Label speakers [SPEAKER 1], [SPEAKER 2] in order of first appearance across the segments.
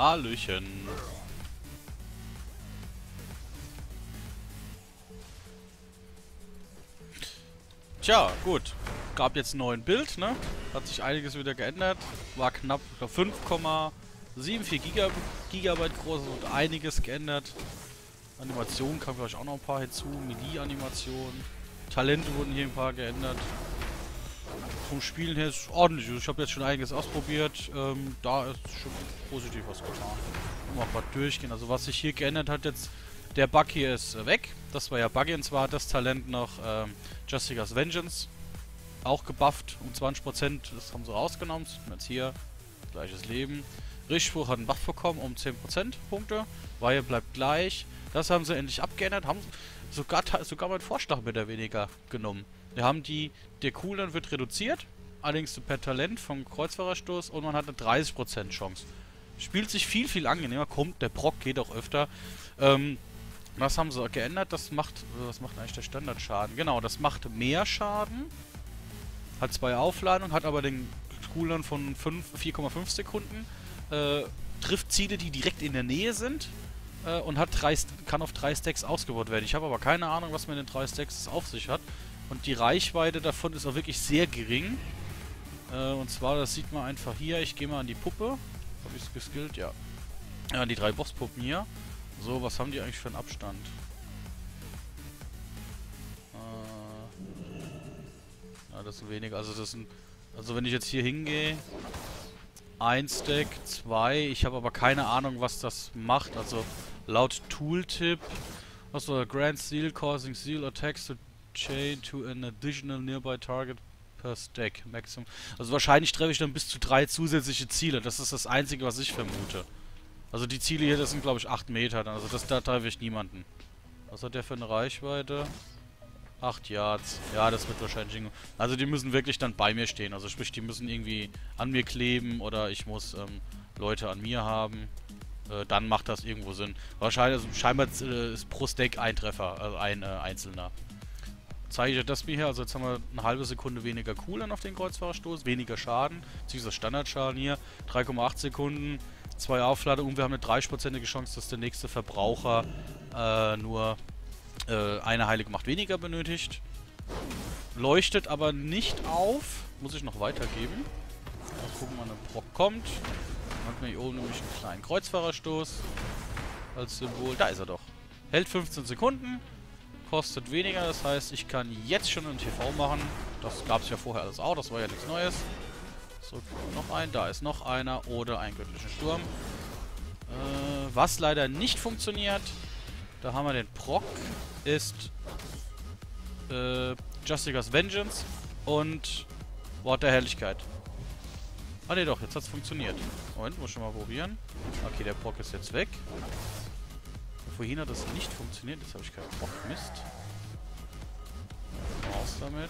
[SPEAKER 1] Hallöchen. Tja, gut. Gab jetzt einen neuen Bild, ne? Hat sich einiges wieder geändert. War knapp 5,74 Gigabyte groß und einiges geändert. Animationen kam glaube ich auch noch ein paar hinzu. Melee-Animationen. Talente wurden hier ein paar geändert. Vom Spielen her ist es ordentlich. Ich habe jetzt schon einiges ausprobiert. Da ist schon positiv was getan. Mal grad durchgehen. Also was sich hier geändert hat jetzt, der Bug hier ist weg. Das war ja buggy, und zwar hat das Talent noch Justica's Vengeance auch gebufft um 20%. Das haben sie rausgenommen. Das sieht man jetzt hier. Gleiches Leben. Richtspruch hat einen Buff bekommen um 10% Punkte. Weihe bleibt gleich. Das haben sie endlich abgeändert. Haben sogar meinen Vorschlag mehr oder weniger genommen. Wir haben der Cooldown wird reduziert. Allerdings per Talent vom Kreuzfahrerstoß und man hat eine 30% Chance. Spielt sich viel, viel angenehmer. Kommt, der Brock geht auch öfter. Das haben sie geändert. Das macht, was macht eigentlich der Standardschaden? Genau, das macht mehr Schaden. Hat 2 Aufladungen, hat aber den Cooldown von 4,5 Sekunden. Trifft Ziele, die direkt in der Nähe sind. Und kann auf 3 Stacks ausgebaut werden. Ich habe aber keine Ahnung, was mit den 3 Stacks auf sich hat. Und die Reichweite davon ist auch wirklich sehr gering. Und zwar, das sieht man einfach hier. Ich gehe mal an die Puppe. Habe ich es geskillt? Ja. Ja, die 3 Bosspuppen hier. So, was haben die eigentlich für einen Abstand? Ja, das sind weniger. Also das sind. Also wenn ich jetzt hier hingehe. 1 Stack, 2. Ich habe aber keine Ahnung, was das macht. Also laut Tooltip. Also Grand Seal causing Seal attacks to chain to an additional nearby target per stack maximum. Also wahrscheinlich treffe ich dann bis zu 3 zusätzliche Ziele. Das ist das Einzige, was ich vermute. Also die Ziele hier, das sind glaube ich 8 Meter. Also da treffe ich niemanden. Was hat der für eine Reichweite? 8 Yards. Ja, das wird wahrscheinlich... Also die müssen wirklich dann bei mir stehen. Also sprich, die müssen irgendwie an mir kleben oder ich muss Leute an mir haben. Dann macht das irgendwo Sinn. Wahrscheinlich, also scheinbar ist pro Stack ein Treffer, also ein einzelner. Zeige ich das mir hier. Also jetzt haben wir eine halbe Sekunde weniger Cooldown auf den Kreuzfahrerstoß, weniger Schaden, beziehungsweise Standardschaden hier. 3,8 Sekunden, 2 Aufladungen und wir haben eine 30%ige Chance, dass der nächste Verbraucher nur eine heilige Macht weniger benötigt. Leuchtet aber nicht auf. Muss ich noch weitergeben. Mal gucken, wann der Brock kommt. Dann hat man hier oben nämlich einen kleinen Kreuzfahrerstoß als Symbol. Da ist er doch. Hält 15 Sekunden. Kostet weniger. Das heißt, ich kann jetzt schon einen TV machen. Das gab es ja vorher alles auch. Das war ja nichts Neues. So, noch ein. Da ist noch einer. Oder einen göttlichen Sturm. Was leider nicht funktioniert. Da haben wir den Proc. Ist Justica's Vengeance und Wort der Herrlichkeit. Ah ne doch, jetzt hat's funktioniert. Moment, muss schon mal probieren. Okay, der Proc ist jetzt weg. Vorhin hat das nicht funktioniert, jetzt habe ich keinen Proc. Mist. Raus damit.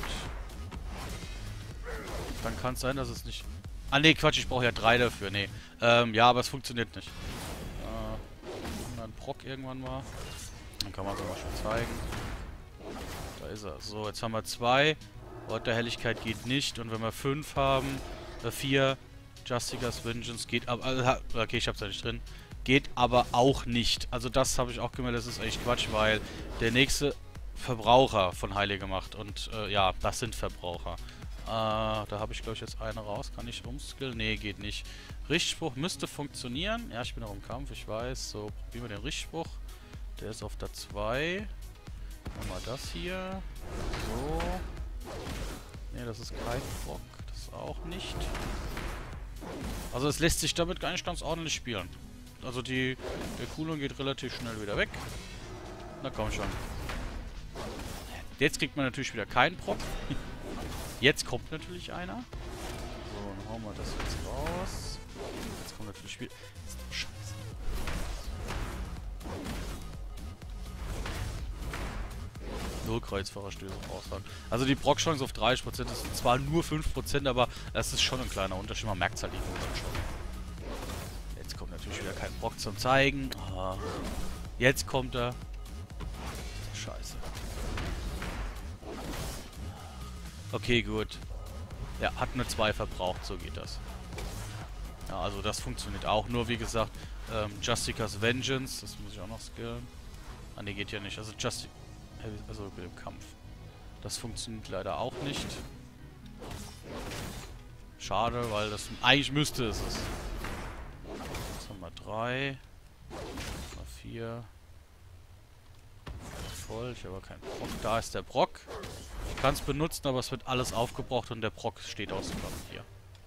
[SPEAKER 1] Dann kann es sein, dass es nicht... Ah ne, Quatsch, ich brauche ja 3 dafür. Ne. Ja, aber es funktioniert nicht. Dann Proc irgendwann mal. Dann kann man es aber schon zeigen. Da ist er. So, jetzt haben wir 2. Wort der Helligkeit geht nicht. Und wenn wir 5 haben, 4, Justica's Vengeance geht aber... okay, ich hab's ja nicht drin. Geht aber auch nicht. Also das habe ich auch gemerkt, das ist echt Quatsch, weil der nächste Verbraucher von Heilige Macht. Und ja, das sind Verbraucher. Da habe ich glaube ich jetzt eine raus. Kann ich umskillen? Nee, geht nicht. Richtspruch müsste funktionieren. Ja, ich bin auch im Kampf, ich weiß. So, probieren wir den Richtspruch. Der ist auf der 2. Nochmal das hier. So. Ne, das ist kein Brock. Das auch nicht. Also es lässt sich damit gar nicht ganz ordentlich spielen. Also der Cooldown geht relativ schnell wieder weg. Na komm schon. Jetzt kriegt man natürlich wieder keinen Brock. Jetzt kommt natürlich einer. So, dann hauen wir das jetzt raus. Jetzt kommt natürlich wieder... Das ist doch scheiße. Kreuzfahrerstöße raushauen. Also die Brock-Chance auf 30% ist zwar nur 5%, aber das ist schon ein kleiner Unterschied. Man merkt es halt nicht schon. Jetzt kommt natürlich wieder kein Brock zum Zeigen. Oh. Jetzt kommt er. Scheiße. Okay, gut. Ja, hat nur 2 verbraucht, so geht das. Ja, also das funktioniert auch. Nur wie gesagt, Justica's Vengeance, das muss ich auch noch skillen. Ah ne, geht ja nicht. Also also mit dem Kampf. Das funktioniert leider auch nicht. Schade, weil das eigentlich müsste es. Jetzt haben wir 3. 4. Voll, ich habe aber keinen Brock. Da ist der Brock. Ich kann es benutzen, aber es wird alles aufgebraucht und der Brock steht aus dem Kampf hier.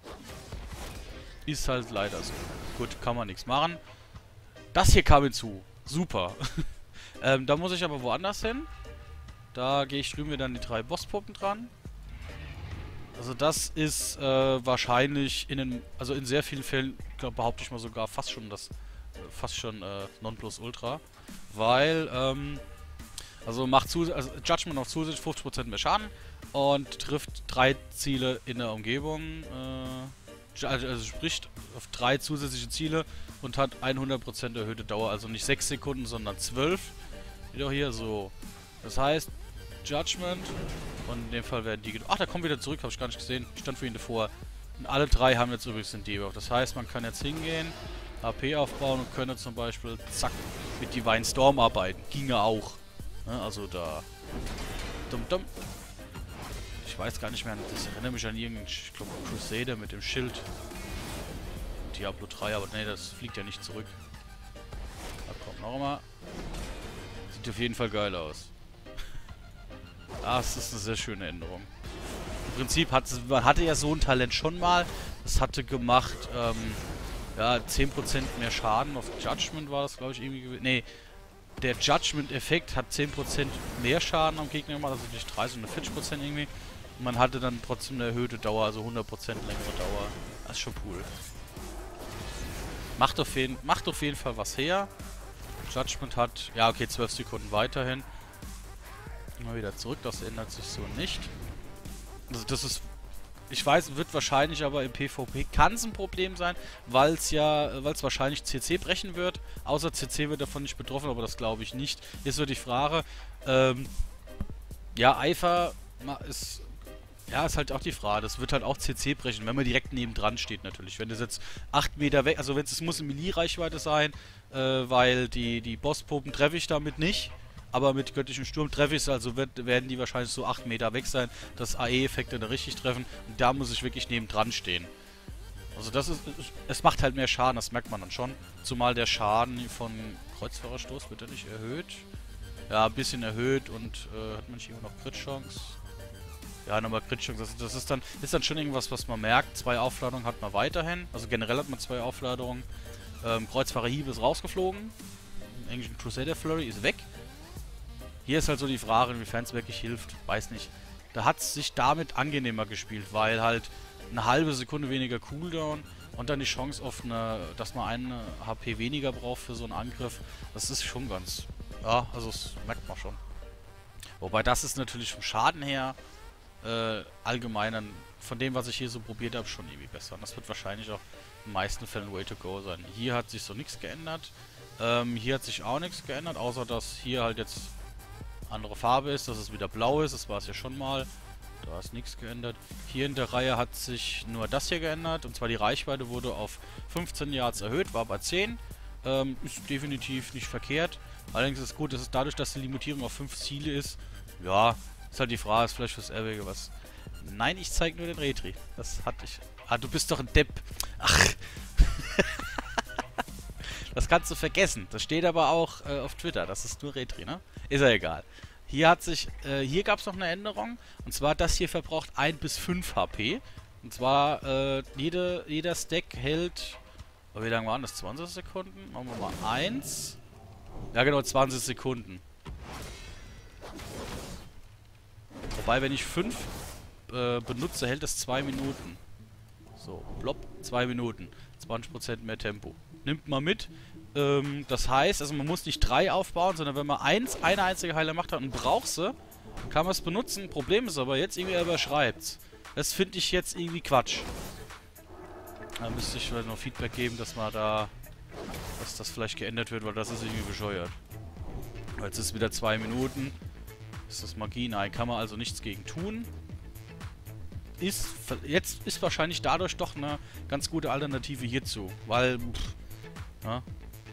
[SPEAKER 1] Ist halt leider so. Gut, kann man nichts machen. Das hier kam hinzu. Super. Da muss ich aber woanders hin. Da gehe ich drüben wieder an die 3 Bosspuppen dran. Also das ist wahrscheinlich also in sehr vielen Fällen, behaupte ich mal sogar fast schon Nonplusultra. Weil, also Judgment auf zusätzlich 50% mehr Schaden und trifft 3 Ziele in der Umgebung. Also spricht auf 3 zusätzliche Ziele und hat 100% erhöhte Dauer. Also nicht 6 Sekunden, sondern 12. Wieder hier so. Das heißt, Judgment. Und in dem Fall werden die... Ach, der kommt wieder zurück, habe ich gar nicht gesehen. Ich stand für ihn davor. Und alle 3 haben jetzt übrigens den Debuff. Das heißt, man kann jetzt hingehen, HP aufbauen und könnte zum Beispiel, zack, mit Divine Storm arbeiten. Ginge auch. Ne, also da... Dumm. Ich weiß gar nicht mehr, das erinnert mich an irgendeinen, ich glaube, Crusader mit dem Schild. Diablo 3, aber nee, das fliegt ja nicht zurück. Da kommt noch mal. Sieht auf jeden Fall geil aus. Das ist eine sehr schöne Änderung. Im Prinzip man hatte ja so ein Talent schon mal. Das hatte gemacht, ja, 10% mehr Schaden auf Judgment war das, glaube ich, irgendwie gewesen. Nee, der Judgment-Effekt hat 10% mehr Schaden am Gegner gemacht, also nicht 30, sondern 40% irgendwie. Und man hatte dann trotzdem eine erhöhte Dauer, also 100% längere Dauer. Das ist schon cool. Macht auf jeden Fall was her. Judgment hat, ja okay, 12 Sekunden weiterhin. Mal wieder zurück, das ändert sich so nicht. Also das ist, ich weiß, wird wahrscheinlich aber im PvP kann es ein Problem sein, weil es wahrscheinlich CC brechen wird. Außer CC wird davon nicht betroffen, aber das glaube ich nicht. Jetzt wird die Frage, ja, Eifer ist halt auch die Frage. Das wird halt auch CC brechen, wenn man direkt nebendran steht natürlich. Wenn das jetzt 8 Meter weg, also es muss in Melee-Reichweite sein, weil die Bosspuppen treffe ich damit nicht. Aber mit göttlichem Sturm treffe ich es, also werden die wahrscheinlich so 8 Meter weg sein, dass AE-Effekte da richtig treffen. Und da muss ich wirklich nebendran stehen. Also es macht halt mehr Schaden, das merkt man dann schon. Zumal der Schaden von Kreuzfahrerstoß wird er nicht erhöht. Ja, ein bisschen erhöht und hat man nicht immer noch Crit-Chance? Ja, nochmal Crit-Chance. Das ist dann schon irgendwas, was man merkt. 2 Aufladungen hat man weiterhin. Also generell hat man 2 Aufladungen. Kreuzfahrerhiebe ist rausgeflogen. Im englischen Crusader Flurry ist weg. Hier ist halt so die Frage, inwiefern es wirklich hilft. Weiß nicht. Da hat es sich damit angenehmer gespielt, weil halt eine halbe Sekunde weniger Cooldown und dann die Chance auf dass man eine HP weniger braucht für so einen Angriff. Das ist schon ganz... Ja, also das merkt man schon. Wobei das ist natürlich vom Schaden her allgemein von dem, was ich hier so probiert habe, schon irgendwie besser. Und das wird wahrscheinlich auch in den meisten Fällen Way to go sein. Hier hat sich so nichts geändert. Hier hat sich auch nichts geändert, außer dass hier halt jetzt andere Farbe ist, dass es wieder blau ist. Das war es ja schon mal. Da ist nichts geändert. Hier in der Reihe hat sich nur das hier geändert. Und zwar die Reichweite wurde auf 15 Yards erhöht, war bei 10. Ist definitiv nicht verkehrt. Allerdings ist es gut, dass es dadurch, dass die Limitierung auf 5 Ziele ist. Ja, ist halt die Frage, ist vielleicht fürs Erwäge was. Nein, ich zeige nur den Retri. Das hatte ich. Ah, du bist doch ein Depp. Ach. Das kannst du vergessen. Das steht aber auch auf Twitter. Das ist nur Retri, ne? Ist ja egal. Hier gab es noch eine Änderung. Und zwar, das hier verbraucht 1 bis 5 HP. Und zwar, jeder Stack hält... Wie lange waren das? 20 Sekunden? Machen wir mal 1. Ja genau, 20 Sekunden. Wobei, wenn ich 5 benutze, hält das 2 Minuten. So, plopp, 2 Minuten. 20% mehr Tempo. Nimmt man mit. Das heißt, also man muss nicht 3 aufbauen, sondern wenn man eine einzige Heiler macht hat und braucht sie, kann man es benutzen. Problem ist aber jetzt irgendwie, er überschreibt's. Das finde ich jetzt irgendwie Quatsch. Da müsste ich vielleicht noch Feedback geben, dass das vielleicht geändert wird, weil das ist irgendwie bescheuert. Jetzt ist es wieder 2 Minuten. Ist das Magie? Nein, kann man also nichts gegen tun. Jetzt ist wahrscheinlich dadurch doch eine ganz gute Alternative hierzu. Weil, ja,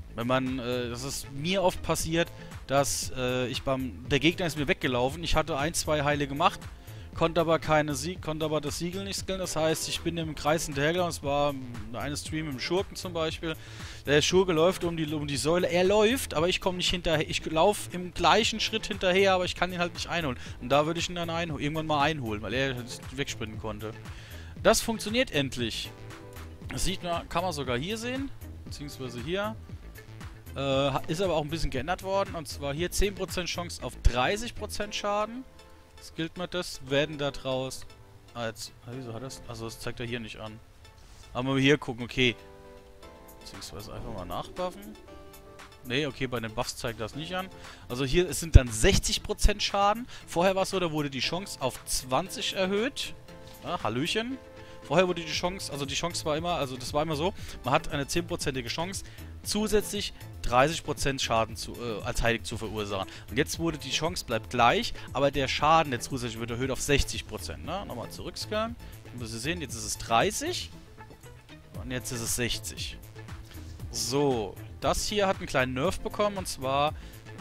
[SPEAKER 1] Wenn man, das ist mir oft passiert, dass der Gegner ist mir weggelaufen, ich hatte ein, zwei Heile gemacht, konnte aber das Siegel nicht skillen, das heißt, ich bin im Kreis hinterhergelaufen, es war eine Stream im Schurken zum Beispiel, der Schurke läuft um die Säule, er läuft, aber ich komme nicht hinterher, ich laufe im gleichen Schritt hinterher, aber ich kann ihn halt nicht einholen. Und da würde ich ihn dann irgendwann mal einholen, weil er wegsprinten konnte. Das funktioniert endlich. Das kann man sogar hier sehen, beziehungsweise hier. Ist aber auch ein bisschen geändert worden. Und zwar hier 10% Chance auf 30% Schaden. Das gilt mir das. Werden da draus. Wieso hat das? Also das zeigt er hier nicht an. Aber wir hier gucken, okay. Beziehungsweise einfach mal nachbuffen. Ne, okay, bei den Buffs zeigt das nicht an. Also hier es sind dann 60% Schaden. Vorher war es so, da wurde die Chance auf 20 erhöht. Ja, Hallöchen. Vorher wurde die Chance, also die Chance war immer, also das war immer so, man hat eine 10%ige Chance, zusätzlich 30% Schaden als heilig zu verursachen. Und jetzt wurde die Chance, bleibt gleich, aber der Schaden, der zusätzlich wird erhöht auf 60%. Ne? Nochmal zurückscannen. Müssen Sie sehen, jetzt ist es 30 und jetzt ist es 60. So, das hier hat einen kleinen Nerf bekommen und zwar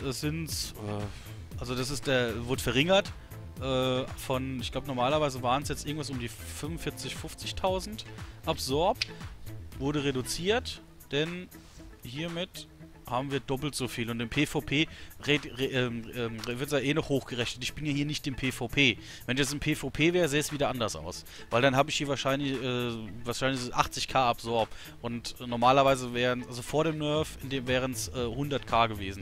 [SPEAKER 1] also das ist wurde verringert. Ich glaube normalerweise waren es jetzt irgendwas um die 45.000, 50.000 Absorb. Wurde reduziert, denn hiermit haben wir doppelt so viel. Und im PvP wird es ja eh noch hochgerechnet. Ich bin ja hier nicht im PvP. Wenn das im PvP wäre, sähe es wieder anders aus. Weil dann habe ich hier wahrscheinlich 80k Absorb. Und normalerweise also vor dem Nerf, wären es 100k gewesen.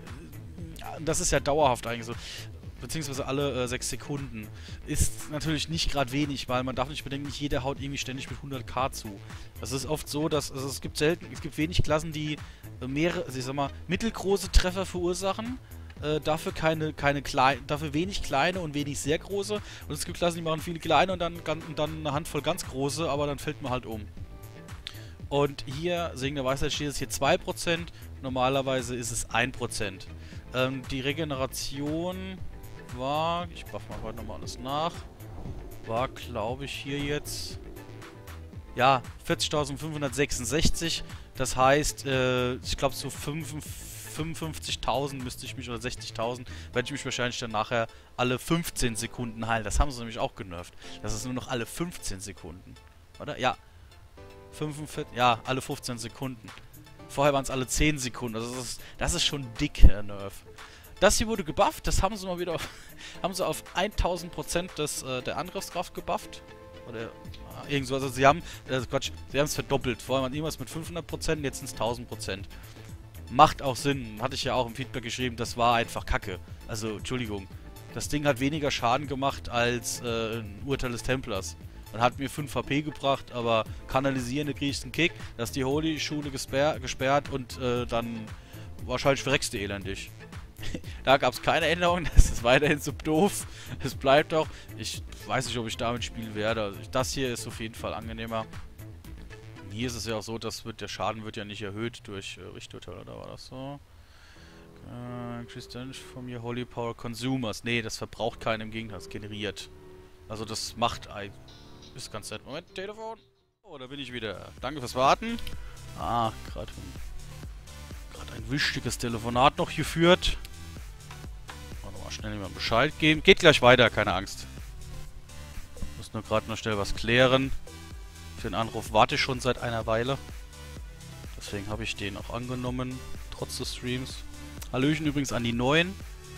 [SPEAKER 1] Das ist ja dauerhaft eigentlich so. Beziehungsweise alle 6 Sekunden. Ist natürlich nicht gerade wenig, weil man darf nicht bedenken, nicht jeder haut irgendwie ständig mit 100k zu. Das ist oft so, dass es gibt wenig Klassen, die also ich sag mal, mittelgroße Treffer verursachen. Dafür dafür wenig kleine und wenig sehr große. Und es gibt Klassen, die machen viele kleine und dann eine Handvoll ganz große, aber dann fällt man halt um. Und hier, Segen der Weisheit, steht es hier 2%. Normalerweise ist es 1%. Die Regeneration war, ich buff mal heute nochmal alles nach, war glaube ich hier jetzt, ja, 40.566, das heißt, ich glaube so 55.000 müsste ich mich, oder 60.000, werde ich mich wahrscheinlich dann nachher alle 15 Sekunden heilen, das haben sie nämlich auch genervt, das ist nur noch alle 15 Sekunden, oder? Ja, alle 15 Sekunden. Vorher waren es alle 10 Sekunden, also das ist schon dick, Herr Nerf. Das hier wurde gebufft, das haben sie mal wieder auf 1000% der Angriffskraft gebufft. Oder irgend so, also sie haben es verdoppelt. Vorher waren irgendwas mit 500%, jetzt sind es 1000%. Macht auch Sinn, hatte ich ja auch im Feedback geschrieben, das war einfach Kacke. Also, Entschuldigung. Das Ding hat weniger Schaden gemacht als ein Urteil des Templars. Man hat mir 5 HP gebracht, aber kanalisieren, da kriegst du einen Kick, da ist die Holy-Schule gesperrt und dann wahrscheinlich verreckst du elendig. Da gab es keine Änderung, das ist weiterhin so doof. Es bleibt auch. Ich weiß nicht, ob ich damit spielen werde. Also das hier ist auf jeden Fall angenehmer. Hier ist es ja auch so, der Schaden wird ja nicht erhöht durch Richturteil, oder war das so? Increase damage from your Holy Power Consumers. Nee, das verbraucht keinen, im Gegenteil, das generiert. Also das macht ist ganz nett. Moment, Telefon. Oh, da bin ich wieder. Danke fürs Warten. Gerade ein wichtiges Telefonat noch geführt. Mal schnell jemand Bescheid geben. Geht gleich weiter, keine Angst. Muss nur gerade noch schnell was klären. Für den Anruf warte ich schon seit einer Weile. Deswegen habe ich den auch angenommen, trotz des Streams. Hallöchen übrigens an die Neuen.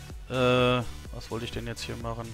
[SPEAKER 1] Was wollte ich denn jetzt hier machen?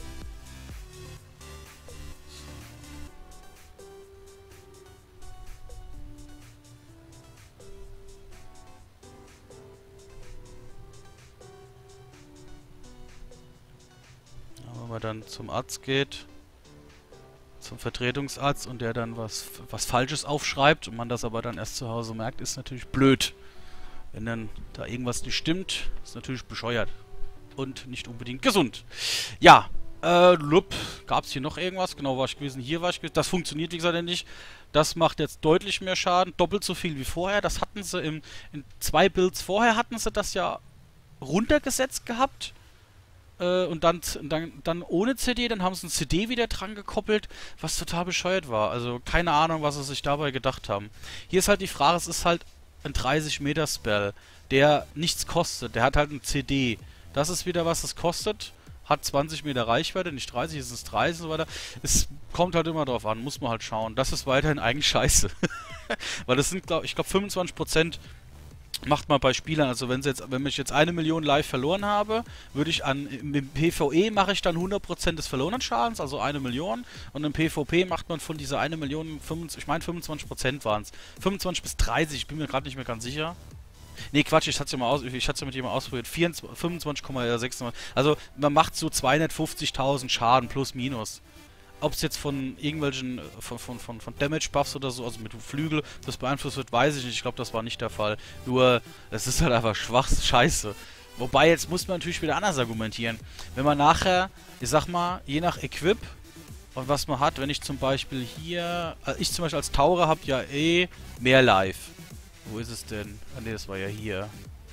[SPEAKER 1] Wenn man dann zum Arzt geht, zum Vertretungsarzt und der dann was Falsches aufschreibt und man das aber dann erst zu Hause merkt, ist natürlich blöd. Wenn dann da irgendwas nicht stimmt, ist natürlich bescheuert. Und nicht unbedingt gesund. Ja, gab es hier noch irgendwas? Genau, war ich gewesen. Hier war ich gewesen. Das funktioniert, wie gesagt, nicht. Das macht jetzt deutlich mehr Schaden. Doppelt so viel wie vorher. Das hatten sie in 2 Builds vorher, hatten sie das ja runtergesetzt gehabt. Und dann ohne CD, dann haben sie ein CD wieder dran gekoppelt, was total bescheuert war. Also keine Ahnung, was sie sich dabei gedacht haben. Hier ist halt die Frage, es ist halt ein 30-Meter-Spell, der nichts kostet. Der hat halt ein CD. Das ist wieder was, das kostet. Hat 20 Meter Reichweite, nicht 30, ist es 30 und so weiter. Es kommt halt immer drauf an, muss man halt schauen. Das ist weiterhin eigentlich scheiße. Weil das sind, ich glaube 25% macht man bei Spielern. Also wenn ich jetzt 1 Million live verloren habe, würde ich im PvE mache ich dann 100% des verlorenen Schadens, also 1 Million. Und im PvP macht man von dieser 1 Million, ich meine 25% waren es. 25 bis 30, ich bin mir gerade nicht mehr ganz sicher. Nee, Quatsch, ich hatte es ja mit jemandem ausprobiert. 25,6. Also man macht so 250.000 Schaden plus minus. Ob es jetzt von irgendwelchen, von Damage-Buffs oder so, also mit Flügel, das beeinflusst wird, weiß ich nicht. Ich glaube, das war nicht der Fall. Nur, es ist halt einfach scheiße. Wobei, jetzt muss man natürlich wieder anders argumentieren. Wenn man nachher, ich sag mal, je nach Equip und was man hat, wenn ich zum Beispiel hier, ich zum Beispiel als Taurer habe ja mehr Life. Wo ist es denn? Ah ne, das war ja hier.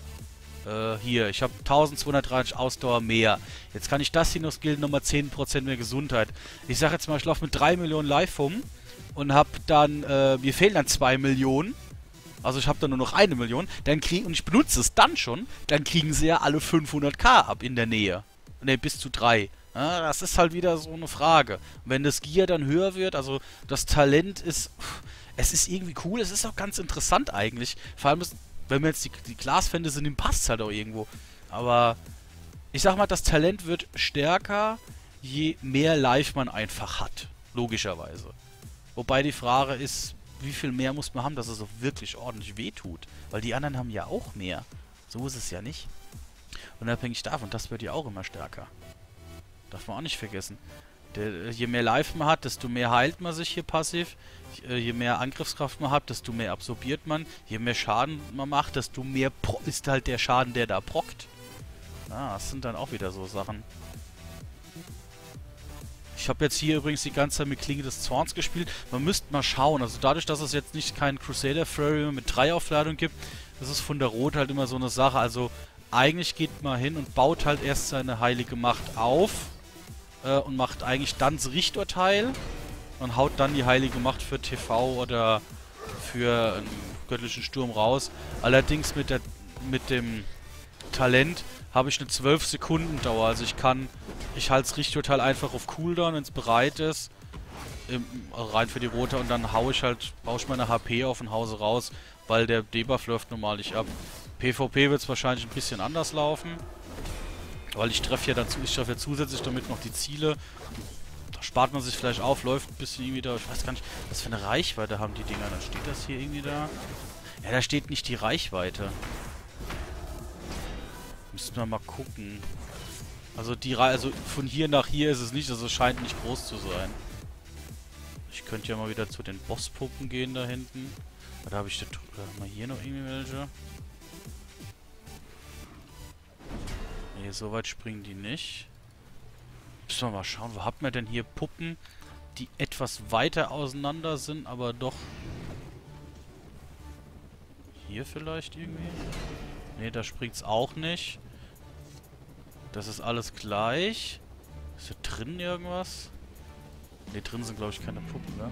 [SPEAKER 1] Hier, ich habe 1230 Ausdauer mehr. Jetzt kann ich das hier noch skillen, nochmal 10% mehr Gesundheit. Ich sage jetzt mal, ich laufe mit 3 Millionen Life rum und habe dann, mir fehlen dann 2 Millionen. Also ich habe dann nur noch 1 Million. Und ich benutze es dann schon, dann kriegen sie ja alle 500k ab in der Nähe. Ne, bis zu 3. Ja, das ist halt wieder so eine Frage. Und wenn das Gear dann höher wird, also das Talent ist... Es ist irgendwie cool, es ist auch ganz interessant eigentlich. Vor allem, wenn wir jetzt die Glasfände nehmen, passt es halt auch irgendwo. Aber ich sag mal, das Talent wird stärker, je mehr Life man einfach hat. Logischerweise. Wobei die Frage ist, wie viel mehr muss man haben, dass es auch wirklich ordentlich wehtut. Weil die anderen haben ja auch mehr. So ist es ja nicht. Unabhängig davon, das wird ja auch immer stärker. Darf man auch nicht vergessen. Je mehr Life man hat, desto mehr heilt man sich hier passiv. Je mehr Angriffskraft man hat, desto mehr absorbiert man. Je mehr Schaden man macht, desto mehr ist halt der Schaden, der da prockt. Ah, das sind dann auch wieder so Sachen. Ich habe jetzt hier übrigens die ganze Zeit mit Klinge des Zorns gespielt. Man müsste mal schauen. Also dadurch, dass es jetzt nicht keinen Crusader Fury mit 3 Aufladungen gibt, ist es von der Rot halt immer so eine Sache. Also eigentlich geht man hin und baut halt erst seine heilige Macht auf. Und macht eigentlich dann das Richturteil und haut dann die heilige Macht für TV oder für einen göttlichen Sturm raus. Allerdings mit dem Talent habe ich eine 12 Sekunden Dauer. Also ich halte das Richturteil einfach auf Cooldown, wenn es bereit ist. Rein für die rote und dann baue ich meine HP auf und hause raus, weil der Debuff läuft normal nicht ab. PvP wird es wahrscheinlich ein bisschen anders laufen. Weil ich treffe ja zusätzlich damit noch die Ziele. Da spart man sich vielleicht auf, läuft ein bisschen irgendwie da. Ich weiß gar nicht, was für eine Reichweite haben die Dinger. Dann steht das hier irgendwie da. Ja, da steht nicht die Reichweite. Müssen wir mal gucken. Also also von hier nach hier ist es nicht, also es scheint nicht groß zu sein. Ich könnte ja mal wieder zu den Bosspuppen gehen da hinten. Da habe ich mal hier noch irgendwie welche. Nee, so weit springen die nicht. Müssen wir mal schauen, wo hat man denn hier Puppen, die etwas weiter auseinander sind, aber doch... Hier vielleicht irgendwie? Nee, da springt's auch nicht. Das ist alles gleich. Ist hier drin irgendwas? Ne, drin sind glaube ich keine Puppen, ne?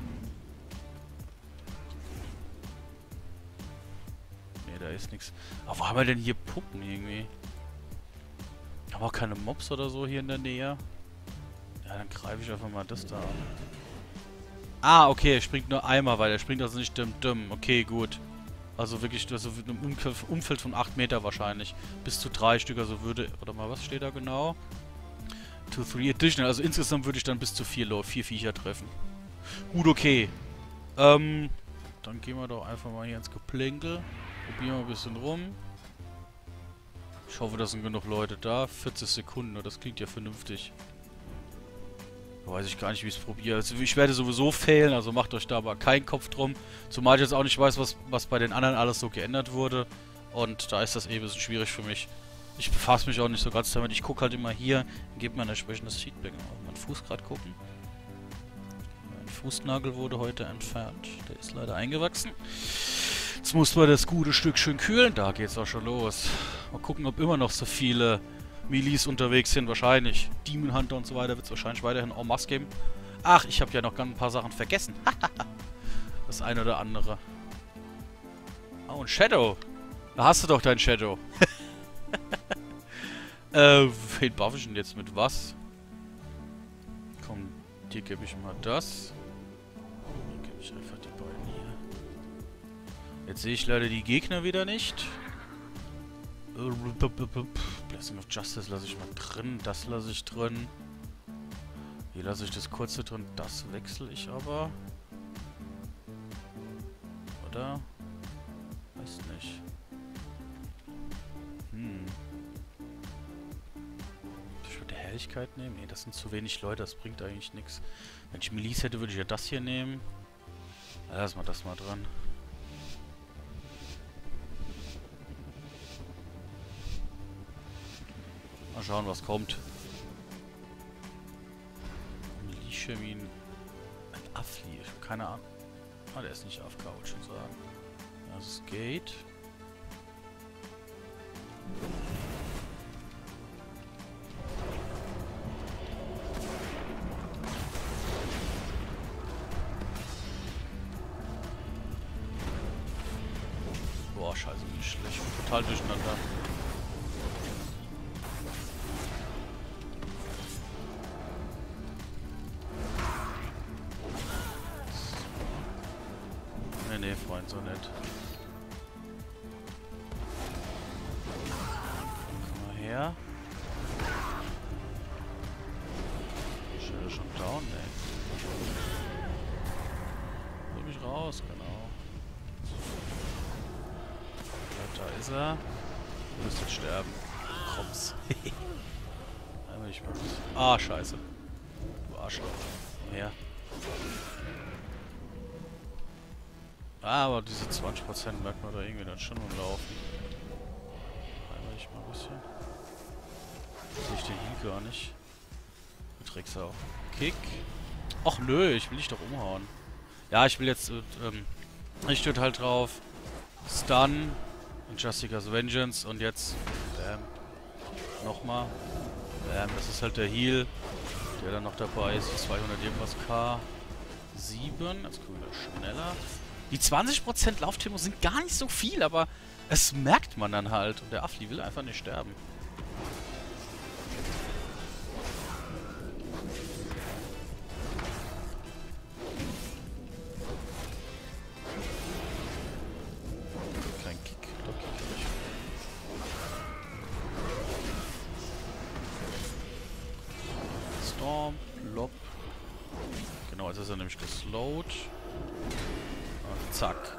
[SPEAKER 1] Ne, da ist nichts. Aber wo haben wir denn hier Puppen irgendwie? Aber auch keine Mobs oder so hier in der Nähe. Ja, dann greife ich einfach mal das da an. Ah, okay, er springt nur einmal weiter. Er springt also nicht dumm. Okay, gut. Also wirklich, also in einem Umfeld von 8 Meter wahrscheinlich. Bis zu 3 Stück, also würde... Warte mal, was steht da genau? To 3 additional. Also insgesamt würde ich dann bis zu 4 Viecher treffen. Gut, okay. Dann gehen wir doch einfach mal hier ins Geplänkel. Probieren wir ein bisschen rum. Ich hoffe, da sind genug Leute da. 40 Sekunden, das klingt ja vernünftig. Da weiß ich gar nicht, wie ich es probiere. Also ich werde sowieso failen, also macht euch da aber keinen Kopf drum. Zumal ich jetzt auch nicht weiß, was bei den anderen alles so geändert wurde. Und da ist das ein bisschen schwierig für mich. Ich befasse mich auch nicht so ganz damit. Ich gucke halt immer hier und gebe mir ein entsprechendes Feedback. Auf meinen Fuß gerade gucken. Mein Fußnagel wurde heute entfernt. Der ist leider eingewachsen. Jetzt muss man das gute Stück schön kühlen. Da geht's auch schon los. Mal gucken, ob immer noch so viele Melees unterwegs sind. Wahrscheinlich. Demon Hunter und so weiter wird es wahrscheinlich weiterhin en masse geben. Ach, ich habe ja noch ein paar Sachen vergessen. Das eine oder andere. Oh, ein Shadow. Da hast du doch dein Shadow. Wen buff ich denn jetzt mit was? Komm, dir gebe ich mal das. Hier gebe ich einfach die beiden hier. Jetzt sehe ich leider die Gegner wieder nicht. Blessing of Justice lasse ich mal drin. Das lasse ich drin. Hier lasse ich das kurze drin. Das wechsle ich aber. Oder? Weiß nicht. Ich würde Helligkeit nehmen. Nee, das sind zu wenig Leute. Das bringt eigentlich nichts. Wenn ich Milice hätte, würde ich ja das hier nehmen. Lass mal das mal dran. Mal schauen, was kommt. Milichemin. Ein Affli. Ich habe keine Ahnung. Ah, der ist nicht AFK, wollte ich schon sagen. Das ist Gate. Boah, scheiße, wie schlecht. Total durcheinander. Nee, Freund, so nett. Komm mal her. Ist er schon down, ey. Hol mich raus, genau. Ja, da ist er. Du musst jetzt sterben. Komm's. Einmal nicht mal. Ah, scheiße. Du Arschloch. Komm her. Ah, aber diese 20% merkt man da irgendwie dann schon am Laufen. Einmal ich mal ein bisschen. Sehe ich den Heal gar nicht. Drecksau. Kick. Och nö, ich will dich doch umhauen. Ja, ich will jetzt, ich tue halt drauf. Stun. Und Justica's Vengeance. Und jetzt, bam. Nochmal. Bam, das ist halt der Heal, der dann noch dabei ist. 200 irgendwas K. 7. Jetzt gucken wir schneller. Die 20% Lauftempo sind gar nicht so viel, aber es merkt man dann halt. Und der Affli will einfach nicht sterben. Kein Kick. Doch, Kick nicht. Storm, Lob. Genau, jetzt ist er nämlich geslowt. Zack.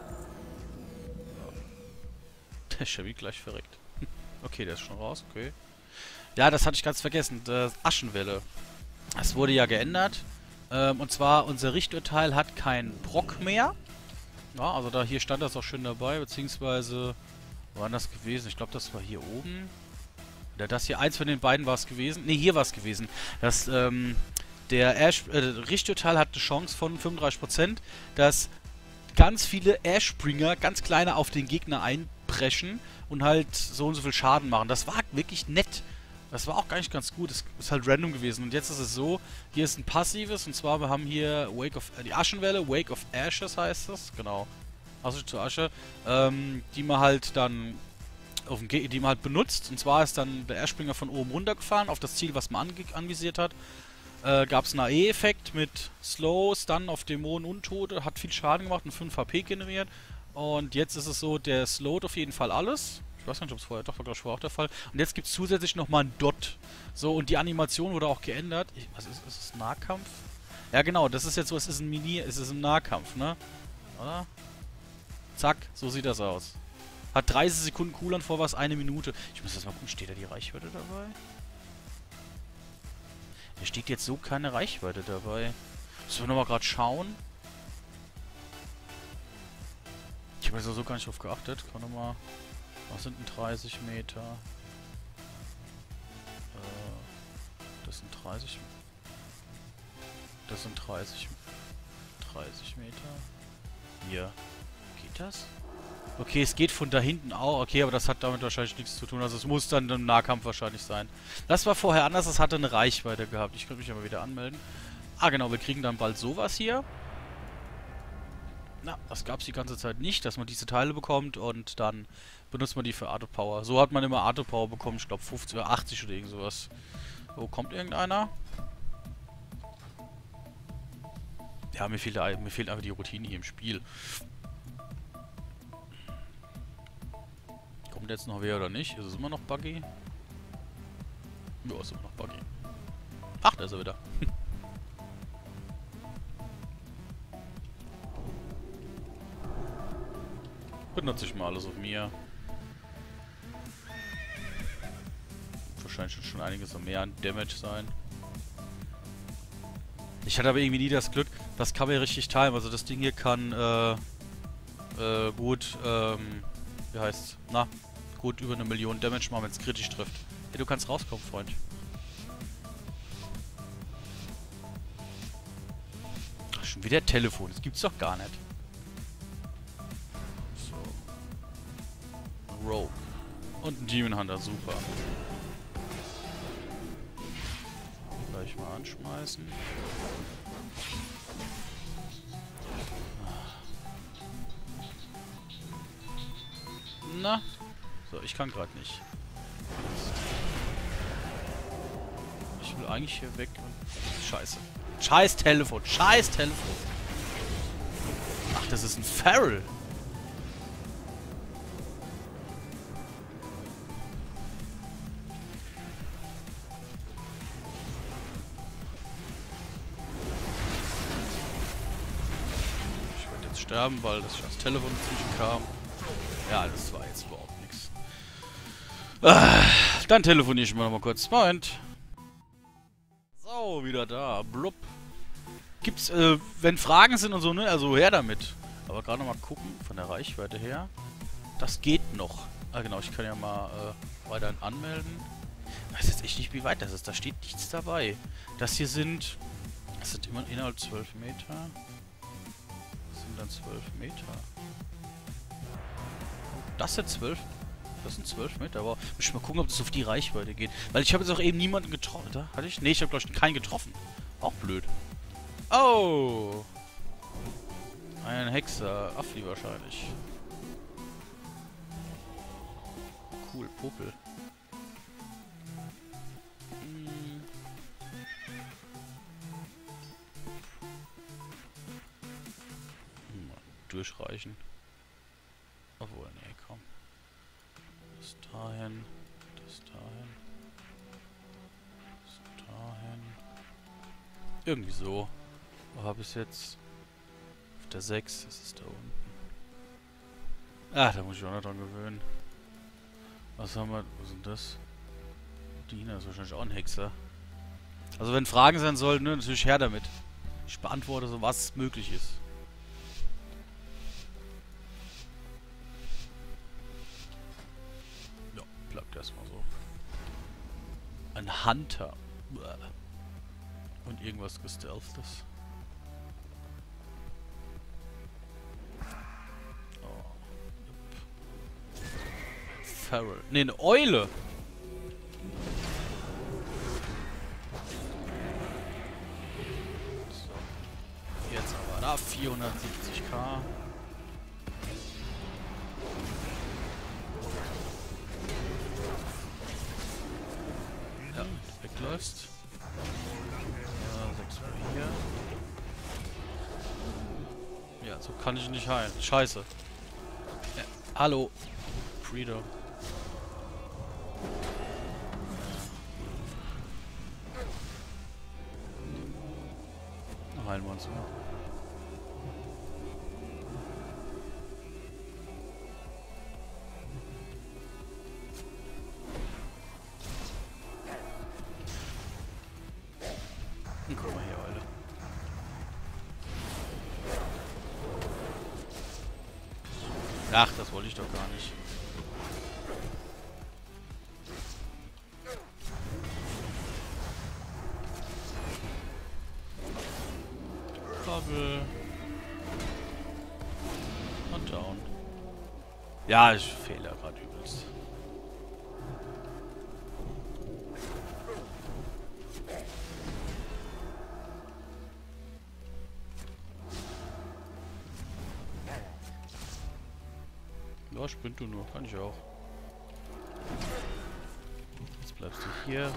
[SPEAKER 1] Der ist ja wie gleich verreckt. Okay, der ist schon raus, okay. Ja, das hatte ich ganz vergessen. Das Aschenwelle. Das wurde ja geändert. Und zwar, unser Richturteil hat keinen Brock mehr. Ja, also da hier stand das auch schön dabei, beziehungsweise wo war das gewesen? Ich glaube, das war hier oben. Oder das hier, eins von den beiden war es gewesen. Ne, hier war es gewesen. Das, der Richturteil hat eine Chance von 35%, dass ganz viele Ashbringer, ganz kleine, auf den Gegner einpreschen und halt so und so viel Schaden machen. Das war wirklich nett. Das war auch gar nicht ganz gut. Das ist halt random gewesen. Und jetzt ist es so, hier ist ein passives, und zwar wir haben hier die Aschenwelle, Wake of Ashes heißt das, genau. Asche zu Asche, die man halt dann die man halt benutzt. Und zwar ist dann der Ashbringer von oben runtergefahren auf das Ziel, was man anvisiert hat. Gab es einen AE-Effekt mit Slow, Stun auf Dämonen, Untote, hat viel Schaden gemacht und 5 HP generiert. Und jetzt ist es so, der slowt auf jeden Fall alles. Ich weiß nicht, ob es vorher, doch war glaube ich vorher auch der Fall. Und jetzt gibt es zusätzlich nochmal einen Dot. So, und die Animation wurde auch geändert. Was ist es? Nahkampf? Ja genau, das ist jetzt so, es ist ein Nahkampf, ne? Oder? Zack, so sieht das aus. Hat 30 Sekunden Cooldown vor was, 1 Minute. Ich muss jetzt mal gucken, steht da die Reichweite dabei? Da steht jetzt so keine Reichweite dabei. Müssen wir nochmal gerade schauen. Ich habe so gar nicht drauf geachtet. Kann nochmal. Was sind denn 30 Meter? Das sind 30. Das sind 30 Meter. Hier. Geht das? Okay, es geht von da hinten auch. Okay, aber das hat damit wahrscheinlich nichts zu tun. Also es muss dann im Nahkampf wahrscheinlich sein. Das war vorher anders. Das hatte eine Reichweite gehabt. Ich könnte mich aber wieder anmelden. Ah, genau. Wir kriegen dann bald sowas hier. Na, das gab es die ganze Zeit nicht, dass man diese Teile bekommt und dann benutzt man die für Art of Power. So hat man immer Art of Power bekommen, ich glaube 50 oder 80 oder irgend sowas. Oh, kommt irgendeiner? Ja, mir fehlt einfach die Routine hier im Spiel. Kommt jetzt noch wer oder nicht? Ist es immer noch buggy? Ja, ist immer noch buggy. Ach, da ist er wieder. Benutze ich mal alles auf mir. Wahrscheinlich schon einiges mehr an Damage sein. Ich hatte aber irgendwie nie das Glück, das kann mir richtig timen. Also das Ding hier kann gut, wie heißt's? Na, gut über 1.000.000 Damage machen, wenn es kritisch trifft. Hey, du kannst rauskommen, Freund. Ach, schon wieder Telefon, das gibt's doch gar nicht. So. Rogue. Und ein Demon Hunter, super. Gleich mal anschmeißen. Na? So, ich kann gerade nicht. Ich will eigentlich hier weg und... Scheiße. Scheiß Telefon. Scheiß Telefon. Ach, das ist ein Feral. Ich werde jetzt sterben, weil das scheiß Telefon dazwischen kam. Ja, das war jetzt überhaupt nichts. Dann telefoniere ich mal noch mal kurz. Moment. So, wieder da. Blub. Gibt's, wenn Fragen sind und so, ne? Also her damit. Aber gerade noch mal gucken, von der Reichweite her. Das geht noch. Ah, genau, ich kann ja mal weiter anmelden. Ich weiß jetzt echt nicht, wie weit das ist. Da steht nichts dabei. Das hier sind... Das sind immer innerhalb 12 Meter. Das sind dann 12 Meter. Das sind 12. Das sind 12 Meter, aber muss ich mal gucken, ob das auf die Reichweite geht. Weil ich habe jetzt auch eben niemanden getroffen. Da hatte ich? Ne, ich habe glaube ich keinen getroffen. Auch blöd. Oh! Ein Hexer. Affi wahrscheinlich. Cool, Popel. Durchreichen. Obwohl, nee, komm. Das dahin. Das dahin. Das dahin. Irgendwie so. Wo habe ich es jetzt? Auf der 6 ist es da unten. Ah, da muss ich auch noch dran gewöhnen. Was haben wir? Wo sind das? Diener ist wahrscheinlich auch ein Hexer. Also wenn Fragen sein sollten, ne, natürlich her damit. Ich beantworte so, was möglich ist. Ja, bleibt erstmal so. Ein Hunter. Und irgendwas Gestealthtes. Oh. Feral. Ne, eine Eule! So. Jetzt aber da 470k. Ja, wegläufst. 6 hier. Ja, so kann ich nicht heilen. Scheiße. Ja, hallo. Freedom. Heilen wir uns mal. Guck mal hier, Eule. Ach, das wollte ich doch gar nicht. Bubble. Und down. Ja, ich fehle gerade übelst. Ja, sprint du nur. Kann ich auch. Jetzt bleibst du hier.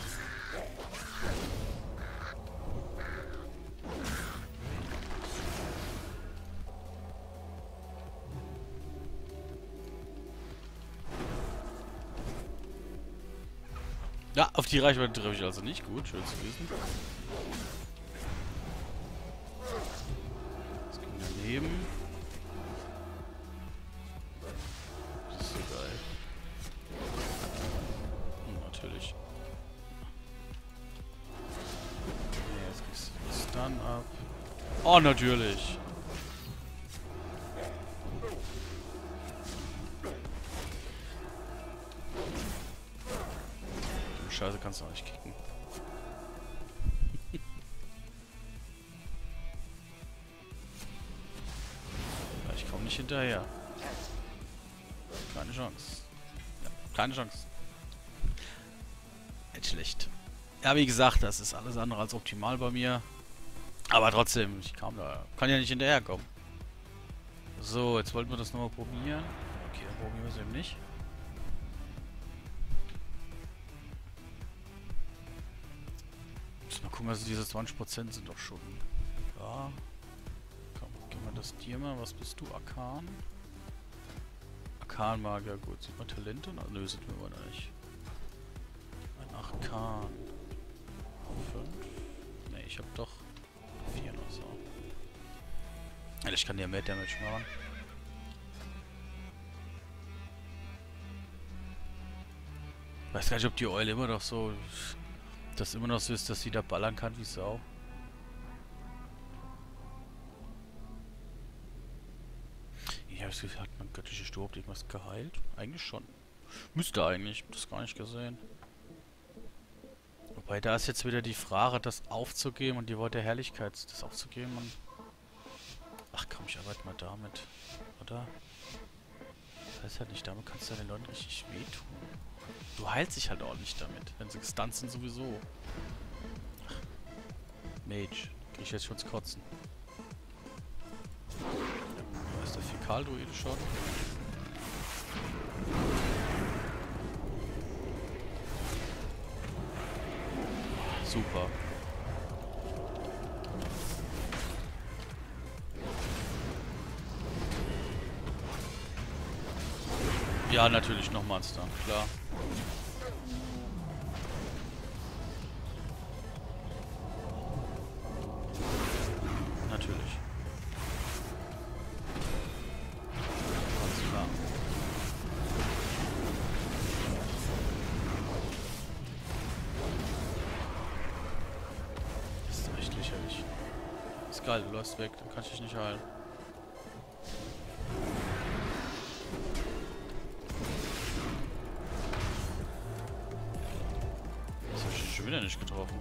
[SPEAKER 1] Ja, auf die Reichweite treffe ich also nicht. Gut, schön zu wissen. Das ging daneben. Das ist so geil. Natürlich. Nee, jetzt kriegst du das Stun ab. Oh, natürlich. Scheiße, kannst du auch nicht kicken. Ich komme nicht hinterher. Keine Chance. Ja, keine Chance. Nicht schlecht. Ja, wie gesagt, das ist alles andere als optimal bei mir. Aber trotzdem, ich kam da. Kann ja nicht hinterherkommen. So, jetzt wollten wir das nochmal probieren. Okay, dann probieren wir es eben nicht. Mal gucken, also diese 20% sind doch schon. Ja. Komm, gib mal das dir mal. Was bist du? Arkan? Arkan-Magier, gut. Sieht man Talente? Nö, sind wir aber nicht. Ein Arkan. 5? Ne, ich hab doch 4 noch so. Ja, ich kann ja mehr Damage machen. Ich weiß gar nicht, ob die Eule immer noch so. Das immer noch so ist, dass sie da ballern kann wie Sau. Ich habe das Gefühl, hat man göttliche Sturm irgendwas geheilt? Eigentlich schon. Müsste eigentlich. Ich hab das gar nicht gesehen. Wobei, da ist jetzt wieder die Frage, das aufzugeben und die Worte der Herrlichkeit, das aufzugeben und... Ach komm, ich arbeite mal damit. Oder? Das heißt halt nicht, damit kannst du den Leuten richtig wehtun. Du heilst dich halt auch nicht damit, wenn sie gestunt sind sowieso. Ach. Mage. Krieg ich jetzt schon ins Kotzen. Da ist der Fäkaldruide schon. Super. Ja, natürlich noch Monster, klar. Natürlich. Ganz klar. Das ist echt lächerlich. Ist geil, du läufst weg, dann kann ich dich nicht heilen. Schon wieder nicht getroffen.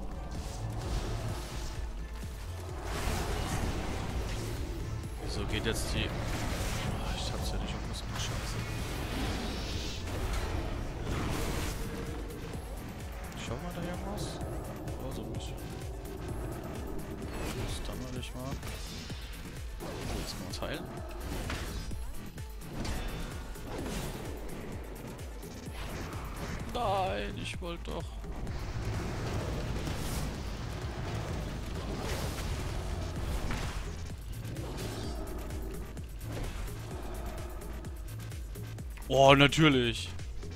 [SPEAKER 1] Wieso geht jetzt die... Oh, ich hab's ja nicht umgesetzt. Scheiße. Schau mal da irgendwas. Oh, so ein bisschen. Das dann will ich mal. Oh, jetzt können wir uns heilen. Nein, ich wollte doch. Oh, natürlich.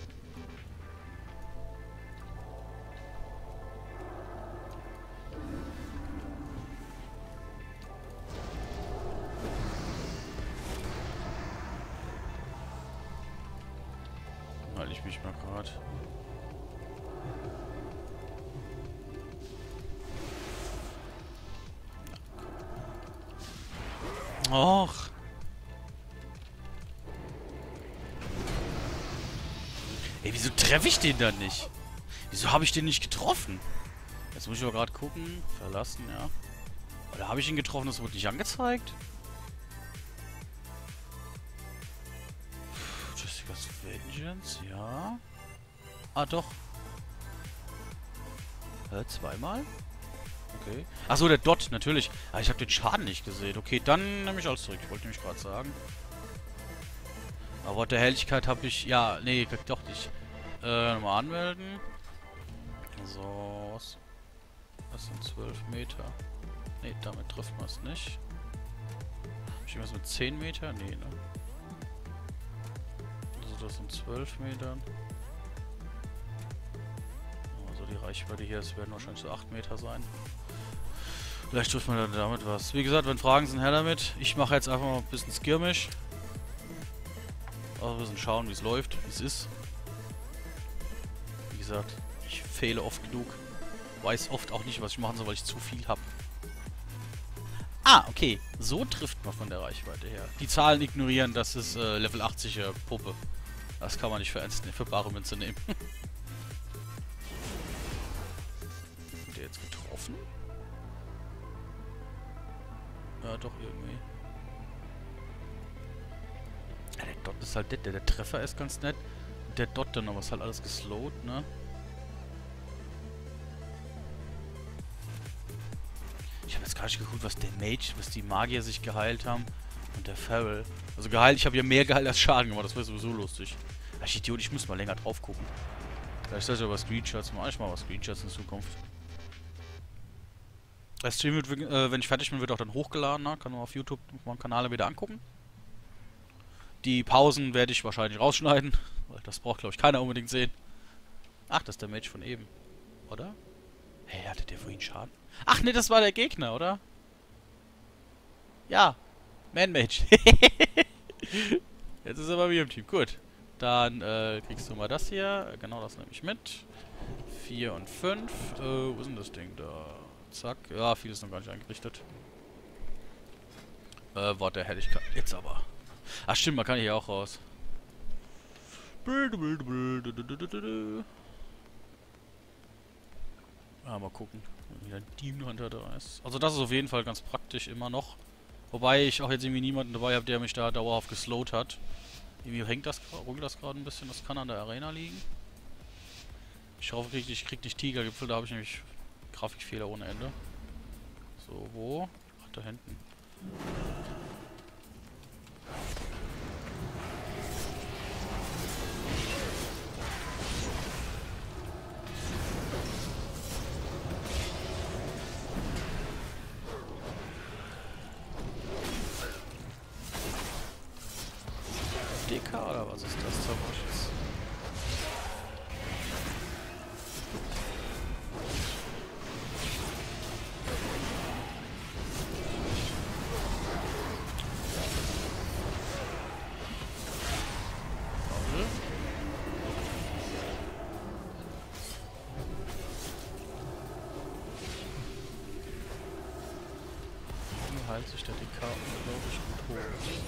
[SPEAKER 1] Halte ich mich mal gerade. Och. Ey, wieso treffe ich den dann nicht? Wieso habe ich den nicht getroffen? Jetzt muss ich aber gerade gucken. Verlassen, ja. Oder habe ich ihn getroffen, das wurde nicht angezeigt? Jessica's Vengeance, ja. Ah, doch. Zweimal? Okay. Achso, der Dot, natürlich. Ah, ich habe den Schaden nicht gesehen. Okay, dann nehme ich alles zurück. Ich wollte nämlich gerade sagen. Aber der Helligkeit habe ich... Ja, nee, doch nicht. Nochmal anmelden. So, was? Das sind 12 Meter. Nee, damit trifft man es nicht. Hab ich irgendwas mit 10 Meter? Nee, ne? Also das sind 12 Metern. Also die Reichweite hier, es werden wahrscheinlich so 8 Meter sein. Vielleicht trifft man dann damit was. Wie gesagt, wenn Fragen sind, her damit. Ich mache jetzt einfach mal ein bisschen Skirmish. Also ein bisschen schauen, wie es läuft, wie es ist. Wie gesagt, ich fehle oft genug. Weiß oft auch nicht, was ich machen soll, weil ich zu viel habe. Ah, okay. So trifft man von der Reichweite her. Die Zahlen ignorieren, das ist Level 80er Puppe. Das kann man nicht für ernst nehmen, für bare Münze nehmen. Wird der jetzt getroffen? Ja, doch, irgendwie. Ja, der Dot ist halt nett. Der Treffer ist ganz nett. Der Dot dann noch, was halt alles geslowt, ne? Ich habe jetzt gar nicht geguckt, was der Mage, was die Magier sich geheilt haben. Und der Feral. Also geheilt, ich habe ja mehr geheilt als Schaden gemacht. Das wäre sowieso lustig. Ach, Idiot, ich muss mal länger drauf gucken. Vielleicht soll ich aber Screenshots machen. Ich mache mal Screenshots in Zukunft. Der Stream wird, wenn ich fertig bin, wird auch dann hochgeladen. Ne? Kann man auf YouTube auf meinem Kanal wieder angucken. Die Pausen werde ich wahrscheinlich rausschneiden. Weil das braucht, glaube ich, keiner unbedingt sehen. Ach, das ist der Mage von eben. Oder? Hey, hatte der vorhin Schaden? Ach ne, das war der Gegner, oder? Ja. Man-Mage. Jetzt ist er bei mir im Team. Gut. Dann kriegst du mal das hier. Genau, das nehme ich mit. 4 und 5. Wo ist denn das Ding da? Zack. Ja, viel ist noch gar nicht eingerichtet. Warte, hätte ich... Jetzt aber. Ach stimmt, man kann hier auch raus. Ja, mal gucken. Wenn wieder ein Demon Hunter da ist. Also das ist auf jeden Fall ganz praktisch immer noch. Wobei ich auch jetzt irgendwie niemanden dabei habe, der mich da dauerhaft geslowt hat. Irgendwie hängt das, ruckelt das gerade ein bisschen. Das kann an der Arena liegen. Ich hoffe, ich krieg nicht Tigergipfel. Da habe ich nämlich Grafikfehler ohne Ende. So, wo? Ach, da hinten. DK oder was ist das? Zauberschuss? Wie heilt sich der DK unglaublich gut hoch?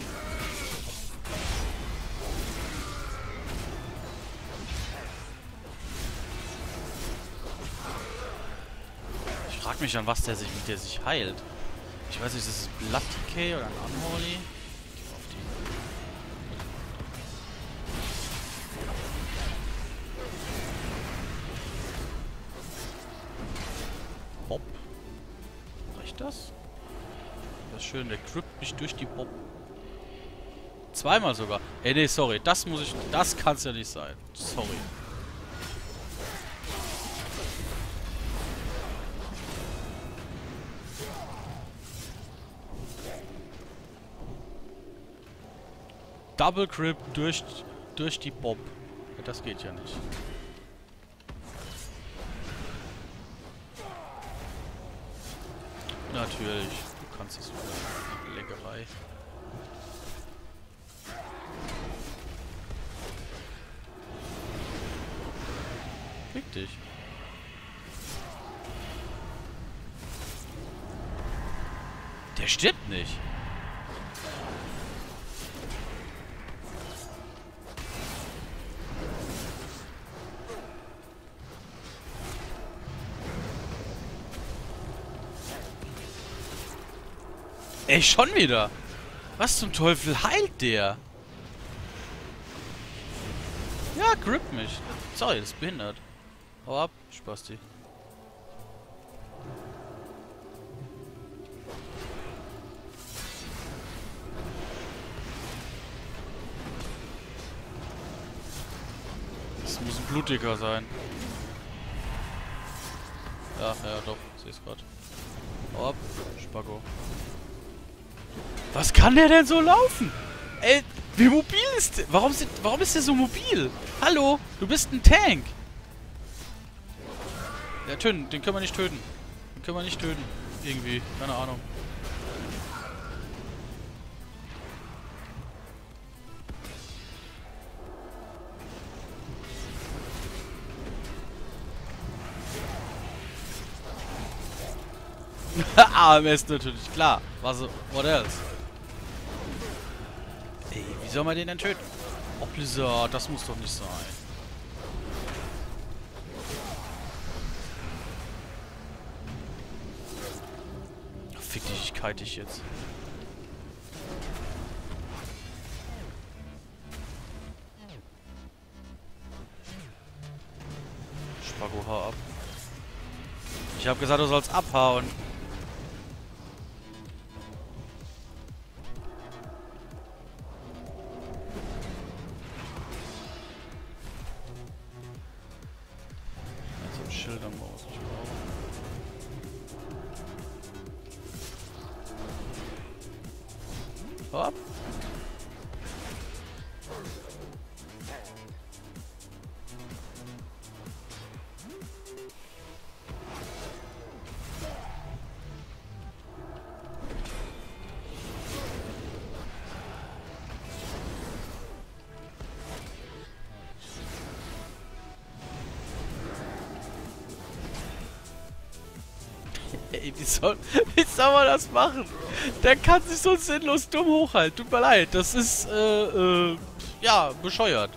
[SPEAKER 1] Ich frag mich an, was der sich, wie der sich heilt. Ich weiß nicht, ist das Blood Decay oder ein Unholy? Auf die. Bob. Reicht das? Das ist schön, der crippt mich durch die Bob. Zweimal sogar. Ey, nee, sorry. Das muss ich. Das kann's ja nicht sein. Sorry. Double Grip durch die Bob. Ja, das geht ja nicht. Natürlich. Du kannst es wieder. Leckerei. Fick dich. Der stirbt nicht. Ey, schon wieder. Was zum Teufel heilt der? Ja, grip mich. Sorry, das ist behindert. Hau ab, Spasti. müssen blutiger sein. Ja, ja, doch. Seh's grad. Hopp, Spacko. Was kann der denn so laufen? Ey, wie mobil ist der? Warum ist der so mobil? Hallo, du bist ein Tank. Ja, töten. Den können wir nicht töten. Den können wir nicht töten. Irgendwie. Keine Ahnung. AMS natürlich, klar. Was, what else? Ey, wie soll man den denn töten? Oh, Blizzard, das muss doch nicht sein. Fick dich, ich kite dich jetzt. Spacko, hau ab. Ich hab gesagt, du sollst abhauen. Schild am Maus. Hopp. Ey, wie soll man das machen? Der kann sich so sinnlos dumm hochhalten. Tut mir leid. Das ist, ja, bescheuert.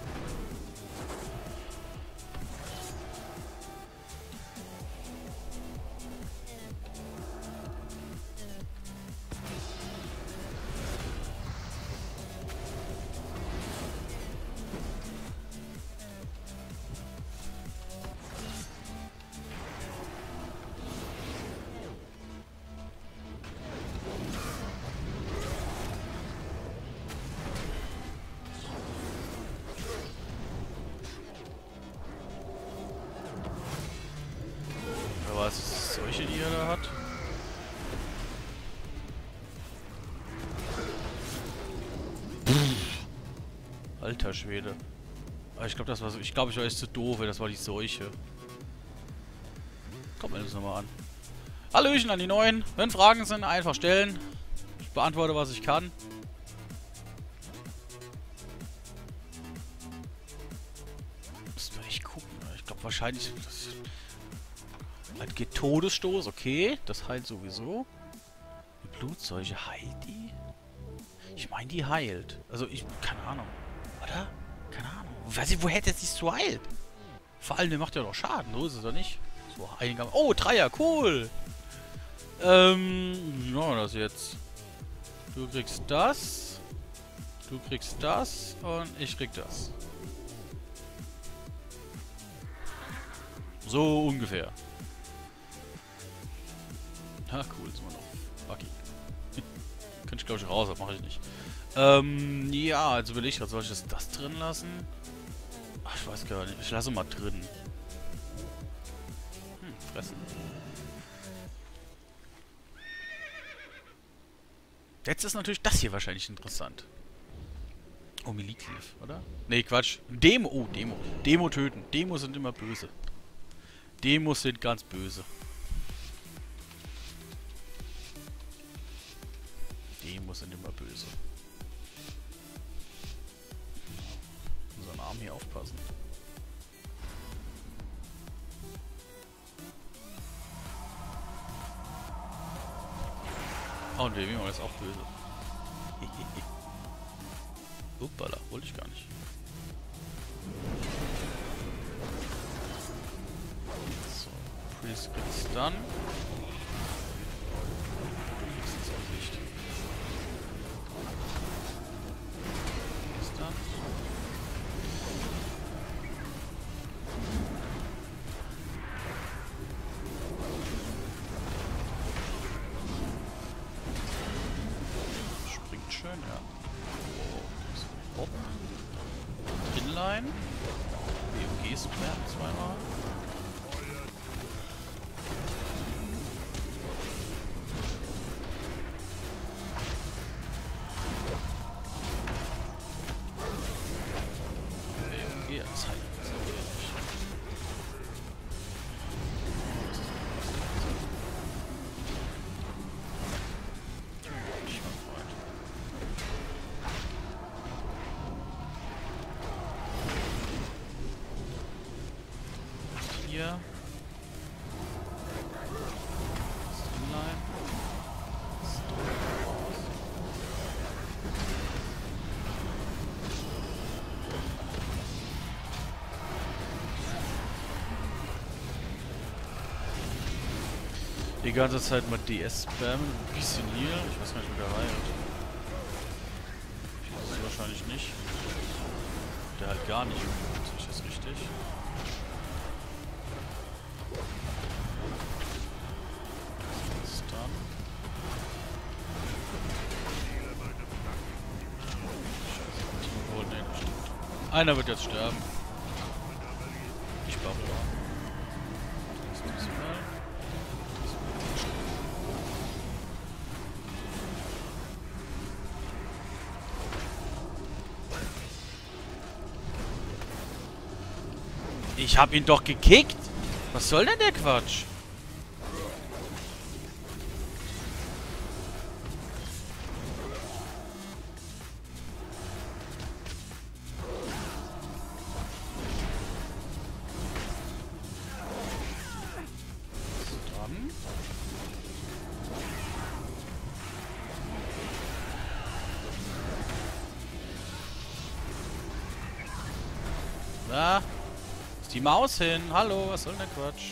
[SPEAKER 1] Was ist solche, die er da hat? Alter Schwede. Aber ich glaube, das war so. Ich glaube, ich war echt zu doof, das war die Seuche. Kommt mir das nochmal an. Hallöchen an die Neuen. Wenn Fragen sind, einfach stellen. Ich beantworte, was ich kann. Müssen wir echt gucken. Ich glaube wahrscheinlich. Das geht Todesstoß, okay. Das heilt sowieso. Die Blutseuche heilt die? Ich meine, die heilt. Also ich. Keine Ahnung. Oder? Keine Ahnung. Weiß ich, woher der sich so heilt? Vor allem, der macht ja doch Schaden. So ist es doch nicht. So, Eingang. Oh, Dreier, cool. Wie machen wir das jetzt? Du kriegst das. Du kriegst das. Und ich krieg das. So ungefähr. Na cool, sind wir noch. Lucky. Könnte ich glaube ich raus, aber mache ich nicht. Ja, also will ich, soll ich das drin lassen? Ach, ich weiß gar nicht. Ich lasse mal drin. Fressen. Jetzt ist natürlich das hier wahrscheinlich interessant. Oh, Milikliff, oder? Nee, Quatsch. Demo. Oh, Demo. Demo töten. Demos sind immer böse. Demos sind ganz böse. Demos sind immer böse. Unseren Arm hier aufpassen. Oh, und der Wimmer ist auch böse. Uppala, wollte ich gar nicht. So, Priest kriegt's dann. Du kriegst es auch nicht. Dann. Springt schön, ja. Oh, Hopp. Inline. BOG DS-Bam zweimal. Ja, das heilt so wenig. Ich mein Freund. Hier. Streamline. Die ganze Zeit mal DS spammen, ein bisschen hier. Ich weiß gar nicht, wie der heilt. Das ist wahrscheinlich nicht. Der halt gar nicht. Sehe ich das richtig? Stun. Obwohl, nee, das stimmt. Einer wird jetzt sterben. Ich bubble. Ich hab ihn doch gekickt! Was soll denn der Quatsch? Dann. Na? Ist die Maus hin? Hallo, was soll denn der Quatsch?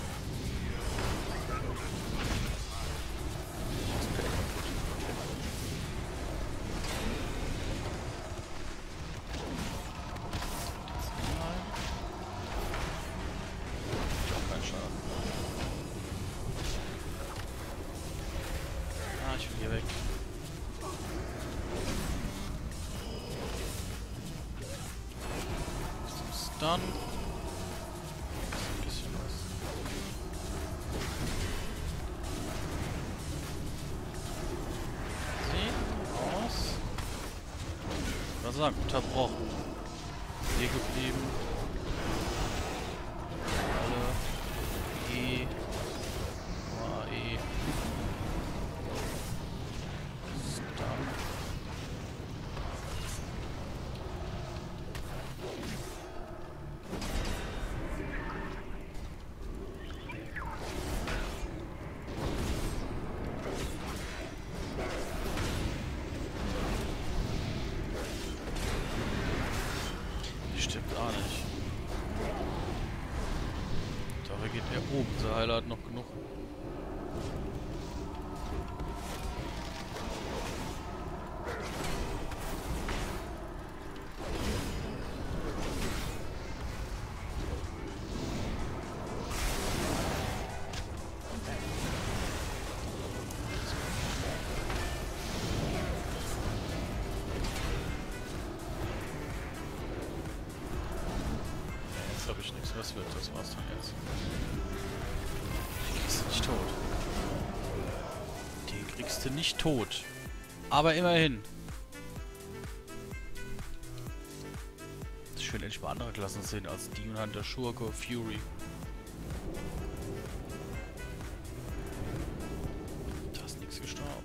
[SPEAKER 1] Ich hab keinen Schaden. Ah, ich will hier weg. Stun. Was sagen? Unterbrochen. Hier geblieben. Alle. E. E. Stun. Stimmt auch nicht. Dabei geht er oben. Der Heiler hat noch genug. Habe ich nichts, was wird, das war's dann jetzt. Die kriegst du nicht tot. Die kriegst du nicht tot. Aber immerhin. Schön, endlich mal andere Klassen sehen als Demon Hunter, Schurke, Fury. Da ist nichts gestorben.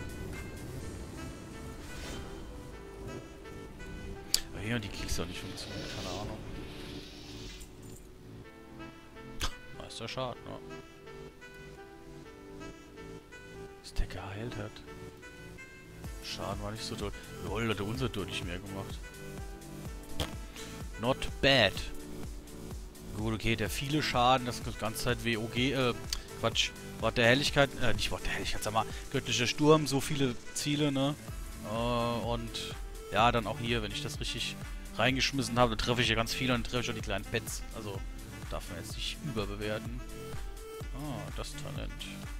[SPEAKER 1] Aber hier die kriegst du auch nicht funktioniert, keine Ahnung. Der Schaden, ne? Dass der geheilt hat. Schaden war nicht so doll. Lol, hat er unser deutlich mehr gemacht. Not bad. Gut, okay, der viele Schaden, das ganze Zeit WOG, Quatsch, Wort der Helligkeit, nicht Wort der Helligkeit, sag mal, göttlicher Sturm, so viele Ziele, ne? Und ja, dann auch hier, wenn ich das richtig reingeschmissen habe, dann treffe ich ja ganz viele und treffe ich auch die kleinen Pets. Also darf man jetzt nicht überbewerten. Ah, das Talent.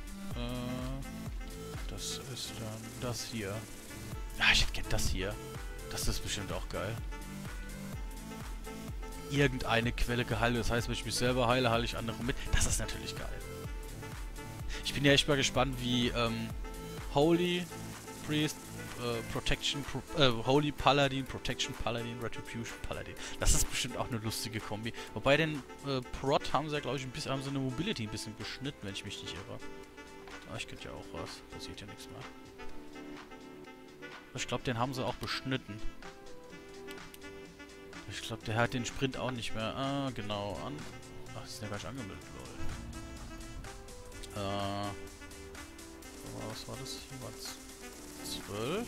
[SPEAKER 1] Das ist dann das hier. Ja, ich hätte gern das hier. Das ist bestimmt auch geil. irgendeine Quelle geheilt. Das heißt, wenn ich mich selber heile, heile ich andere mit. Das ist natürlich geil. Ich bin ja echt mal gespannt, wie Holy Priest, Holy Paladin, Protection Paladin, Retribution Paladin. Das ist bestimmt auch eine lustige Kombi. Wobei den Prot haben sie ja, glaube ich, haben sie eine Mobility ein bisschen beschnitten, wenn ich mich nicht irre. Ah, ich könnte ja auch was. Das sieht ja nichts mehr. Ich glaube, den haben sie auch beschnitten. Ich glaube, der hat den Sprint auch nicht mehr. Ah, genau. Ach, ist ja gar nicht angemeldet, lol. Was war das? Hier war 12.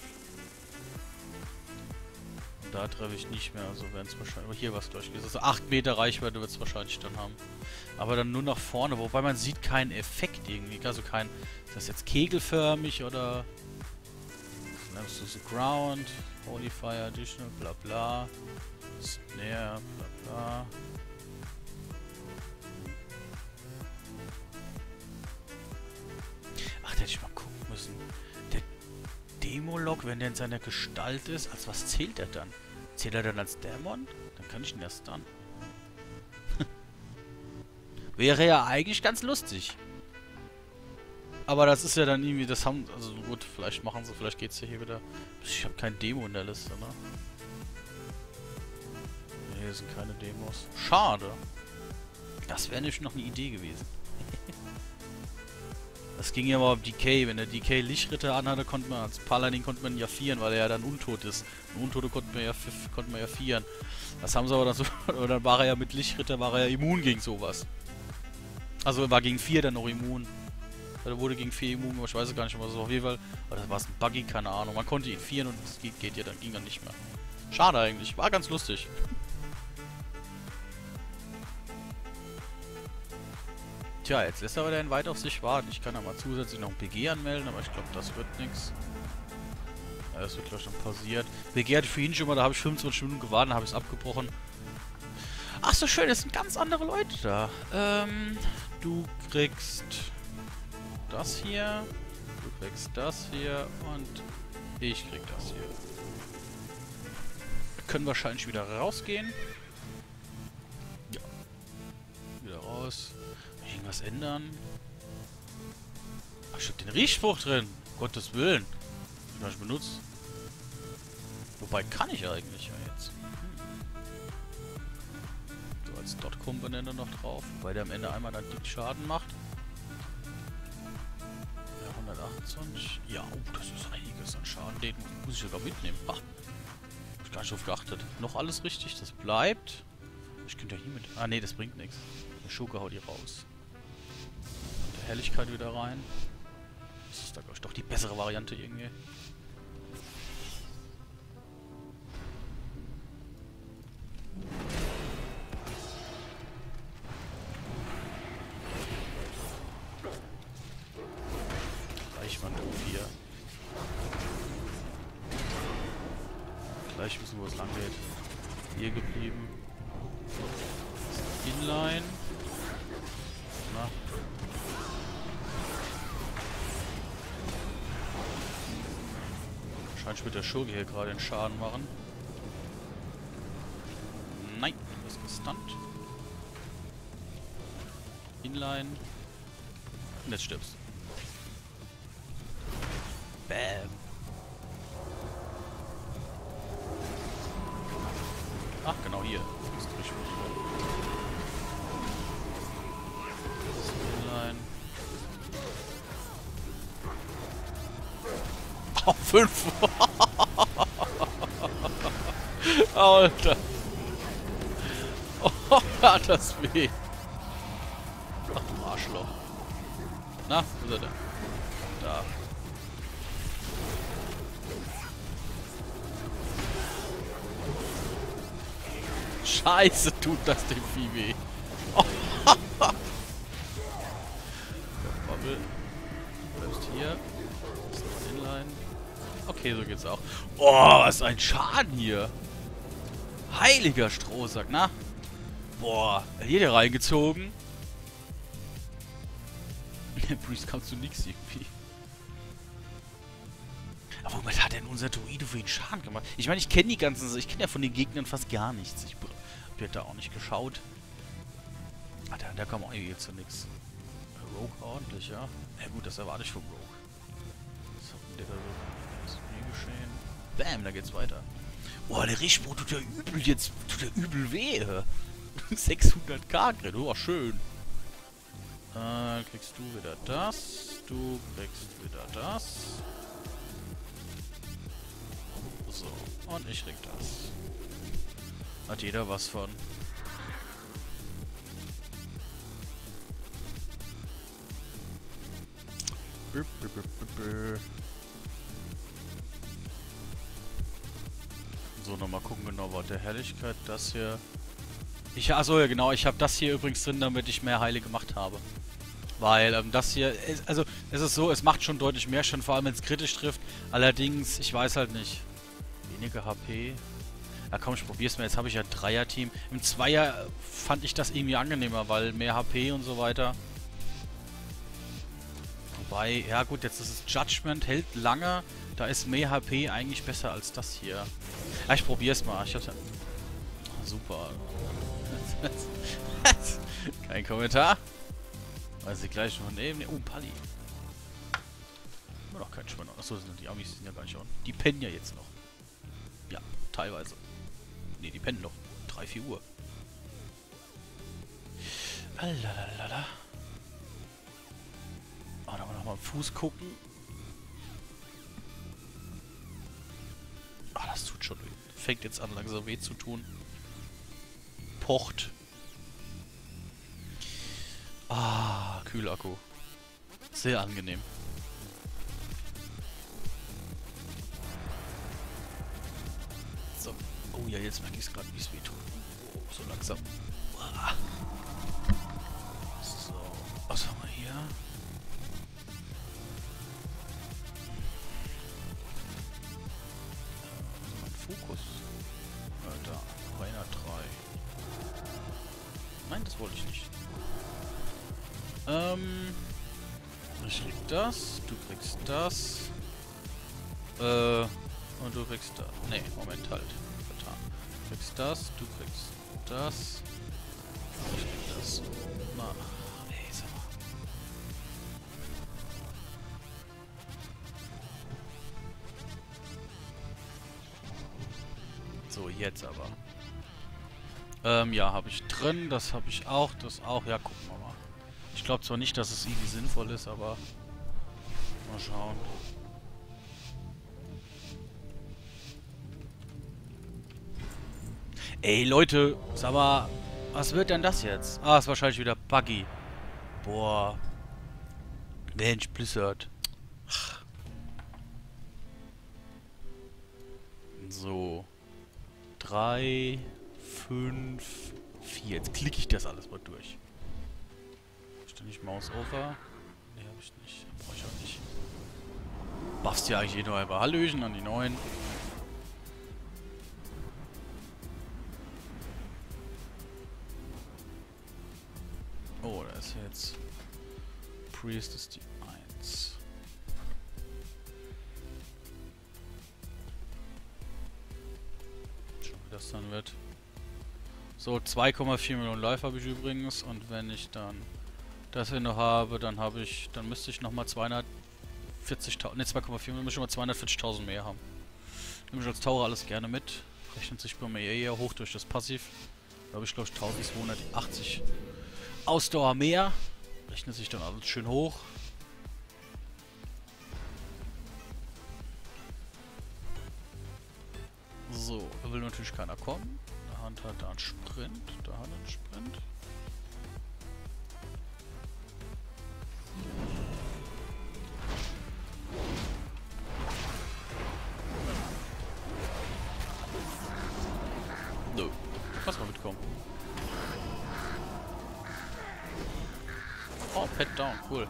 [SPEAKER 1] Und da treffe ich nicht mehr, also werden es wahrscheinlich. Aber hier war es durchgesetzt. Also 8 Meter Reichweite wird es wahrscheinlich dann haben. Aber dann nur nach vorne, wobei man sieht keinen Effekt irgendwie. Also kein. Ist das jetzt kegelförmig oder. Nimmst du so Ground, Holy Fire Additional, bla bla. Snare, bla bla. Ach, da hätte ich mal gucken müssen. Der Demo-Log, wenn der in seiner Gestalt ist, als was zählt er dann? Zählt er dann als Dämon? Dann kann ich ihn erst dann. Wäre ja eigentlich ganz lustig. Aber das ist ja dann irgendwie, das haben, also gut, vielleicht machen sie, vielleicht geht's ja hier wieder. Ich habe kein Demo in der Liste, ne? Ne, hier sind keine Demos. Schade. Das wäre nämlich noch eine Idee gewesen. Das ging ja mal um DK. Wenn der DK Lichtritter anhatte, konnte man als Paladin ihn ja vieren, weil er ja dann untot ist. Und Untote konnte man ja vieren. Das haben sie aber dann so, und dann war er ja mit Lichtritter, war er ja immun gegen sowas. Also er war gegen 4 dann noch immun. Er wurde gegen 4 immun, aber ich weiß gar nicht, was es auf jeden Fall. Oder war es ein Buggy, keine Ahnung. Man konnte ihn vieren und es geht ja, dann ging er nicht mehr. Schade eigentlich, war ganz lustig. Tja, jetzt lässt aber der weit auf sich warten. Ich kann ja mal zusätzlich noch ein PG anmelden, aber ich glaube, das wird nichts. Ja, das wird gleich noch passiert. PG hatte ich vorhin schon mal, da habe ich 25 Minuten gewartet, habe ich es abgebrochen. Ach so, schön, es sind ganz andere Leute da. Du kriegst das hier, du kriegst das hier und ich krieg das hier. Wir können wahrscheinlich wieder rausgehen. Ja. Wieder raus. Irgendwas ändern. Ach, ich hab den Riechspruch drin. Um Gottes Willen. Den habe ich benutzt. Wobei kann ich eigentlich ja jetzt. So als Dot-Komponente noch drauf. Wobei der am Ende einmal dann dick Schaden macht. Ja, 128. Ja, oh, das ist einiges an Schaden. Den muss ich sogar mitnehmen. Ach, hab ich gar nicht drauf geachtet. Noch alles richtig, das bleibt. Ich könnte ja hier mit. Ah, nee, das bringt nichts. Der Schurke haut die raus. Der Helligkeit wieder rein. Das ist da, glaube ich, doch die bessere Variante irgendwie. Reichwand hier. Gleich wissen, wo es lang geht. Hier geblieben. Inline. Na. Wahrscheinlich wird der Schurke hier gerade den Schaden machen. Nein, du bist gestunt. Inline. Und jetzt stirbst du. Bam. Ach, genau hier. Das ist Inline. Oh, 5. Alter. Oh, hat das weh. Ach du Arschloch. Na, wo ist er denn? Da. Scheiße, tut das dem Vieh weh. Oh. Bubble. Bleibst hier. Das ist ein Inline. Okay, so geht's auch. Oh, was ein Schaden hier. Heiliger Strohsack, na? Boah, hier reingezogen. Priest kannst du nix irgendwie. Aber womit hat denn unser Druide für ihn Schaden gemacht? Ich meine, ich kenne die ganzen... Ich kenne ja von den Gegnern fast gar nichts. Wird da auch nicht geschaut. Ah, der kam auch irgendwie zu nix. Rogue ordentlich, ja? Ja gut, das erwarte ich vom Rogue. Was hat denn der da so? Was ist hier geschehen? Bam, da geht's weiter. Boah, der Richtspruch tut ja übel jetzt. Tut ja übel weh. 600k Grid, oh, schön. Kriegst du wieder das. Du kriegst wieder das. So, und ich krieg das. Hat jeder was von. So, nochmal gucken genau, was der Helligkeit das hier. Achso, ja genau, ich habe das hier übrigens drin, damit ich mehr Heile gemacht habe. Weil das hier, also es ist so, es macht schon deutlich mehr, schon vor allem wenn es kritisch trifft. Allerdings, ich weiß halt nicht. Weniger HP. Ja komm, ich probier's mal, jetzt habe ich ja ein Dreier-Team. Im Zweier fand ich das irgendwie angenehmer, weil mehr HP und so weiter. Wobei, ja gut, jetzt ist es Judgment, hält lange. Da ist mehr HP eigentlich besser als das hier. Ja, ich probier's mal. Ich hab's ja... Super. Kein Kommentar. Weiß ich gleich von eben. Oh, Palli. Immer noch kein Schwein. Achso, die Amis sind ja gar nicht on. Die pennen ja jetzt noch. Ja, teilweise. Ne, die pennen noch. 3, 4 Uhr. Lalalala. Oh, da wollen wir nochmal am Fuß gucken. Ah, das tut schon weh. Fängt jetzt an, langsam weh zu tun. Pocht. Ah, Kühlakku. Sehr angenehm. So. Oh ja, jetzt merke ich es gerade, wie es weh tut. Oh, so langsam. So. Was haben wir hier? Fokus. Da. Reiner 3. Nein, das wollte ich nicht. Ich krieg das. Du kriegst das. Und du kriegst das. Ne, Moment, halt. Vertan. Du kriegst das. Du kriegst das. Ich krieg das. Na. Ey, sag mal. So, jetzt aber. Ja, habe ich drin. Das habe ich auch. Das auch. Ja, gucken wir mal. Ich glaube zwar nicht, dass es irgendwie sinnvoll ist, aber mal schauen. Ey, Leute, sag mal, was wird denn das jetzt? Ah, ist wahrscheinlich wieder Buggy. Boah. Mensch, Blizzard. So. 3, 5, 4. Jetzt klicke ich das alles mal durch. Ständig Maus over. Ne, hab ich nicht. Brauche ich auch nicht. Machst ja eigentlich eh nur einfach Hallöchen an die neuen. Oh, da ist jetzt. Priest ist die 1. Schauen, wie das dann wird. So, 2,4 Millionen Live habe ich übrigens. Und wenn ich dann das hier noch habe, dann müsste ich nochmal 240.000, ne 2,4 Millionen, müsste ich nochmal 240.000 mehr haben. Nehme ich als Taucher alles gerne mit. Rechnet sich bei mir eher hoch durch das Passiv. Da habe ich glaube ich 1280 Ausdauer mehr. Rechnet sich dann alles schön hoch. So, da will natürlich keiner kommen. Der Hand hat da einen Sprint, da hat er einen Sprint. Nö, lass mal mitkommen. Oh, Pet down, cool.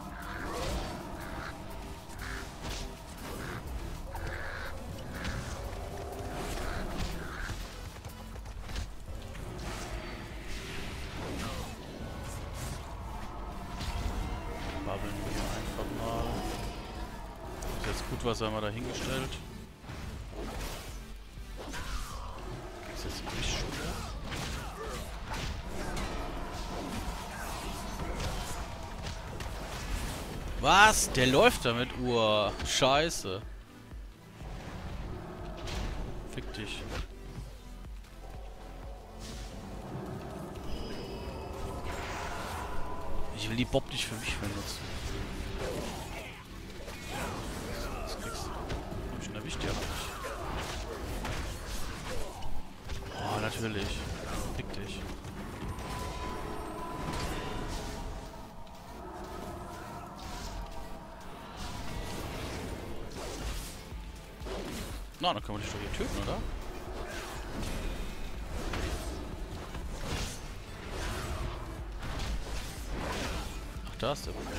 [SPEAKER 1] Babbeln wir einfach mal. Ist jetzt gut, was haben wir da hingestellt? Ist jetzt nicht schwer. Was? Der läuft damit? Scheiße. Fick dich. Ich will die Bob nicht für mich benutzen. Das kriegst du. Hab ich schon erwischt, ja. Oh, natürlich. Fick dich. Na, dann können wir dich doch hier töten, oder? Ach, da ist der Mist.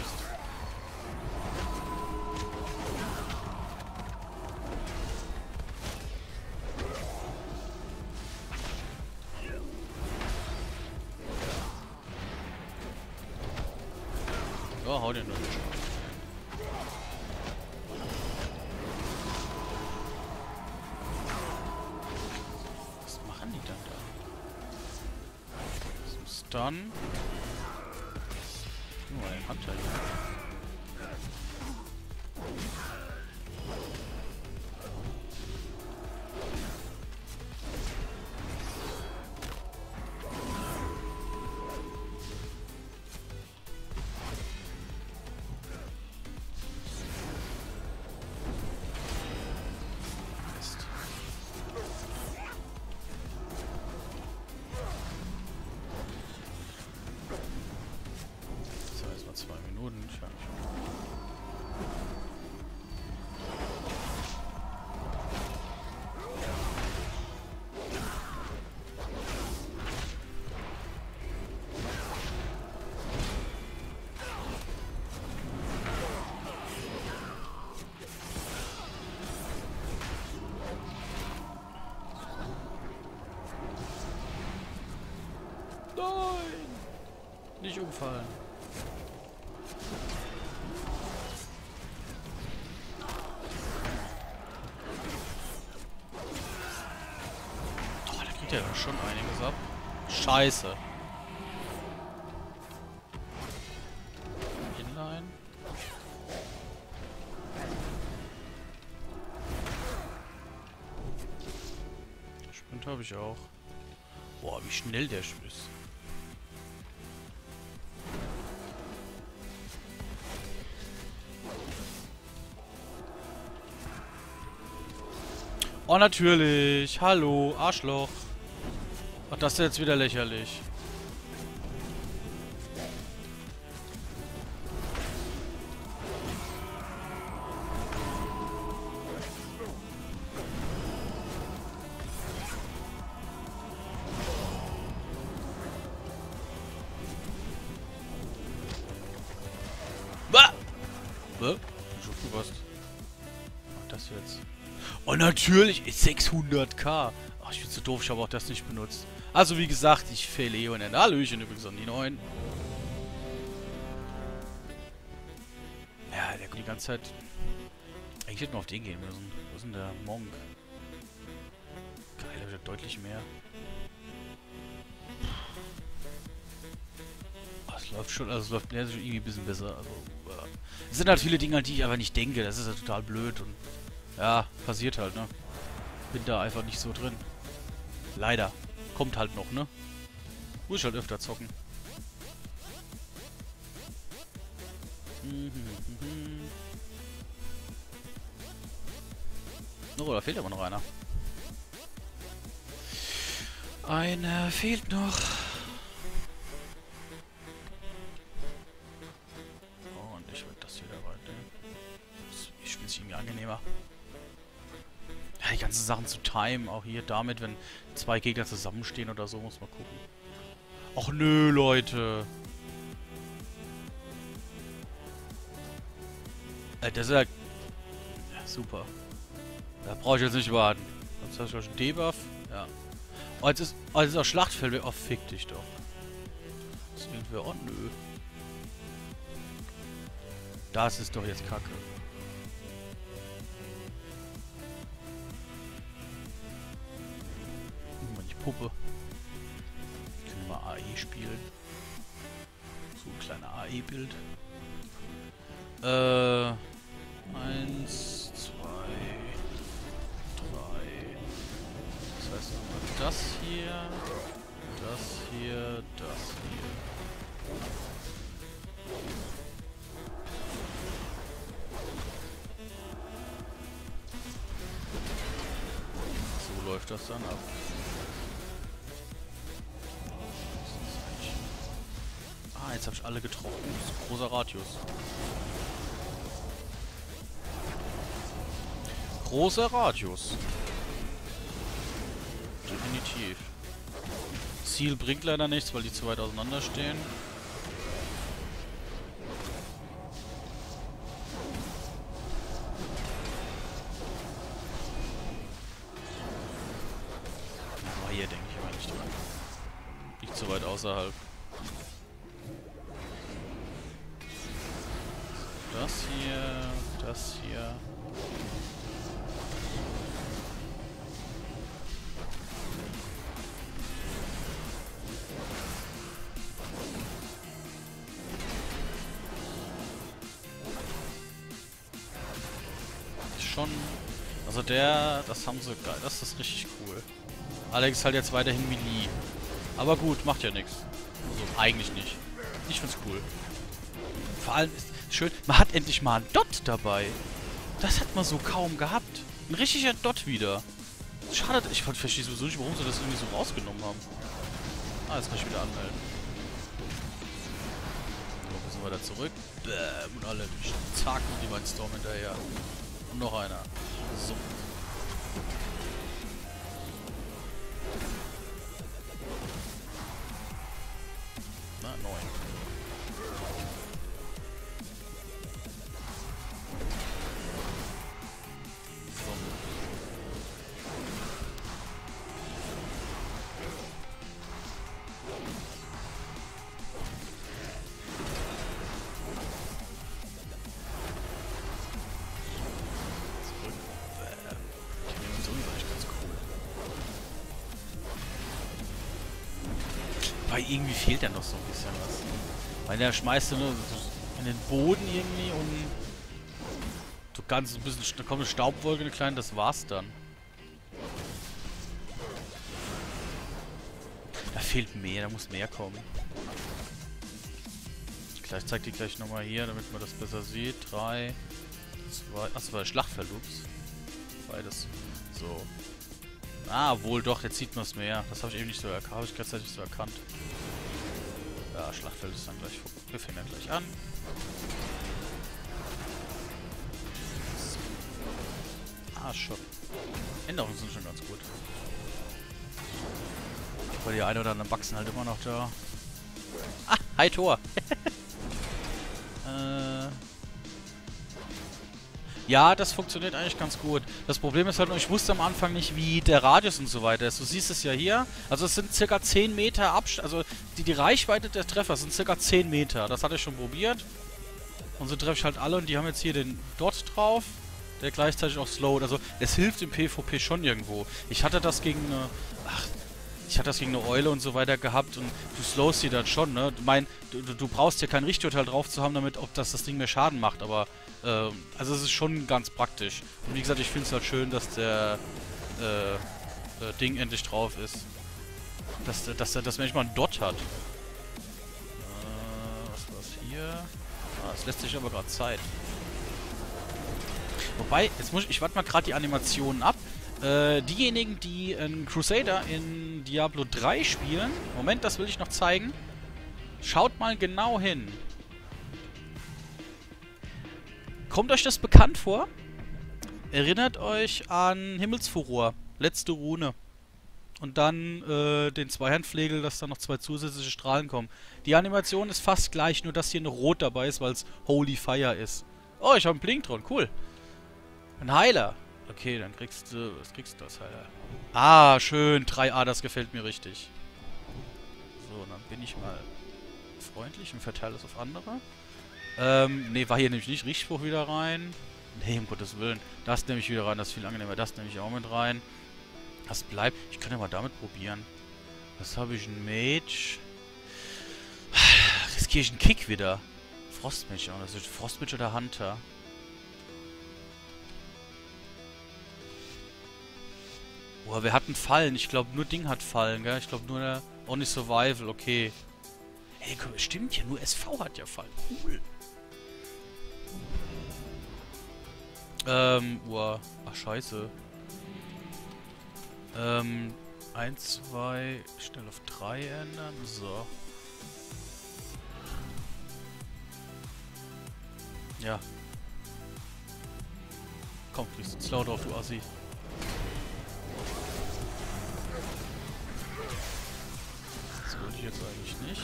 [SPEAKER 1] Ja, hau den durch. Was machen die dann da? Zum Stun. Oh, ein Hunter hier. So, erstmal 2 Minuten. Schau. Nein! Nicht umfallen. Oh, da kriegt er doch schon einiges ab. Scheiße. Inline. Sprint habe ich auch. Boah, wie schnell der ist. Oh, natürlich. Hallo, Arschloch. Ach, das ist jetzt wieder lächerlich. Bah! Schon was. Ach, das jetzt. Oh, natürlich. 600k. Ach, ich bin so doof. Ich habe auch das nicht benutzt. Also, wie gesagt, ich fehle eh und Hallöchen übrigens an die 9. Ja, der kommt die ganze Zeit. Eigentlich hätten wir auf den gehen müssen. Wo ist denn der Monk? Geil, der wird deutlich mehr. Es läuft schon, also es läuft schon irgendwie ein bisschen besser. Also, es sind halt viele Dinge, an die ich einfach nicht denke. Das ist ja total blöd und ja, passiert halt, ne? Bin da einfach nicht so drin. Leider. Kommt halt noch, ne? Muss ich halt öfter zocken. Oh, da fehlt aber noch einer. Einer fehlt noch. Und ich würde das hier dabei nehmen. Ich spiele es irgendwie angenehmer. Ja, die ganzen Sachen zu timen, auch hier damit, wenn 2 Gegner zusammenstehen oder so, muss man gucken. Och nö, Leute. Das ist ja super. Da brauche ich jetzt nicht warten. Jetzt hast du schon Debuff. Ja. Oh, jetzt ist auch Schlachtfeld. Oh, fick dich doch. Das ist irgendwie. Oh, nö. Das ist doch jetzt Kacke. Mal die Puppe. Können wir mal AE spielen. So ein kleiner AE-Bild. 1, 2, 3. Das heißt nochmal das hier, das hier, das hier. So läuft das dann ab. Ah, jetzt habe ich alle getroffen. Das ist ein großer Radius. Großer Radius. Definitiv. Ziel bringt leider nichts, weil die zu weit auseinander stehen. Aber hier denke ich aber nicht dran. Liegt zu weit außerhalb. Das hier, das hier. Schon. Also das haben sie geil. Das ist richtig cool. Alex halt jetzt weiterhin Melee. Aber gut, macht ja nichts. Also eigentlich nicht. Ich find's cool. Vor allem ist schön, man hat endlich mal einen Dot dabei. Das hat man so kaum gehabt. Ein richtiger Dot wieder. Schade, ich verstehe sowieso nicht, warum sie das irgendwie so rausgenommen haben. Ah, jetzt kann ich wieder anmelden. So, müssen wir da zurück. Bäm, und alle durch. Zack, und die beiden Storm hinterher. Und noch einer. So. Na, 9. Weil irgendwie fehlt ja noch so ein bisschen was. Weil der schmeißt du nur in den Boden irgendwie und so ganz ein bisschen, da kommt eine Staubwolke, eine kleine, das war's dann. Da fehlt mehr, da muss mehr kommen. Ich zeig die gleich nochmal hier, damit man das besser sieht. 3, 2, achso, war Schlachtverlust. Beides. So. Ah, wohl doch, jetzt sieht man es mehr. Das habe ich eben nicht so erkannt. Habe ich gleichzeitig so erkannt. Ja, Schlachtfeld ist dann gleich vorbei. Wir fangen dann gleich an. Ah, schon. Änderungen sind schon ganz gut. Weil die eine oder anderen Bugs sind halt immer noch da. Ah, hi Tor. Ja, das funktioniert eigentlich ganz gut. Das Problem ist halt nur, ich wusste am Anfang nicht, wie der Radius und so weiter ist. Du siehst es ja hier. Also es sind circa 10 Meter Abstand. Also die Reichweite der Treffer sind circa 10 Meter. Das hatte ich schon probiert. Und so treffe ich halt alle und die haben jetzt hier den Dot drauf, der gleichzeitig auch slowt. Also es hilft im PvP schon irgendwo. Ich hatte das gegen eine... Ich hatte das gegen eine Eule und so weiter gehabt und du slowst sie dann schon, ne? Du brauchst ja kein Richturteil drauf zu haben, damit ob das Ding mehr Schaden macht, aber also es ist schon ganz praktisch. Und wie gesagt, ich finde es halt schön, dass der Ding endlich drauf ist. Dass man nicht mal einen Dot hat. Was war's hier? Ah, es lässt sich aber gerade Zeit. Wobei, jetzt muss ich warte mal gerade die Animationen ab. Diejenigen, die einen Crusader in Diablo 3 spielen, Moment, das will ich noch zeigen. Schaut mal genau hin. Kommt euch das bekannt vor? Erinnert euch an Himmelsfuror, letzte Rune. Und dann den Zweihandflegel, dass da noch 2 zusätzliche Strahlen kommen. Die Animation ist fast gleich, nur dass hier eine Rot dabei ist, weil es Holy Fire ist. Oh, ich habe einen Blinktron, cool. Ein Heiler. Okay, dann kriegst du... Was kriegst du das, Heiler? Ah, schön. 3A, das gefällt mir richtig. So, dann bin ich mal freundlich und verteile es auf andere. Ne, war hier nämlich nicht Richtspruch wieder rein. Ne, um Gottes Willen. Das nehme ich wieder rein, das ist viel angenehmer. Das nehme ich auch mit rein. Das bleibt... Ich kann ja mal damit probieren. Was habe ich? Ein Mage. Riskiere ich einen Kick wieder. Frostmage auch. Das ist Frostmage oder Hunter. Boah, wir hatten Fallen. Ich glaube, nur Ding hat Fallen, gell? Ich glaube, nur der Only Survival, okay. Ey, stimmt ja, nur SV hat ja Fallen. Cool. Boah. Ach, scheiße. 1, 2, schnell auf 3 ändern. So. Ja. Komm, du bist schlau drauf, du Assi. Das wollte ich jetzt eigentlich nicht.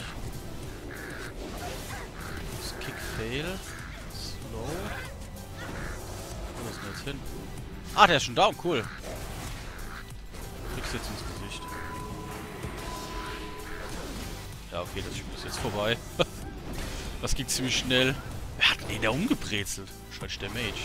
[SPEAKER 1] Das Kick Fail. Slow. Wo ist denn jetzt hin? Ah, der ist schon down, cool. Kriegst jetzt ins Gesicht. Ja, okay, das Spiel ist jetzt vorbei. Das ging ziemlich schnell. Wer hat den da umgebrezelt? Scheiß der Mage.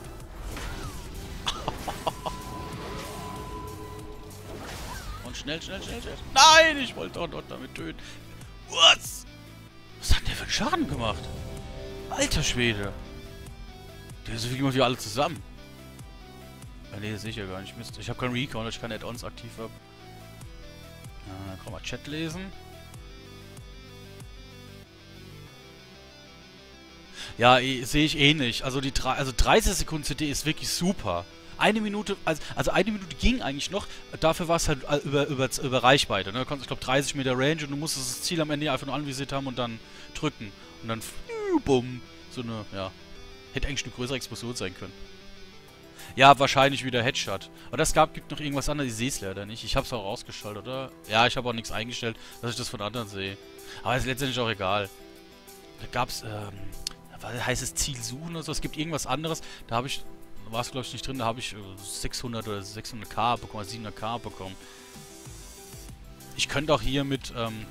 [SPEAKER 1] Und schnell, schnell, schnell, schnell. Nein, ich wollte doch dort damit töten. Was? Was hat der für einen Schaden gemacht? Alter Schwede. Der ist so viel gemacht wie alle zusammen. Ja, nee, das sehe ich ja gar nicht. Mist. Ich habe keinen Recon, weil ich keine Add-ons aktiv habe. Kann mal Chat lesen. Ja, sehe ich eh nicht. Also die 30 Sekunden CD ist wirklich super. Eine Minute, also eine Minute ging eigentlich noch. Dafür war es halt über Reichweite. Ne? Du konntest, ich glaube, 30 Meter Range und du musstest das Ziel am Ende einfach nur anvisiert haben und dann drücken. Und dann bumm. So eine, ja. Hätte eigentlich eine größere Explosion sein können. Ja, wahrscheinlich wieder Headshot. Aber das gibt noch irgendwas anderes. Ich sehe es leider nicht. Ich habe es auch ausgeschaltet, oder? Ja, ich habe auch nichts eingestellt, dass ich das von anderen sehe. Aber ist letztendlich auch egal. Da gab es, heißt es Ziel suchen oder so. Es gibt irgendwas anderes. Da habe ich, war es glaube ich nicht drin, da habe ich 600 oder 600k bekommen, 700k bekommen. Ich könnte auch hier mit,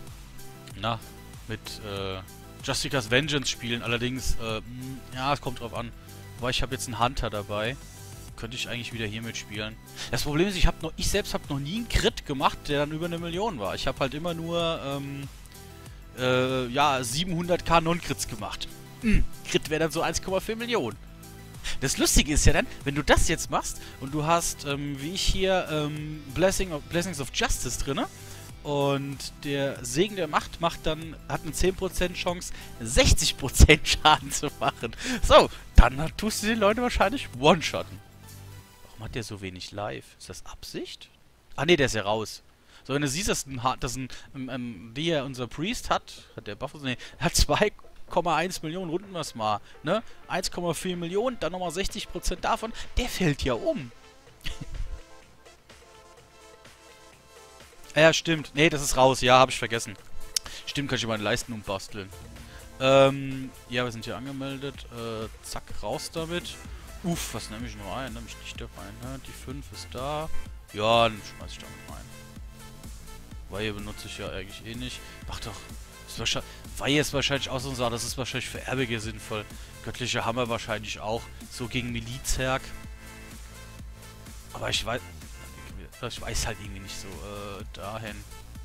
[SPEAKER 1] Justica's Vengeance spielen. Allerdings, ja, es kommt drauf an. Weil ich habe jetzt einen Hunter dabei. Könnte ich eigentlich wieder hier mitspielen. Das Problem ist, ich selbst habe noch nie einen Crit gemacht, der dann über 1 Million war. Ich habe halt immer nur, ja, 700k Non-Crits gemacht. Crit wäre dann so 1,4 Millionen. Das Lustige ist ja dann, wenn du das jetzt machst und du hast, wie ich hier, Blessings of Justice drinne und der Segen der Macht hat eine 10% Chance, 60% Schaden zu machen. So, dann tust du den Leuten wahrscheinlich One-Shotten. Warum hat der so wenig Life? Ist das Absicht? Ah ne, der ist ja raus. So, wenn du siehst, dass unser Priest hat der Buff, ne, hat 2,1 Millionen, runden wir es mal, ne? 1,4 Millionen, dann nochmal 60% davon, der fällt ja um. Ja, stimmt. Ne, das ist raus, ja, habe ich vergessen. Stimmt, kann ich meine Leisten umbasteln. Ja, wir sind hier angemeldet. Zack, raus damit. Uff, was nehme ich noch ein? Nehme ich nicht da rein, ne? Die 5 ist da. Ja, dann schmeiß ich damit rein. Weihe benutze ich ja eigentlich eh nicht. Ach doch. Weihe ist wahrscheinlich auch so eine Sache. Das ist wahrscheinlich für Erbige sinnvoll. Göttliche Hammer wahrscheinlich auch. So gegen Milizherk. Aber ich weiß halt irgendwie nicht so, dahin.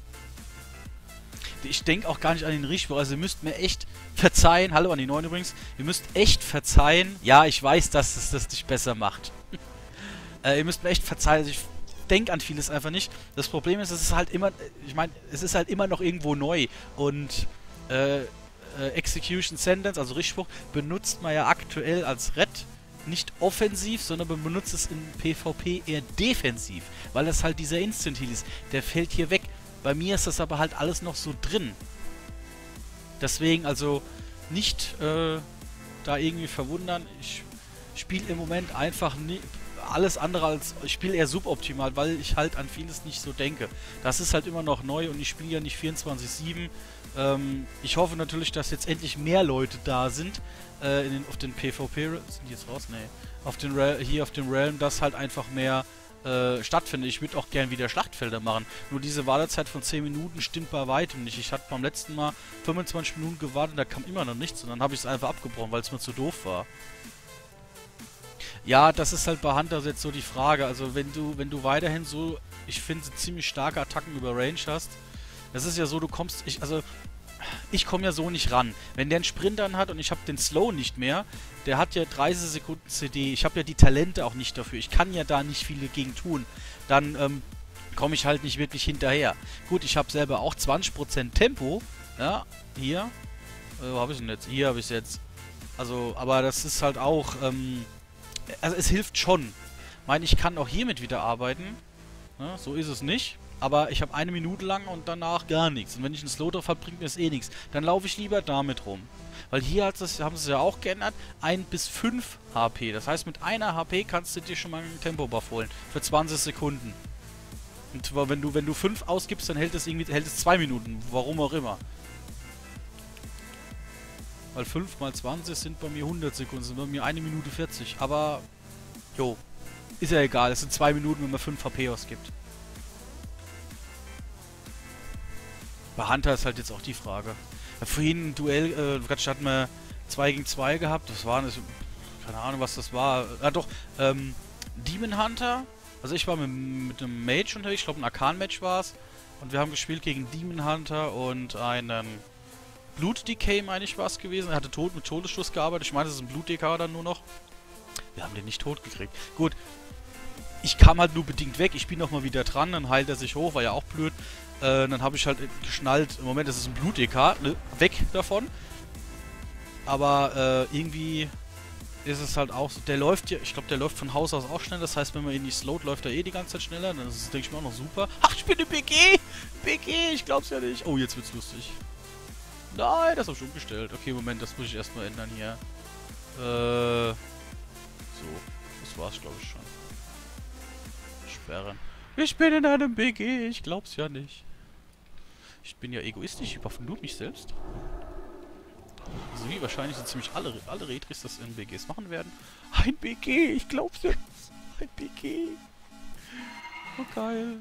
[SPEAKER 1] Ich denke auch gar nicht an den Richtspruch. Also ihr müsst mir echt verzeihen. Hallo an die Neuen übrigens. Ihr müsst echt verzeihen. Ja, ich weiß, dass es das nicht besser macht. Ihr müsst mir echt verzeihen. Also ich denke an vieles einfach nicht. Das Problem ist, es ist halt immer... Ich meine, es ist halt immer noch irgendwo neu. Und Execution Sentence, also Richtspruch, benutzt man ja aktuell als Red nicht offensiv, sondern man benutzt es in PvP eher defensiv. Weil das halt dieser Instant Heal ist. Der fällt hier weg. Bei mir ist das aber halt alles noch so drin. Deswegen also nicht da irgendwie verwundern. Ich spiele im Moment einfach alles andere als... Ich spiele eher suboptimal, weil ich halt an vieles nicht so denke. Das ist halt immer noch neu und ich spiele ja nicht 24/7. Ich hoffe natürlich, dass jetzt endlich mehr Leute da sind auf den PvP... Sind die jetzt raus? Nee. Auf den Realm, dass halt einfach mehr stattfindet. Ich würde auch gern wieder Schlachtfelder machen. Nur diese Wartezeit von 10 Minuten stimmt bei weitem nicht. Ich hatte beim letzten Mal 25 Minuten gewartet, da kam immer noch nichts und dann habe ich es einfach abgebrochen, weil es mir zu doof war. Ja, das ist halt bei Hunter jetzt so die Frage. Also wenn du weiterhin so, ich finde, ziemlich starke Attacken über Range hast, das ist ja so, ich komme ja so nicht ran. Wenn der einen Sprint dann hat und ich habe den Slow nicht mehr, der hat ja 30 Sekunden CD, ich habe ja die Talente auch nicht dafür, ich kann ja da nicht viel dagegen tun, dann komme ich halt nicht wirklich hinterher. Gut, ich habe selber auch 20% Tempo, ja, hier, wo habe ich denn jetzt? Hier habe ich es jetzt. Also, aber das ist halt auch, also es hilft schon. Ich meine, ich kann auch hiermit wieder arbeiten, ja, so ist es nicht. Aber ich habe 1 Minute lang und danach gar nichts. Und wenn ich einen Slow drauf habe, bringt mir das eh nichts. Dann laufe ich lieber damit rum. Weil hier haben sie es ja auch geändert. 1 bis 5 HP. Das heißt, mit einer HP kannst du dir schon mal einen Tempo-Buff holen. Für 20 Sekunden. Und wenn du 5 ausgibst, dann hält es 2 Minuten. Warum auch immer. Weil 5 mal 20 sind bei mir 100 Sekunden. Sind bei mir 1 Minute 40. Aber, jo. Ist ja egal. Es sind 2 Minuten, wenn man 5 HP ausgibt. Bei Hunter ist halt jetzt auch die Frage. Vorhin ein Duell, hatten wir 2 gegen 2 gehabt. Das war, keine Ahnung, was das war. Ah, doch, Demon Hunter. Also ich war mit einem Mage unterwegs, ich glaube ein Arkan-Match war es. Und wir haben gespielt gegen Demon Hunter und einen Blut-Decay, meine ich, war es gewesen. Er hatte mit Todesschuss gearbeitet. Ich meine, das ist ein Blut-Decay dann nur noch. Wir haben den nicht tot gekriegt. Gut, ich kam halt nur bedingt weg. Ich bin nochmal wieder dran, dann heilt er sich hoch, war ja auch blöd. Dann habe ich halt geschnallt, im Moment, das ist ein Blut-EK, ne? Weg davon. Aber irgendwie ist es halt auch so, der läuft ja, ich glaube, der läuft von Haus aus auch schnell. Das heißt, wenn man ihn nicht slowt, läuft er eh die ganze Zeit schneller. Das ist, denke ich mal, auch noch super. Ach, ich bin eine BG! BG, ich glaub's ja nicht. Oh, jetzt wird's lustig. Nein, das hab ich umgestellt. Okay, Moment, das muss ich erstmal ändern hier. So, das war's, glaube ich, schon. Sperren. Ich bin in einem BG, ich glaub's ja nicht. Ich bin ja egoistisch, ich überflute mich selbst. So wie wahrscheinlich sind ziemlich alle Retris das in BGs machen werden. Ein BG, ich glaub's ja. Ein BG. Oh geil.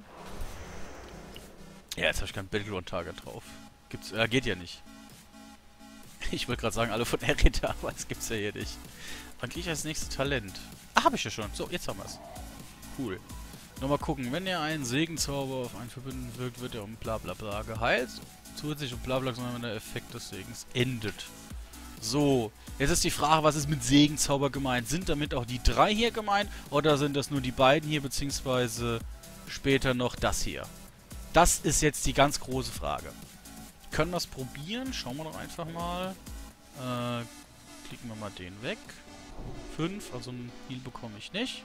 [SPEAKER 1] Ja, jetzt habe ich keinen Battleground-Target drauf. Gibt's, geht ja nicht. Ich wollte gerade sagen, alle von Erita, aber das gibt's ja hier nicht. Wann kriege ich als nächstes Talent? Ah, habe ich ja schon. So, jetzt haben wir's. Cool. Nochmal gucken, wenn ihr einen Segenzauber auf einen Verbündeten wirkt, wird er um bla bla bla geheilt. Zusätzlich um bla bla, sondern wenn der Effekt des Segens endet. So, jetzt ist die Frage, was ist mit Segenzauber gemeint? Sind damit auch die 3 hier gemeint oder sind das nur die beiden hier, beziehungsweise später noch das hier? Das ist jetzt die ganz große Frage. Wir können das probieren, schauen wir doch einfach mal. Klicken wir mal den weg. 5, also einen Heal bekomme ich nicht.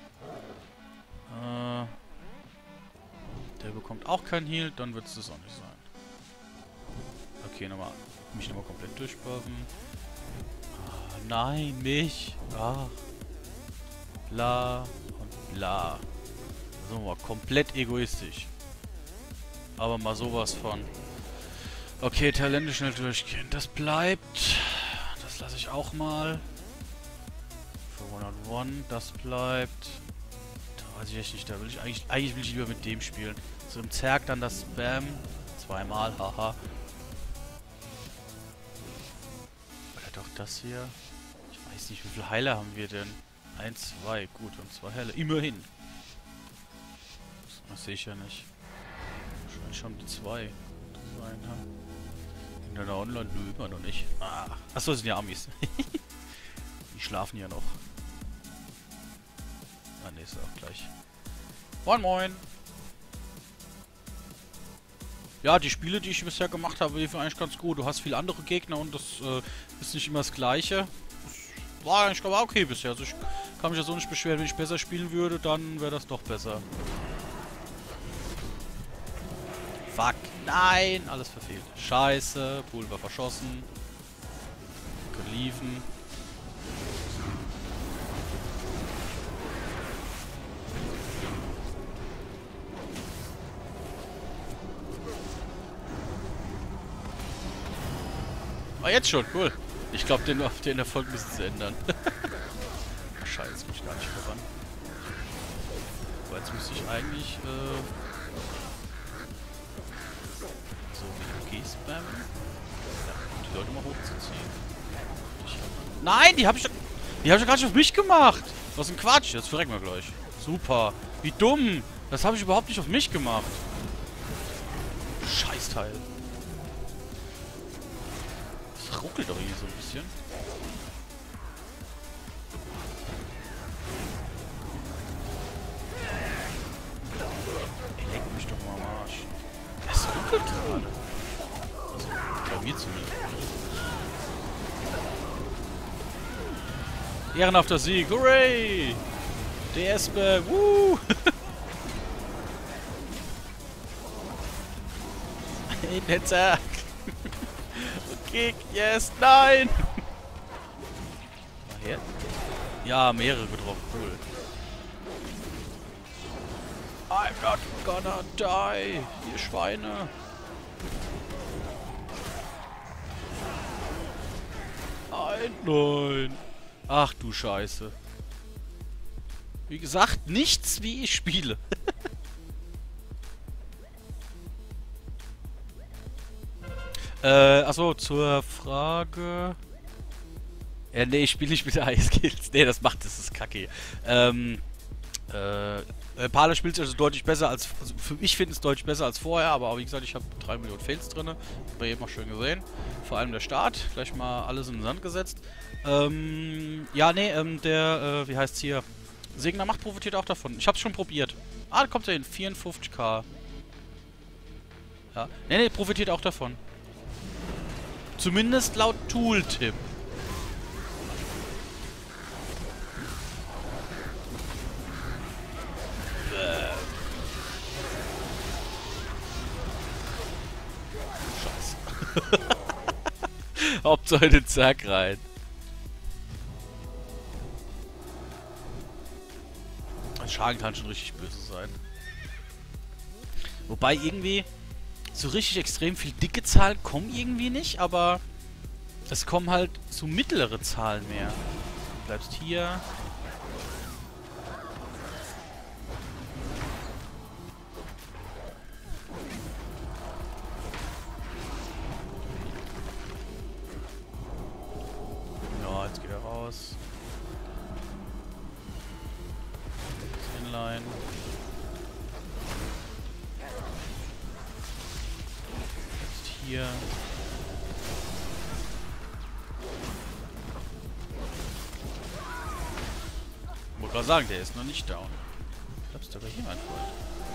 [SPEAKER 1] Der bekommt auch kein Heal, dann wird es das auch nicht sein. Okay, mich nochmal komplett durchbuffen. Ah, nein, mich. Ach. Bla und bla. So, mal komplett egoistisch. Aber mal sowas von. Okay, Talente schnell durchgehen. Das bleibt. Das lasse ich auch mal. Für 101, das bleibt. Weiß ich echt nicht, da will ich eigentlich will ich lieber mit dem spielen. So im Zerg dann das Spam. 2-mal, haha. Oder doch das hier. Ich weiß nicht, wie viele Heiler haben wir denn? 1, 2, gut, und 2 Heiler. Immerhin. Das sehe ich ja nicht. Wahrscheinlich schon die 2 sein, ja. In einer Online, nö, immer noch nicht. Ah. Achso, das sind ja Amis. Die schlafen ja noch. Ah, ne, ist auch gleich. Moin, moin! Ja, die Spiele, die ich bisher gemacht habe, liefen eigentlich ganz gut. Du hast viele andere Gegner und das ist nicht immer das Gleiche. Das war eigentlich, glaube ich, okay bisher. Also ich kann mich ja so nicht beschweren. Wenn ich besser spielen würde, dann wäre das doch besser. Fuck, nein! Alles verfehlt. Scheiße, Pulver verschossen. Geliefen. Ah, jetzt schon, cool. Ich glaube, den Erfolg müssen sie ändern. Scheiße, jetzt muss ich gar nicht voran. Aber jetzt müsste ich eigentlich, so wie G-Spam. Ja, um die Leute mal hochzuziehen. Nein, die hab ich doch gar nicht auf mich gemacht. Was ein Quatsch. Jetzt verrecken wir gleich. Super. Wie dumm. Das habe ich überhaupt nicht auf mich gemacht. Scheißteil. ruckelt doch irgendwie so ein bisschen. Ey, leck mich doch mal am Arsch. Es ruckelt gerade. Also, bei mir zumindest. Ehrenhafter Sieg, hooray! Der Espe, woo! In den Tag! Kick, yes, nein! Her? Ja, mehrere getroffen, cool. I'm not gonna die, ihr Schweine! Nein! Ach du Scheiße. Wie gesagt, nichts wie ich spiele. Achso, zur Frage... nee, ich spiele nicht mit der Skills. Nee, das ist kacke. Pala spielt also deutlich besser als... Also für mich finde es deutlich besser als vorher, aber wie gesagt, ich habe 3 Millionen Fails drin. Habt ihr eben auch schön gesehen. Vor allem der Start. Gleich mal alles in den Sand gesetzt. Ja, nee, wie heißt's hier? Segen der Macht profitiert auch davon. Ich hab's schon probiert. Ah, da kommt er hin. 54k. Ja. Nee, profitiert auch davon. Zumindest laut Tooltip. Scheiße. Hauptsache den Zack rein. Schaden kann schon richtig böse sein. Wobei irgendwie so richtig extrem viel dicke Zahlen kommen irgendwie nicht, aber es kommen halt so mittlere Zahlen mehr. Du bleibst hier. Ja, jetzt geht er raus. Inline. Jetzt hier. Ich wollte gerade sagen, der ist noch nicht down. Bleibst du aber hier, mein Freund.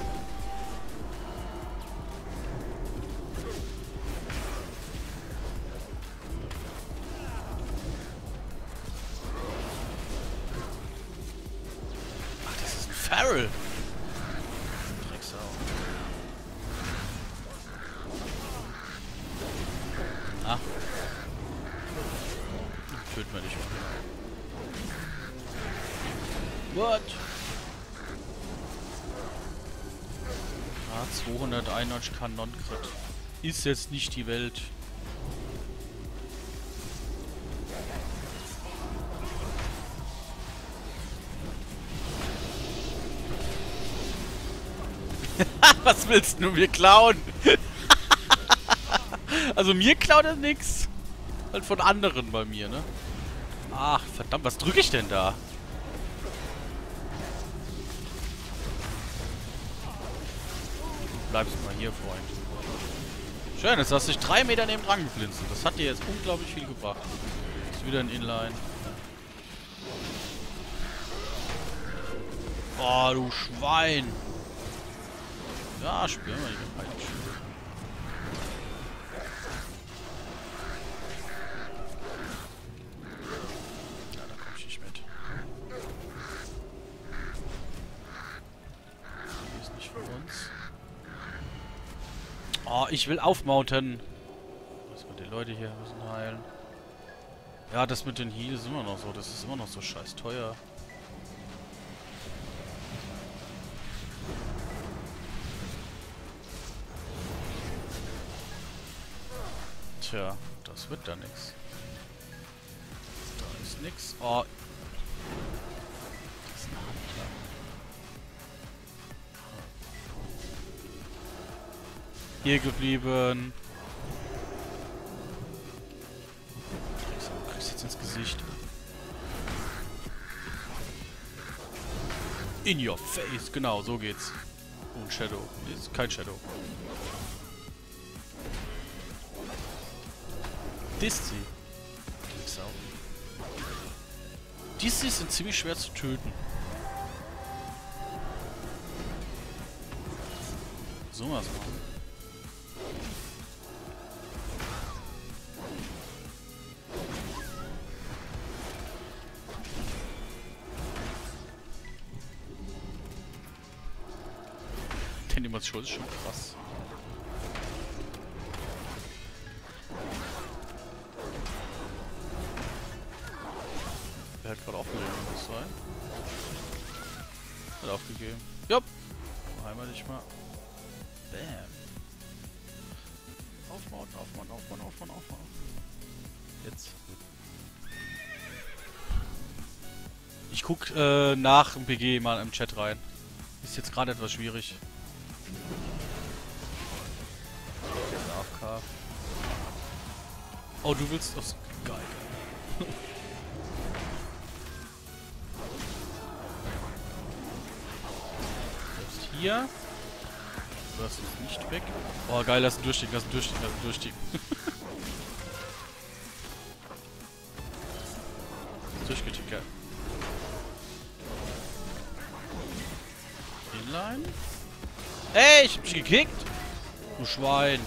[SPEAKER 1] Farrell! Drecksau. Ah. Töten wir dich mal. What? Ah, 291 Non-Crit. Ist jetzt nicht die Welt. Was willst du mir klauen? Also mir klaut er nix. Halt von anderen bei mir, ne? Ach, verdammt, was drücke ich denn da? Du bleibst mal hier, Freund. Schön, jetzt hast du dich 3 Meter neben dran geblinzelt. Das hat dir jetzt unglaublich viel gebracht. Ist wieder ein Inline. Oh, du Schwein. Ja, spielen wir nicht mit Peitschen. Ja, da komm ich nicht mit. Die ist nicht für uns. Oh, ich will aufmounten. Lass mal die Leute hier müssen heilen. Ja, das mit den Heals ist immer noch so. Das ist immer noch so scheiß teuer. Tja, das wird da nix. Da ist nix. Oh. Das ist ein Handler. Hier geblieben. Du kriegst jetzt ins Gesicht. In your face. Genau, so geht's. Oh, ein Shadow. Ist kein Shadow. Diszi. Drecksau. Diese sind ziemlich schwer zu töten. So was machen. Die Animation ist schon krass. Er hat gerade aufgegeben, muss sein. Hat aufgegeben. Jupp! Einmal nicht mal. Bam. Aufbauen, aufbauen, aufbauen, aufbauen, aufbauen. Jetzt. Ich guck nach dem PG mal im Chat rein. Ist jetzt gerade etwas schwierig. AFK. Oh, du willst das? Geil. Selbst hier. Das ist nicht weg. Oh, geil, lass ihn durchstehen, lass ihn durchstehen, lass ihn durchstehen. Durchgetickert. Inline? Ey, ich hab dich gekickt! Du Schwein!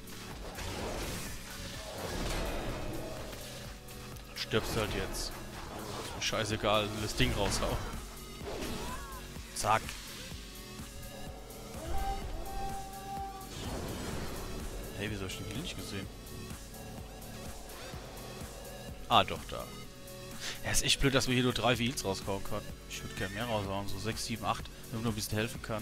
[SPEAKER 1] Stirbst halt jetzt. Ist mir scheißegal, das Ding raushauen. Zack. Hey, wieso hab ich den Heal nicht gesehen? Ah, doch, da. Ja, ist echt blöd, dass man hier nur 3 Heals raushauen kann. Ich würde gerne mehr raushauen, so 6, 7, 8, wenn man nur ein bisschen helfen kann.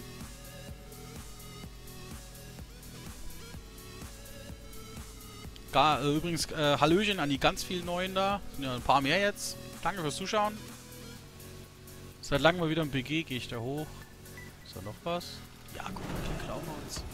[SPEAKER 1] Übrigens, Hallöchen an die ganz vielen Neuen da. Sind ja ein paar mehr jetzt. Danke fürs Zuschauen. Seit langem mal wieder im BG, gehe ich da hoch. Ist da noch was? Ja, guck mal, hier klauen wir uns.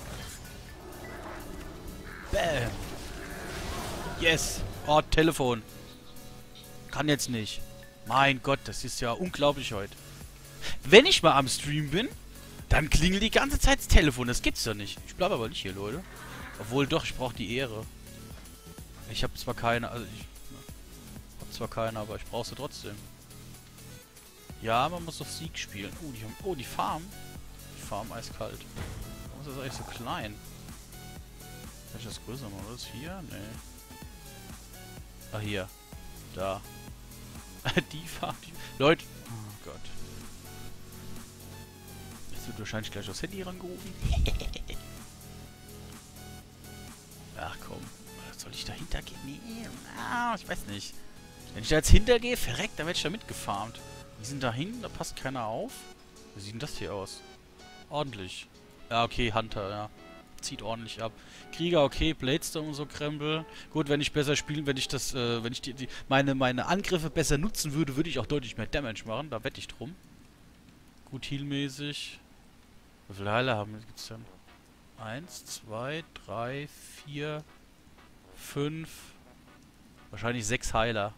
[SPEAKER 1] Bam! Yes! Oh, Telefon. Kann jetzt nicht. Mein Gott, das ist ja unglaublich heute. Wenn ich mal am Stream bin, dann klingelt die ganze Zeit das Telefon. Das gibt's doch nicht. Ich bleibe aber nicht hier, Leute. Obwohl doch, ich brauche die Ehre. Ich habe zwar keine, also ich habe zwar keine, aber ich brauche sie trotzdem. Ja, man muss auf Sieg spielen. Oh, die haben, oh, die Farm. Die Farm eiskalt. Warum ist das eigentlich so klein? Kann ich das größer machen? Oder ist hier? Nee. Ah, hier. Da. Die Farm. Die Leute. Oh Gott. Jetzt wird wahrscheinlich gleich aufs Handy rangerufen. Ach komm. Soll ich dahinter gehen? Nee. Ah, ich weiß nicht. Wenn ich da jetzt hintergehe, verreckt, dann werde ich da mitgefarmt. Die sind da hinten, da passt keiner auf. Wie sieht denn das hier aus? Ordentlich. Ja, okay, Hunter, ja. Zieht ordentlich ab. Krieger, okay, Bladestone und so Krempel. Gut, wenn ich besser spielen, wenn ich das, wenn ich meine Angriffe besser nutzen würde, würde ich auch deutlich mehr Damage machen. Da wette ich drum. Gut, healmäßig. Wie viele Heiler haben wir? Gibt's denn? 1, 2, 3, 4, 5. Wahrscheinlich 6 Heiler.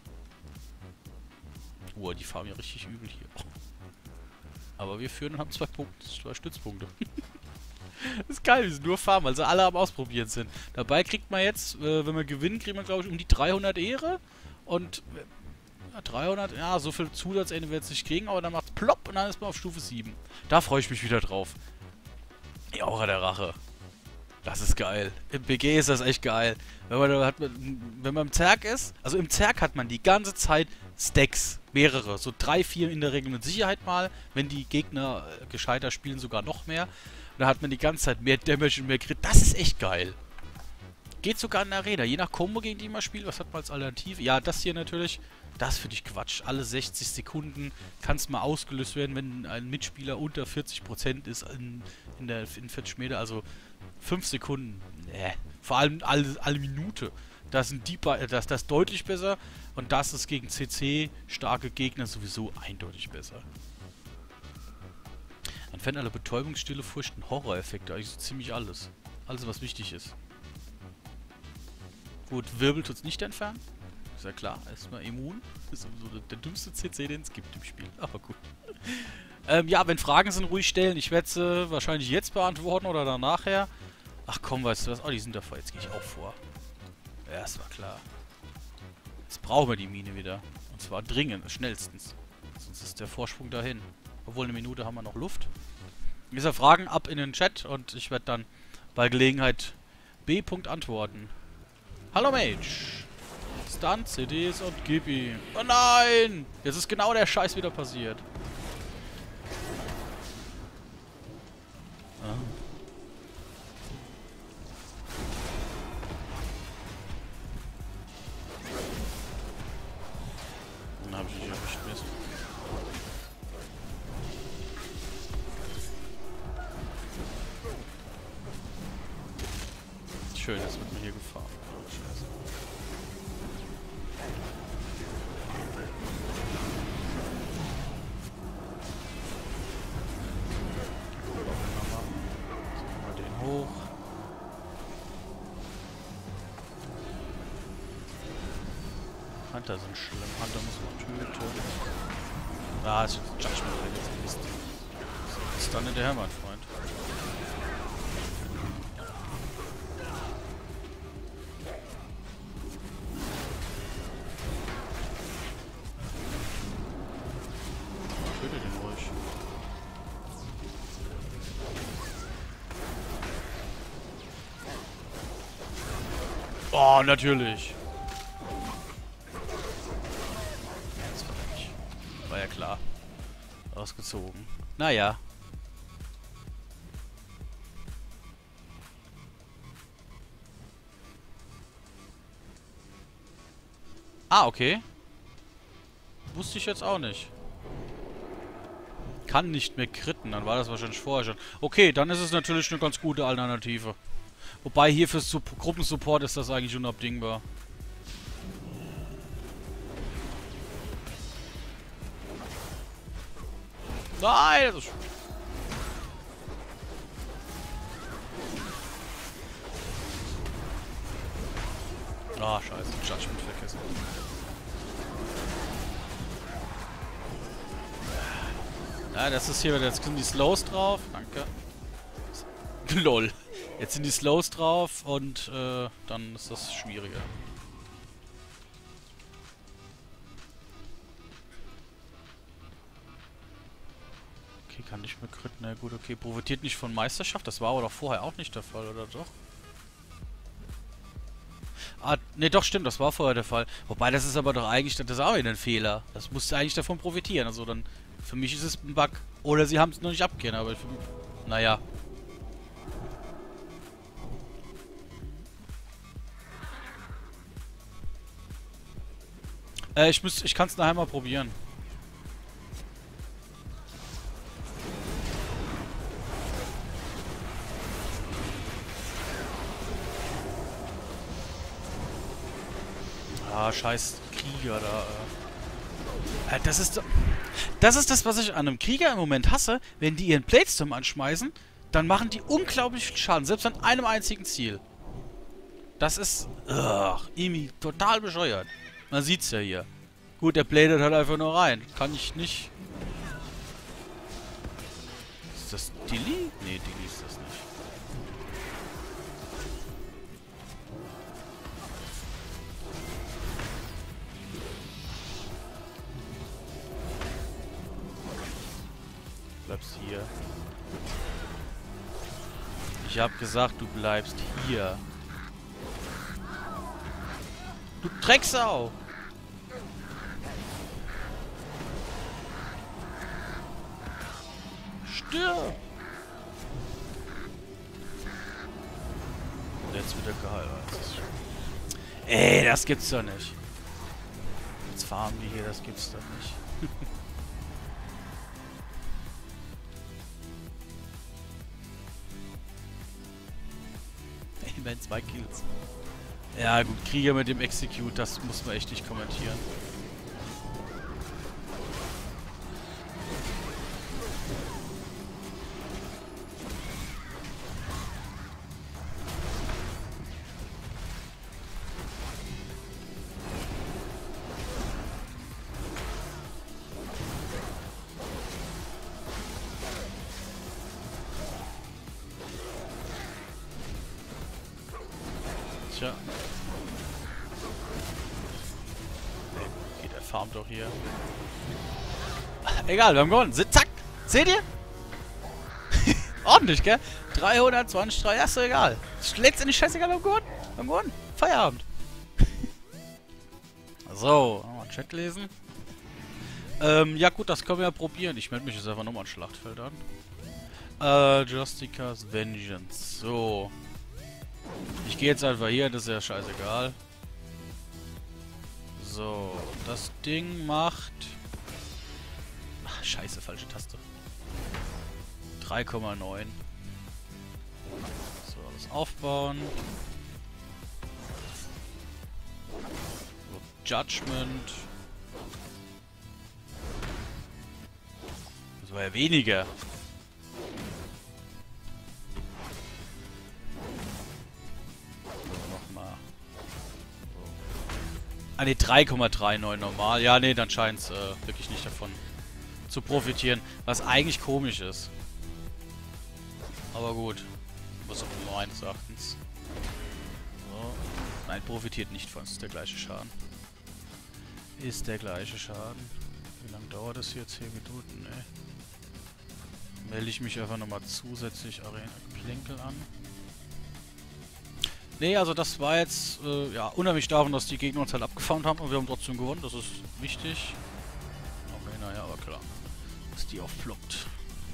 [SPEAKER 1] Oh, die fahren ja richtig übel hier. Aber wir führen und haben 2 Punkte, 2 Stützpunkte. Das ist geil, wir sind nur Farmen, also alle am Ausprobieren sind. Dabei kriegt man jetzt, wenn wir gewinnen, kriegt man glaube ich um die 300 Ehre. Und 300, ja, so viel Zusatzende wird es nicht kriegen, aber dann macht's plopp und dann ist man auf Stufe 7. Da freue ich mich wieder drauf. Die Aura der Rache. Das ist geil. Im BG ist das echt geil. Wenn man im Zerg ist, also im Zerg hat man die ganze Zeit Stacks, mehrere, so 3, 4 in der Regel mit Sicherheit mal, wenn die Gegner gescheiter spielen, sogar noch mehr. Und da hat man die ganze Zeit mehr Damage und mehr Crit. Das ist echt geil. Geht sogar in der Arena, je nach Combo, gegen die man spielt. Was hat man als Alternative? Ja, das hier natürlich, das finde ich Quatsch. Alle 60 Sekunden kann es mal ausgelöst werden, wenn ein Mitspieler unter 40% ist in 40 Meter, also 5 Sekunden. Vor allem alle Minute. Das ist deutlich besser. Und das ist gegen CC starke Gegner sowieso eindeutig besser. Entfernt alle Betäubungsstille, Furchten, Horror-Effekte. Eigentlich so ziemlich alles. Alles, was wichtig ist. Gut, Wirbel tut's nicht entfernen. Ist ja klar. Erstmal immun. Das ist sowieso der dümmste CC, den es gibt im Spiel. Aber gut. Ja, wenn Fragen sind, ruhig stellen. Ich werde sie wahrscheinlich jetzt beantworten oder dann nachher. Ach komm, weißt du was? Oh, die sind davor. Jetzt gehe ich auch vor. Ja, das war klar. Jetzt brauchen wir die Mine wieder. Und zwar dringend, schnellstens. Sonst ist der Vorsprung dahin. Obwohl, eine Minute haben wir noch Luft. Wie gesagt, Fragen ab in den Chat und ich werde dann bei Gelegenheit B. antworten. Hallo Mage. Stun, CDs und gib ihm. Oh nein! Jetzt ist genau der Scheiß wieder passiert. Ah. Dann habe ich nicht erwischt. Mist. Schön, jetzt wird mir hier gefahren. Oh, Scheiße. Mal den hoch. Hunter sind schlimm. Hunter muss man töten. Ah, ist Judgment jetzt Mist. Ist dann hinterher, mein Freund. Töte den ruhig. Oh, natürlich. Das war nicht. War ja klar. Ausgezogen. Naja. Ah, okay. Wusste ich jetzt auch nicht. Kann nicht mehr critten, dann war das wahrscheinlich vorher schon. Okay, dann ist es natürlich eine ganz gute Alternative. Wobei hier fürs Gruppensupport ist das eigentlich unabdingbar. Nein! Das ist ah, scheiße. Judgment vergessen. Ja, das ist hier, jetzt sind die Slows drauf. Danke. LOL. Jetzt sind die Slows drauf und dann ist das schwieriger. Okay, kann nicht mehr critten. Na gut, okay. Profitiert nicht von Meisterschaft. Das war aber doch vorher auch nicht der Fall, oder doch? Ah, ne, doch, stimmt. Das war vorher der Fall. Wobei, das ist aber doch eigentlich, das ist auch wieder ein Fehler. Das musste eigentlich davon profitieren. Also dann, für mich ist es ein Bug. Oder sie haben es noch nicht abgehen, aber für mich, naja. Ich kann es nachher mal probieren. Ah, scheiß Krieger da. Das ist das, was ich an einem Krieger im Moment hasse. Wenn die ihren Bladestorm anschmeißen, dann machen die unglaublich viel Schaden. Selbst an einem einzigen Ziel. Das ist irgendwie total bescheuert. Man sieht's ja hier. Gut, der bladet halt einfach nur rein. Kann ich nicht. Ist das Dilly? Nee, Dilly ist das nicht. Bleibst hier. Ich hab gesagt, du bleibst hier. Du Drecksau! Stirb! Und jetzt wieder geheiratet. Ey, das gibt's doch nicht. Jetzt farmen die hier, das gibt's doch nicht. Immerhin 2 Kills. Ja gut, Krieger mit dem Execute, das muss man echt nicht kommentieren. Tja. farmt doch hier. Egal, wir haben gewonnen. Zack! Seht ihr? Ordentlich, gell? 323, ja, ist doch egal. Letztendlich scheißegal, wir haben gewonnen. Wir haben gewonnen. Feierabend. So, mal Chat lesen. Ja gut, das können wir ja probieren. Ich melde mich jetzt einfach nochmal an Schlachtfeld an. Justica's Vengeance. So. Ich gehe jetzt einfach hier, das ist ja scheißegal. So, das Ding macht... Ach, scheiße, falsche Taste. 3,9. So, alles aufbauen. So, Judgment. Das war ja weniger. Ah ne, 3,39 normal. Ja, ne, dann scheint es wirklich nicht davon zu profitieren. Was eigentlich komisch ist. Aber gut. Was auch meines Erachtens. So. Nein, profitiert nicht von. Ist der gleiche Schaden. Ist der gleiche Schaden. Wie lange dauert das hier? 10 Minuten, ne? Melde ich mich einfach nochmal zusätzlich Arena Klinkel an. Nee, also das war jetzt, ja, unheimlich davon, dass die Gegner uns halt abgefarmt haben und wir haben trotzdem gewonnen, das ist wichtig. Okay, naja, aber klar, dass die aufploppt.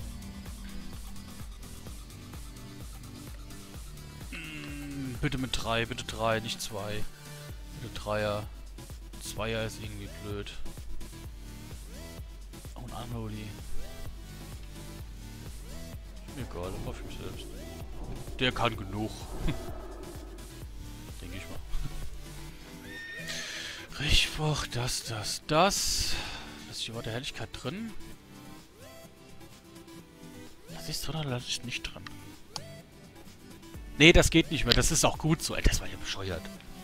[SPEAKER 1] Bitte mit 3, bitte 3, nicht 2. Bitte 3er. 2er ist irgendwie blöd. Oh, ein Unholy. Egal, aber für mich selbst. Der kann genug. Denke ich mal. Richtbuch, das. Ist hier war der Helligkeit drin? Das ist drin oder das ist nicht drin? Nee, das geht nicht mehr. Das ist auch gut so. Das war ja bescheuert.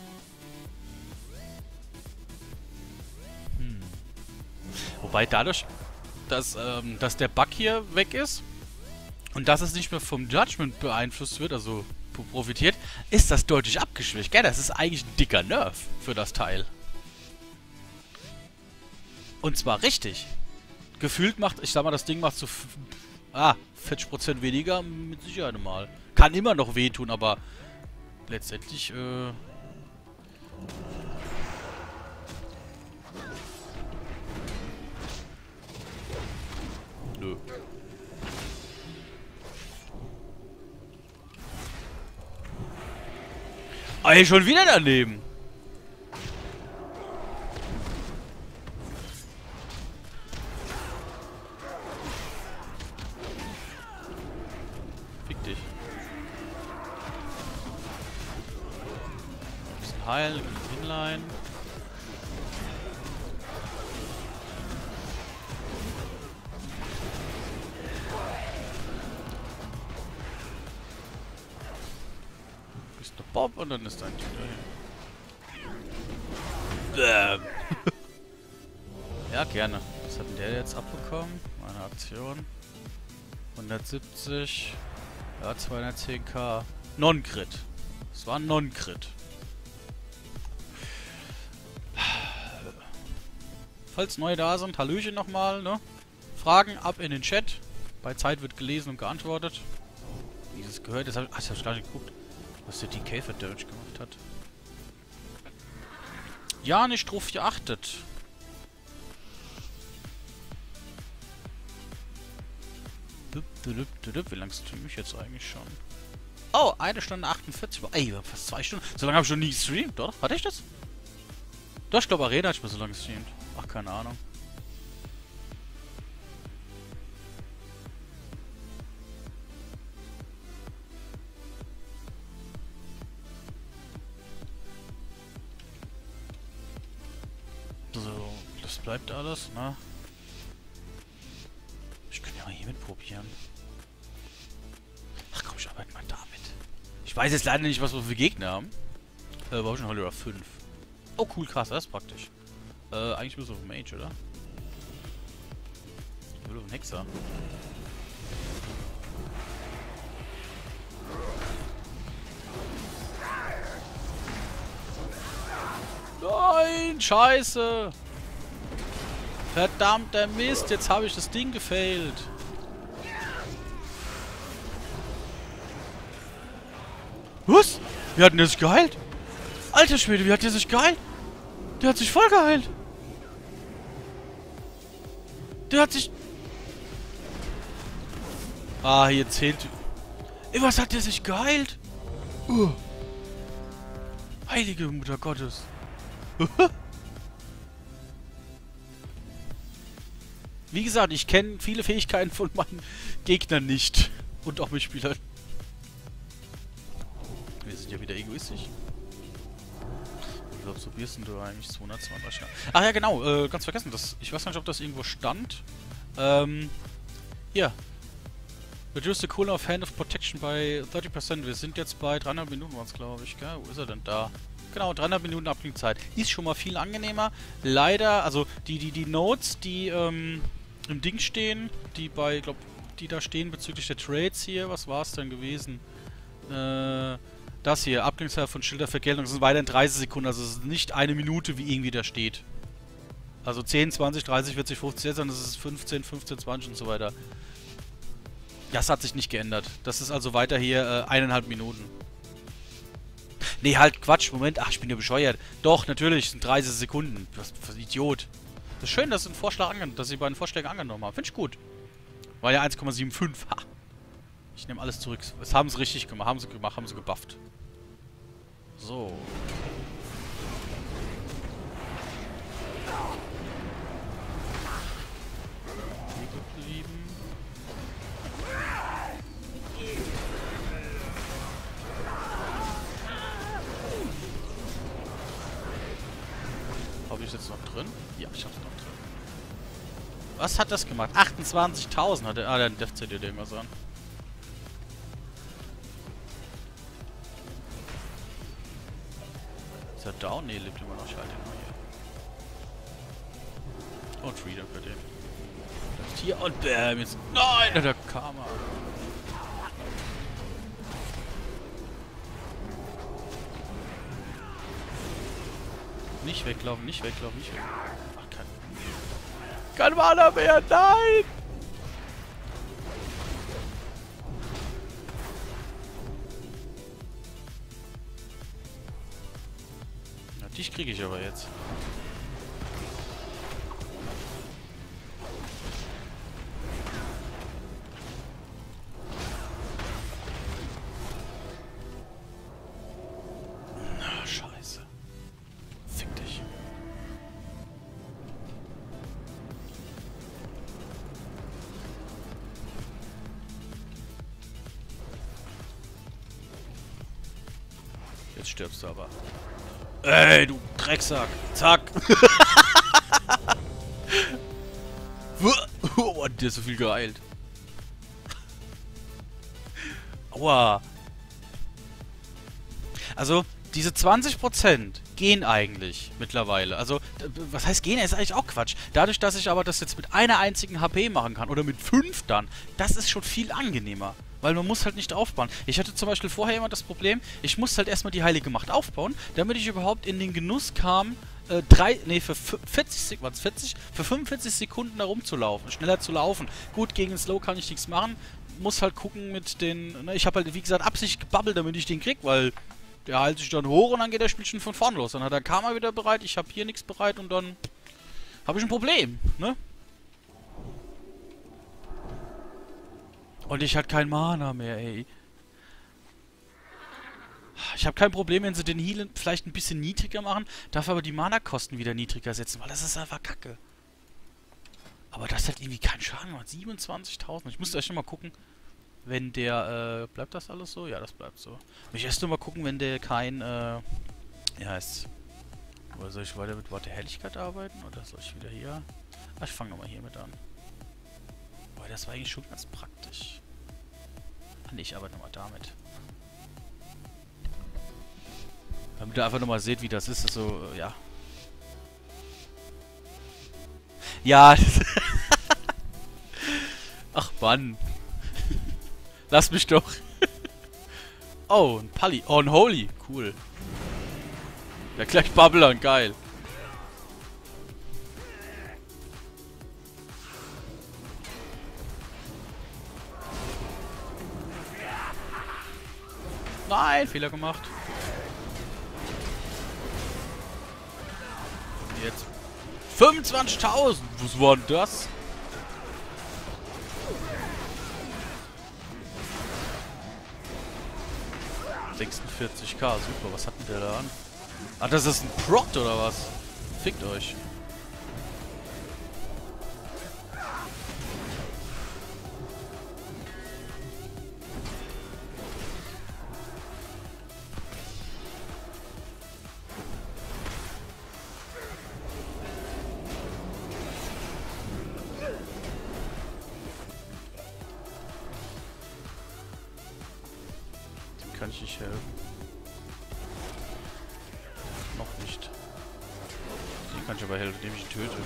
[SPEAKER 1] Wobei dadurch, dass der Bug hier weg ist und dass es nicht mehr vom Judgment beeinflusst wird, also profitiert, ist das deutlich abgeschwächt. Gell, das ist eigentlich ein dicker Nerf für das Teil. Und zwar richtig. Gefühlt macht, ich sag mal, das Ding macht so 40% weniger mit Sicherheit mal. Kann immer noch wehtun, aber letztendlich, nö. Ey, schon wieder daneben. Fick dich. Ein bisschen heilen, Inline. Bob und dann ist ein Titel. Ja, gerne. Was hat denn der jetzt abbekommen? Meine Aktion. 170. Ja, 210k. Non-Crit. Das war ein Non-Crit. Falls neue da sind, Hallöchen nochmal, ne? Fragen ab in den Chat. Bei Zeit wird gelesen und geantwortet. Dieses gehört, das hab ich gar nicht geguckt. Was der DK für Damage gemacht hat. Ja, nicht drauf geachtet. Wie lange streame ich jetzt eigentlich schon? Oh, 1 Stunde 48. Ey, fast 2 Stunden. So lange habe ich schon nie gestreamt, oder? Hatte ich das? Doch, ich glaube, Arena hat ich mal so lange gestreamt. Ach, keine Ahnung. So, das bleibt alles, ne? Ich könnte ja mal hier mitprobieren. Ach komm, ich arbeite mal damit. Ich weiß jetzt leider nicht, was wir für Gegner haben. War schon Hollywood 5. Oh cool, krass, das ist praktisch. Eigentlich bloß auf Mage, oder? Ich will auf den Hexer. Nein, scheiße! Verdammter Mist, jetzt habe ich das Ding gefailt. Was? Wie hat denn der sich geheilt? Alter Schwede, wie hat der sich geheilt? Der hat sich voll geheilt. Der hat sich... Ah, hier zählt... Ey, was hat der sich geheilt? Heilige Mutter Gottes. Wie gesagt, ich kenne viele Fähigkeiten von meinen Gegnern nicht. Und auch Mitspielern. Wir sind ja wieder egoistisch. Wie absorbierst du eigentlich 220? Ach ja, genau. Ganz vergessen. Ich weiß nicht, ob das irgendwo stand. Hier. Reduce the cooldown of Hand of Protection by 30%. Wir sind jetzt bei 300 Minuten, waren es, glaube ich, gell? Wo ist er denn? Da. Genau, 300 Minuten Abklingzeit. Ist schon mal viel angenehmer. Leider, also die Notes, die im Ding stehen, die bei, glaube die da stehen bezüglich der Trades hier, was war es denn gewesen? Das hier, Abklingzeit von Schildervergeltung, das sind weiterhin 30 Sekunden, also es ist nicht eine Minute, wie irgendwie da steht. Also 10, 20, 30, 40, 50, sondern es ist 15, 15, 20 und so weiter. Das hat sich nicht geändert. Das ist also weiter hier 1,5 Minuten. Nee, halt, Quatsch, Moment. Ach, ich bin ja bescheuert. Doch, natürlich, sind 30 Sekunden. Was für ein Idiot. Das ist schön, dass Sie bei den Vorschlägen angenommen haben. Finde ich gut. War ja 1,75. Ha. Ich nehme alles zurück. Das haben sie richtig gemacht. Haben sie gebufft. So. Habe ich jetzt noch drin? Ja, ich hab's noch drin. Was hat das gemacht? 28.000 hat er. Ah, der Death CD irgendwas an. Ist er down? Nee, lebt immer noch. Ich halte ihn mal hier. Und Freedom für den. Hier und bam, jetzt. Nein, der Karma. Nicht weglaufen, nicht weglaufen, nicht weglaufen. Ach, kein Mana mehr, nein! Na, dich kriege ich aber jetzt. Na, scheiße. Fick dich. Jetzt stirbst du aber. Ey, du Drecksack. Zack. Oh, der ist so viel geheilt. Aua. Also, diese 20% gehen eigentlich mittlerweile. Also, was heißt gehen? Ist eigentlich auch Quatsch. Dadurch, dass ich aber das jetzt mit einer einzigen HP machen kann oder mit 5 dann, das ist schon viel angenehmer. Weil man muss halt nicht aufbauen. Ich hatte zum Beispiel vorher immer das Problem, ich musste halt erstmal die Heilige Macht aufbauen, damit ich überhaupt in den Genuss kam, für 45 Sekunden da rumzulaufen, schneller zu laufen. Gut, gegen den Slow kann ich nichts machen. Muss halt gucken mit den, ne, ich habe halt, wie gesagt, absichtlich gebabbelt, damit ich den krieg, weil der heilt sich dann hoch und dann geht der Spiel schon von vorn los. Dann hat er Karma wieder bereit, ich habe hier nichts bereit und dann habe ich ein Problem, ne? Und ich hatte kein Mana mehr, ey. Ich habe kein Problem, wenn sie den Heal vielleicht ein bisschen niedriger machen, dafür aber die Mana-Kosten wieder niedriger setzen, weil das ist einfach kacke. Aber das hat irgendwie keinen Schaden gemacht. 27.000. Ich muss echt nochmal gucken, wenn der, bleibt das alles so? Ja, das bleibt so. Ich erst nur mal gucken, wenn der kein, wie heißt's? Oder soll ich weiter mit Wort der Helligkeit arbeiten? Oder soll ich wieder hier? Ach, ich fange nochmal hiermit an. Boah, das war eigentlich schon ganz praktisch. Ah, nee, ich arbeite nochmal damit. Damit ihr einfach nochmal seht, wie das ist. So, ja. Ja. Ach, Mann. Lass mich doch. Oh, ein Pally. Oh, ein Holy. Cool. Ja, gleich Bubbler. Geil. Nein, Fehler gemacht. Jetzt 25.000. Was war denn das? 46k, super. Was hat denn der da an? Ah, das ist ein Prot oder was? Fickt euch. Kann ich nicht helfen. Noch nicht. Den kann ich aber helfen, indem ich ihn töte.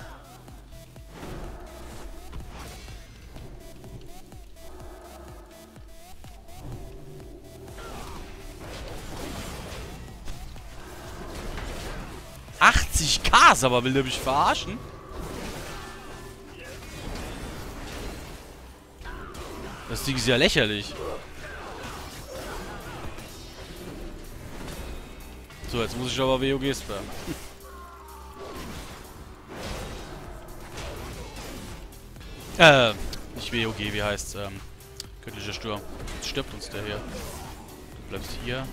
[SPEAKER 1] $80k, aber will der mich verarschen? Das Ding ist ja lächerlich. So, jetzt muss ich aber WOG spammen. Nicht WOG, wie heißt's? Göttlicher Sturm. Jetzt stirbt uns der hier. Du bleibst hier.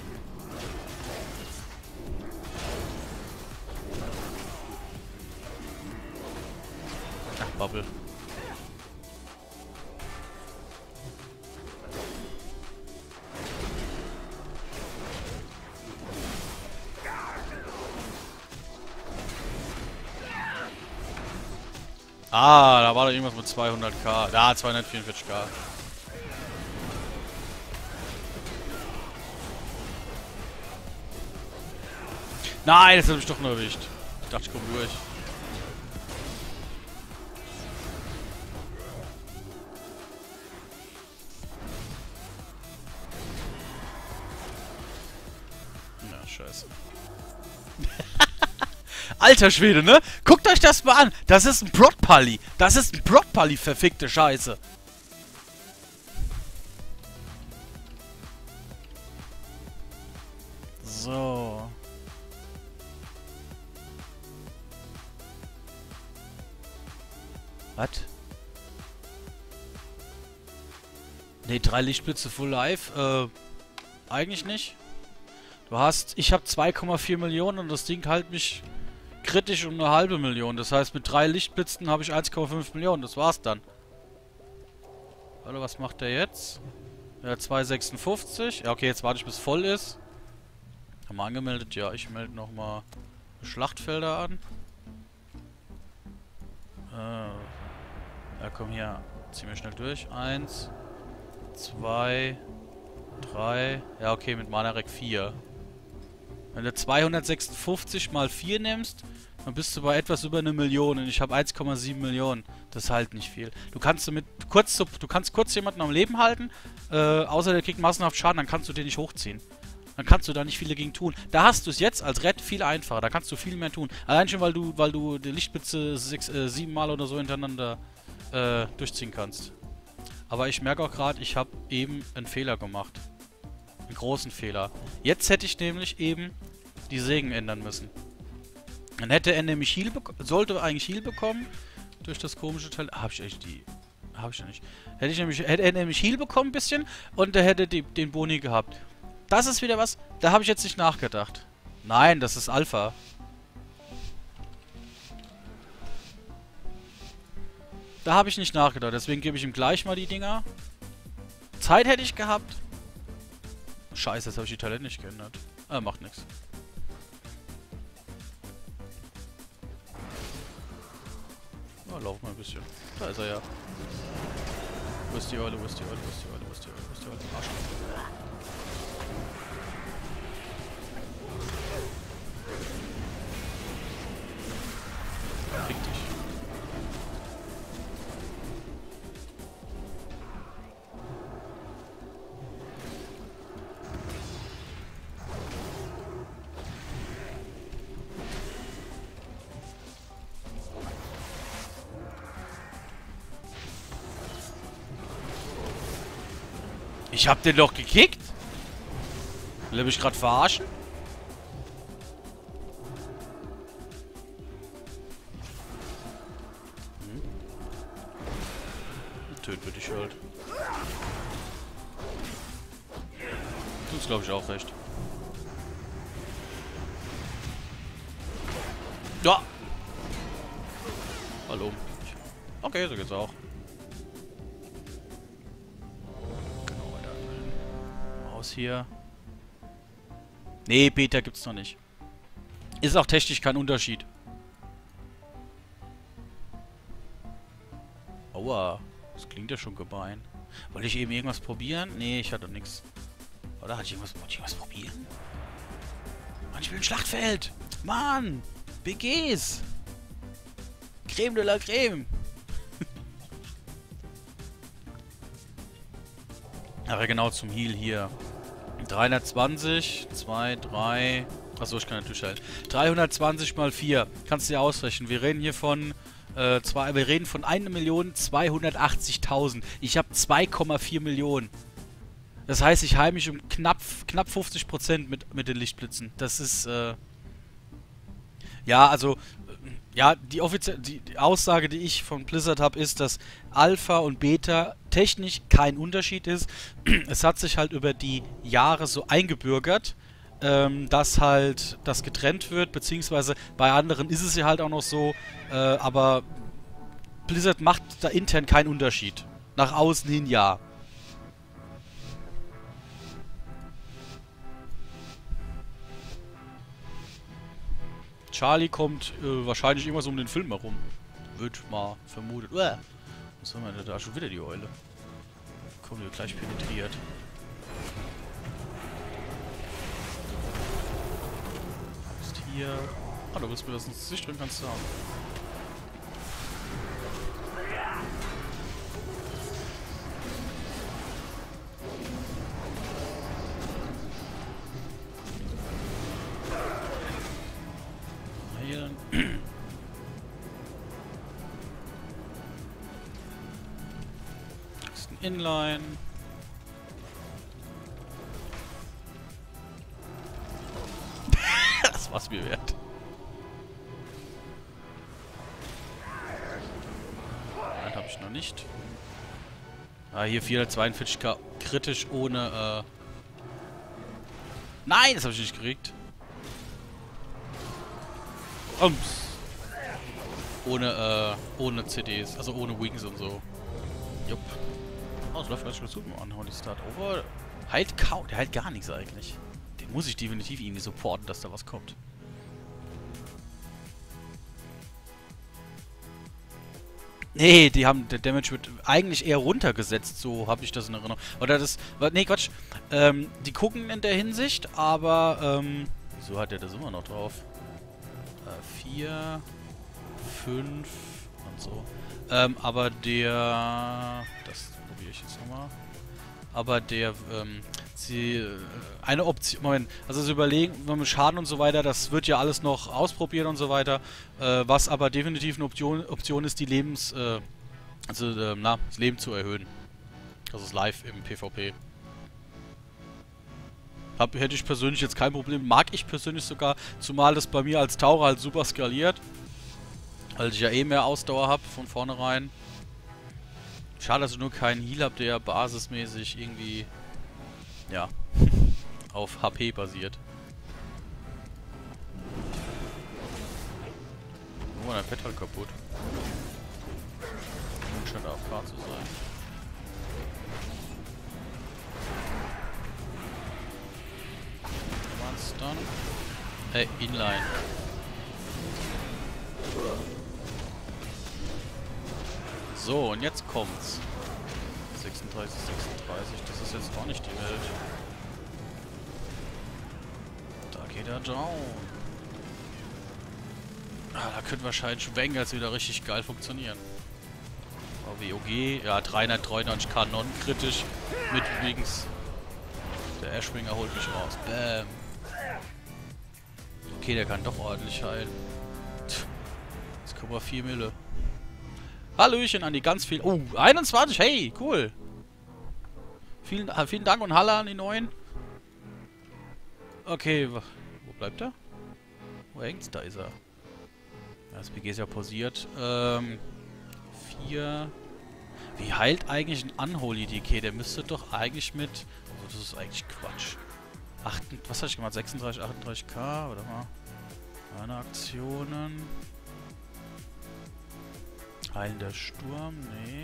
[SPEAKER 1] Ach, Bubble. Ah, da war doch irgendwas mit 200k. Da, 244k. Nein, das hat mich doch nur erwischt. Ich dachte, ich komme durch. Na, scheiße. Alter Schwede, ne? Guckt euch das mal an. Das ist ein Prot-Pally. Das ist ein Prot-Pally, verfickte Scheiße. So. Was? Ne, 3 Lichtblitze full live. Eigentlich nicht. Ich habe 2,4 Millionen und das Ding halt mich kritisch um eine halbe Million. Das heißt, mit 3 Lichtblitzen habe ich 1,5 Millionen. Das war's dann. Warte, was macht der jetzt? Ja, 2,56. Ja, okay, jetzt warte ich, bis voll ist. Haben wir angemeldet? Ja, ich melde nochmal Schlachtfelder an. Ja, komm hier. Ziehen wir schnell durch. 1, 2, 3. Ja, okay, mit Mana-Rec 4. Wenn du 256 mal 4 nimmst, dann bist du bei etwas über 1 Million. Und ich habe 1,7 Millionen. Das ist halt nicht viel. Du kannst kurz jemanden am Leben halten, außer der kriegt massenhaft Schaden, dann kannst du den nicht hochziehen. Dann kannst du da nicht viel dagegen tun. Da hast du es jetzt als Red viel einfacher. Da kannst du viel mehr tun. Allein schon, weil du die Lichtspitze 7 Mal oder so hintereinander durchziehen kannst. Aber ich merke auch gerade, ich habe eben einen Fehler gemacht. Einen großen Fehler. Jetzt hätte ich nämlich eben die Segen ändern müssen. Dann hätte er nämlich Heal sollte eigentlich Heal bekommen. Durch das komische Teil. Habe ich eigentlich die... Habe ich ja nicht. Hätte er nämlich Heal bekommen ein bisschen. Und er hätte den Boni gehabt. Das ist wieder was, da habe ich jetzt nicht nachgedacht. Nein, das ist Alpha. Da habe ich nicht nachgedacht, deswegen gebe ich ihm gleich mal die Dinger. Zeit hätte ich gehabt. Scheiße, jetzt habe ich die Talente nicht geändert. Macht nichts. Ja, lauf mal ein bisschen. Da ist er ja. Wo ist die Eule, wo ist die Eule, wo ist die Eule, wo ist die Eule, wo ist die Eule? Arschloch. Fick dich. Ich hab den doch gekickt. Will er mich gerade verarschen? Töten wir dich halt. Tut's glaube ich auch recht. Ja! Hallo. Okay, so geht's auch. Genau, weiter. Raus hier. Nee, Beta gibt's noch nicht. Ist auch technisch kein Unterschied. Aua. Das klingt ja schon gemein. Wollte ich eben irgendwas probieren? Nee, ich hatte nichts. Oder wollte ich irgendwas probieren? Mann, ich will ein Schlachtfeld! Mann! BGs! Creme de la Creme! Aber genau zum Heal hier. 320, 2, 3... Achso, ich kann natürlich halt. 320 mal 4. Kannst du dir ausrechnen. Wir reden hier von... wir reden von 1.280.000. Ich habe 2,4 Millionen. Das heißt, ich heile mich um knapp 50% mit den Lichtblitzen. Das ist, ja, also... Ja, die Aussage, die ich von Blizzard habe, ist, dass Alpha und Beta technisch kein Unterschied ist. Es hat sich halt über die Jahre so eingebürgert, dass halt das getrennt wird, beziehungsweise bei anderen ist es ja halt auch noch so, aber Blizzard macht da intern keinen Unterschied. Nach außen hin ja. Charlie kommt wahrscheinlich irgendwas um den Film herum. Wird mal vermutet. Was haben wir denn da? Schon wieder die Eule. Kommen wir gleich penetriert. Ist hier. Ah, du willst mir das ins Gesicht drücken, kannst du haben. Hier. Das ist ein Inline. Das war's mir wert. Nein, habe ich noch nicht. Ah, hier 442k kritisch ohne, Nein, das habe ich nicht gekriegt. Ohne CDs, also ohne Wings und so. Jupp. Oh, das läuft ganz schön gut an. Holy Start Over. Heilt kaum, der heilt gar nichts eigentlich. Den muss ich definitiv irgendwie supporten, dass da was kommt. Nee, die haben, der Damage wird eigentlich eher runtergesetzt, so habe ich das in Erinnerung. Oder das, nee, Quatsch. Die gucken in der Hinsicht, aber, wieso hat der das immer noch drauf? 4, 5 und so. Aber der... Das probiere ich jetzt nochmal. Aber der, eine Option... Moment, also das Überlegen, mit Schaden und so weiter, das wird ja alles noch ausprobiert und so weiter. Was aber definitiv eine Option ist, die das Leben zu erhöhen. Das ist live im PvP. Hätte ich persönlich jetzt kein Problem. Mag ich persönlich sogar, zumal das bei mir als Taucher halt super skaliert. Weil ich ja eh mehr Ausdauer habe von vornherein. Schade, dass ich nur keinen Heal habe, der basismäßig irgendwie, ja, auf HP basiert. Oh, mein Pet halt kaputt. Scheint AFK zu sein. Dann. Hey, Inline. So, und jetzt kommt's. 36, 36, das ist jetzt auch nicht die Welt. Da geht er down. Ah, da könnte wahrscheinlich Bengals wieder richtig geil funktionieren. Aber WOG, ja, 393k non-kritisch mit Wings. Der Ashwinger holt mich raus. Bam. Okay, der kann doch ordentlich heilen. 1,4 Mille. Hallöchen an die ganz viel. Oh, 21, hey, cool. Vielen Dank und Halle an die Neuen. Okay, wo bleibt er? Wo hängt's? Da ist er. Ja, das PG ist ja pausiert. 4. Wie heilt eigentlich ein Unholy DK? Der müsste doch eigentlich mit... Also das ist eigentlich Quatsch. Was hatte ich gemacht? 36, 38k? Oder mal? Meine Aktionen. Heilender Sturm? Nee.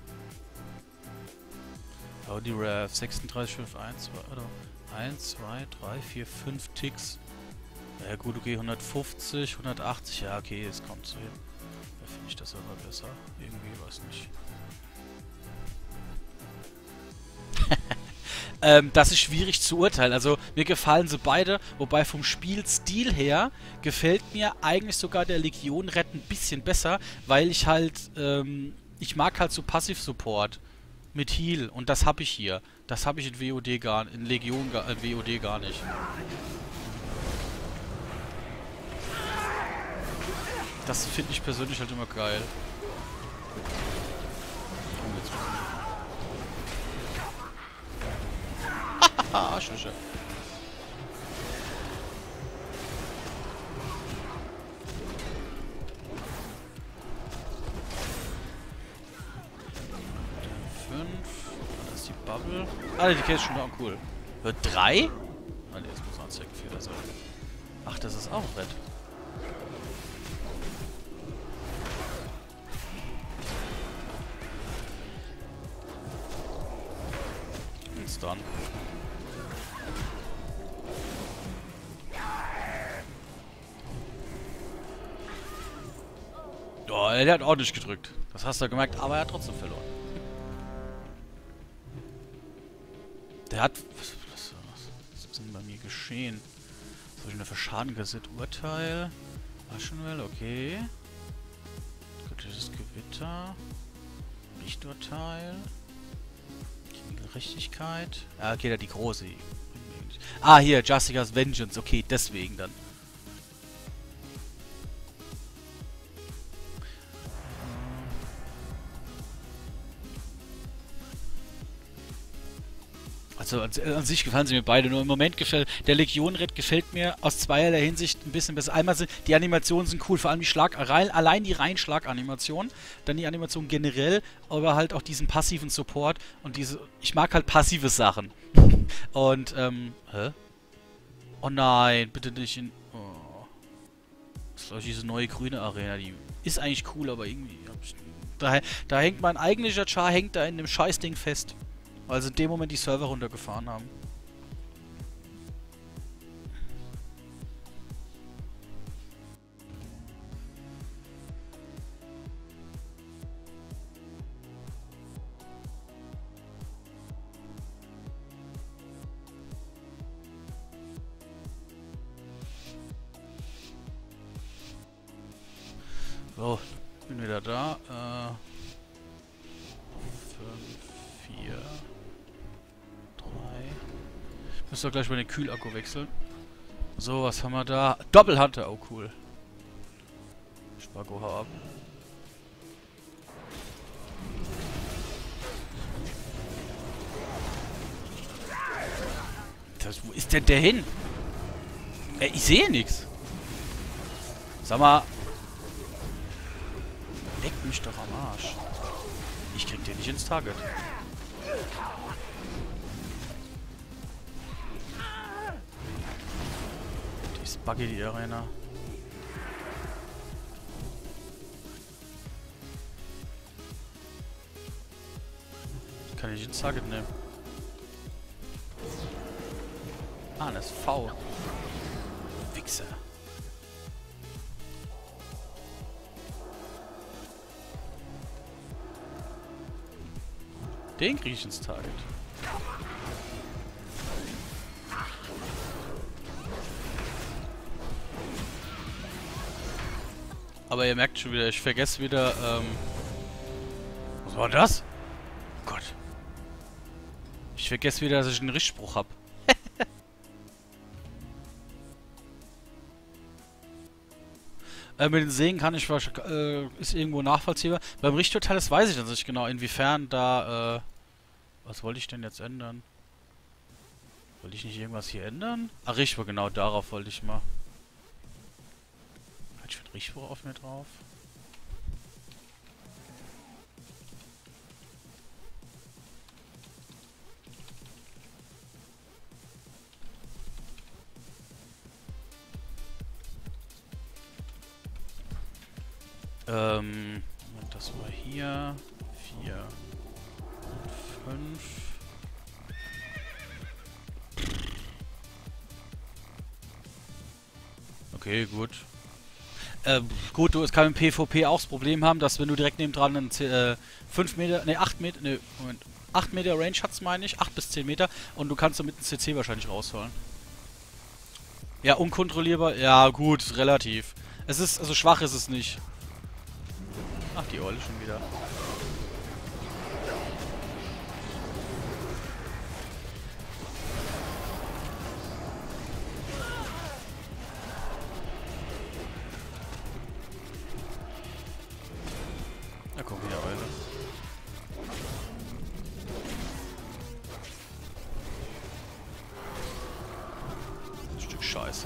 [SPEAKER 1] Oh, die Rev. 36, 5, 1, 2, oder? 1, 2, 3, 4, 5 Ticks. Ja gut, okay, 150, 180, ja okay, es kommt so hin. Da finde ich das aber besser. Irgendwie, weiß nicht. Das ist schwierig zu urteilen. Also mir gefallen sie beide, wobei vom Spielstil her gefällt mir eigentlich sogar der Legion-Red ein bisschen besser, weil ich halt, ich mag halt so Passiv-Support mit Heal und das habe ich hier. Das habe ich in WoD in Legion, WoD gar nicht. Das finde ich persönlich halt immer geil. Haha, Arschlöcher. Da ist die Bubble. Ah, die Case ist schon da, cool. 3? Ah, ne, jetzt muss man Fehler sein. Ach, das ist auch Red. Und dann. Oh, der hat ordentlich gedrückt. Das hast du gemerkt, aber er hat trotzdem verloren. Der hat... Was ist denn bei mir geschehen? Was habe ich denn für Schaden kassiert? Urteil. Aschenwell, okay. Göttliches Gewitter. Richturteil. Richtigkeit. Ah, okay, da die große. Ah, hier, Justica's Vengeance. Okay, deswegen dann. Also an sich gefallen sie mir beide, nur im Moment gefällt der Legion-Red gefällt mir aus zweierlei Hinsicht ein bisschen besser. Einmal sind die Animationen sind cool, vor allem die allein die rein Schlaganimation, dann die Animation generell, aber halt auch diesen passiven Support und ich mag halt passive Sachen. Und hä? Oh nein, bitte nicht in das ist glaube ich diese neue grüne Arena, die ist eigentlich cool, aber irgendwie da hängt mein eigentlicher Char hängt da in dem Scheißding fest. Weil sie in dem Moment die Server runtergefahren haben. So, bin wieder da. 5, 4... Müssen wir gleich mal den Kühlakku wechseln. So, was haben wir da? Doppelhunter, oh cool. Spargo, hau ab. Wo ist denn der hin? Ich sehe nichts. Sag mal. Leck mich doch am Arsch. Ich krieg den nicht ins Target. Buggy die Arena. Ich kann nicht ins Target nehmen. Ah, das ist V. Wichser. Den kriege ich ins Target. Aber ihr merkt schon wieder, ich vergesse wieder, was war das? Oh Gott. Ich vergesse wieder, dass ich einen Richtspruch habe. Mit den Segen kann ich ist irgendwo nachvollziehbar. Beim Richturteil, das weiß ich nicht genau, inwiefern da, was wollte ich denn jetzt ändern? Wollte ich nicht irgendwas hier ändern? Ach, Richtwurf, genau, darauf wollte ich mal. Hatte ich für Richtwurf auf mir drauf? Und das war hier 4 und 5. Okay, gut. Gut, es kann im PvP auch das Problem haben, dass wenn du direkt nebendran einen 5 Meter, ne 8 Meter, ne, Moment, 8 Meter Range hat's, meine ich, 8 bis 10 Meter und du kannst damit einen CC wahrscheinlich rausholen. Ja, unkontrollierbar, ja gut, relativ. Es ist, also schwach ist es nicht. Ach, die Eule schon wieder. Da kommt wieder Eule. Ein Stück Scheiße.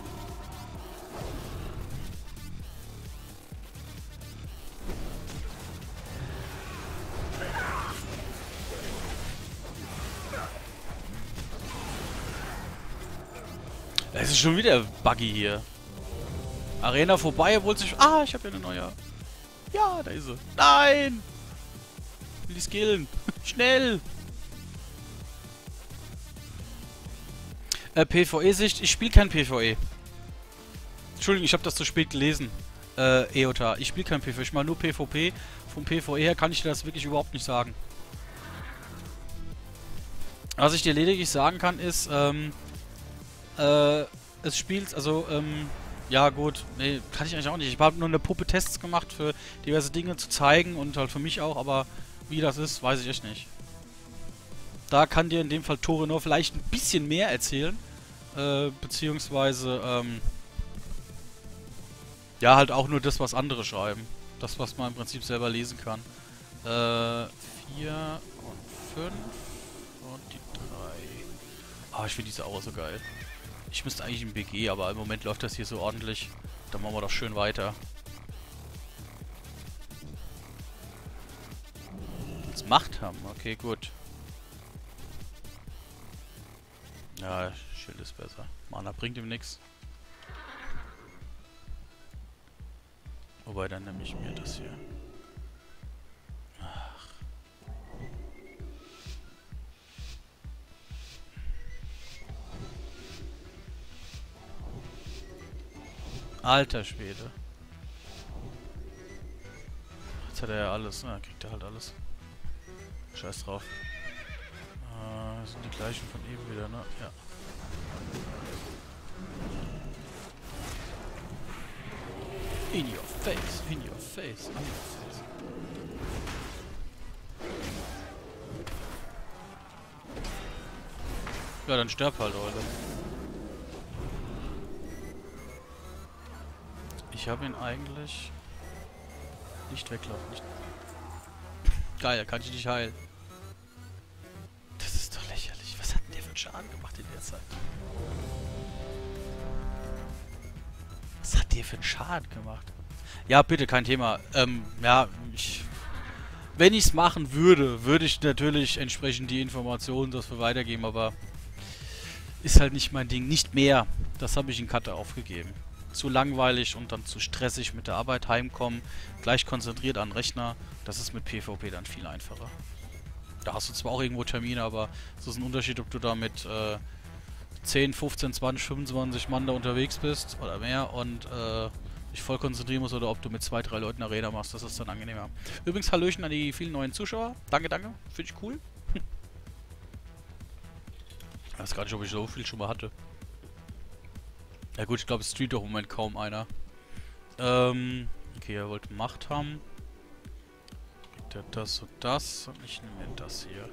[SPEAKER 1] Es ist schon wieder buggy hier. Arena vorbei, obwohl sich... Ah, ich habe ja eine neue. Ja, da ist sie. Nein! Ich will die skillen. Schnell! PvE-Sicht. Ich spiele kein PvE. Entschuldigung, ich habe das zu spät gelesen. EOTA. Ich spiele kein PvE. Ich mache nur PvP. Vom PvE her kann ich dir das wirklich überhaupt nicht sagen. Was ich dir lediglich sagen kann, ist, es spielt, also, ja gut, nee, kann ich eigentlich auch nicht. Ich habe nur eine Puppe Tests gemacht für diverse Dinge zu zeigen und halt für mich auch, aber wie das ist, weiß ich echt nicht. Da kann dir in dem Fall Torinor vielleicht ein bisschen mehr erzählen, beziehungsweise, ja, halt auch nur das, was andere schreiben. Das, was man im Prinzip selber lesen kann. 4 und 5 und die 3. Ah, ich finde diese Aura so geil. Ich müsste eigentlich im BG, aber im Moment läuft das hier so ordentlich. Dann machen wir doch schön weiter. Jetzt Macht haben, okay, gut. Ja, Schild ist besser. Mana bringt ihm nichts. Wobei, dann nehme ich mir das hier. Ach. Alter Schwede. Jetzt hat er ja alles, ne? Kriegt er halt alles. Scheiß drauf. Sind die gleichen von eben wieder, ne? Ja. In your face, in your face, in your face. Ja, dann sterb halt, Leute. Ich habe ihn eigentlich nicht weglaufen. Nicht. Geil, da kann ich dich heilen. Das ist doch lächerlich. Was hat denn der für einen Schaden gemacht in der Zeit? Was hat der für einen Schaden gemacht? Ja, bitte, kein Thema. Ja, wenn ich es machen würde, würde ich natürlich entsprechend die Informationen dafür weitergeben, aber ist halt nicht mein Ding. Nicht mehr. Das habe ich in Cutter aufgegeben. Zu langweilig und dann zu stressig mit der Arbeit heimkommen, gleich konzentriert an den Rechner. Das ist mit PvP dann viel einfacher. Da hast du zwar auch irgendwo Termine, aber es ist ein Unterschied, ob du da mit 10, 15, 20, 25 Mann da unterwegs bist oder mehr und dich voll konzentrieren musst oder ob du mit 2, 3 Leuten Arena machst. Das ist dann angenehmer. Übrigens, Hallöchen an die vielen neuen Zuschauer. Danke, danke. Finde ich cool. Ich weiß gar nicht, ob ich so viel schon mal hatte. Ja gut, ich glaube, es streamt doch im Moment kaum einer. Okay, er wollte Macht haben. Kriegt er das und das und ich nehme mir das hier.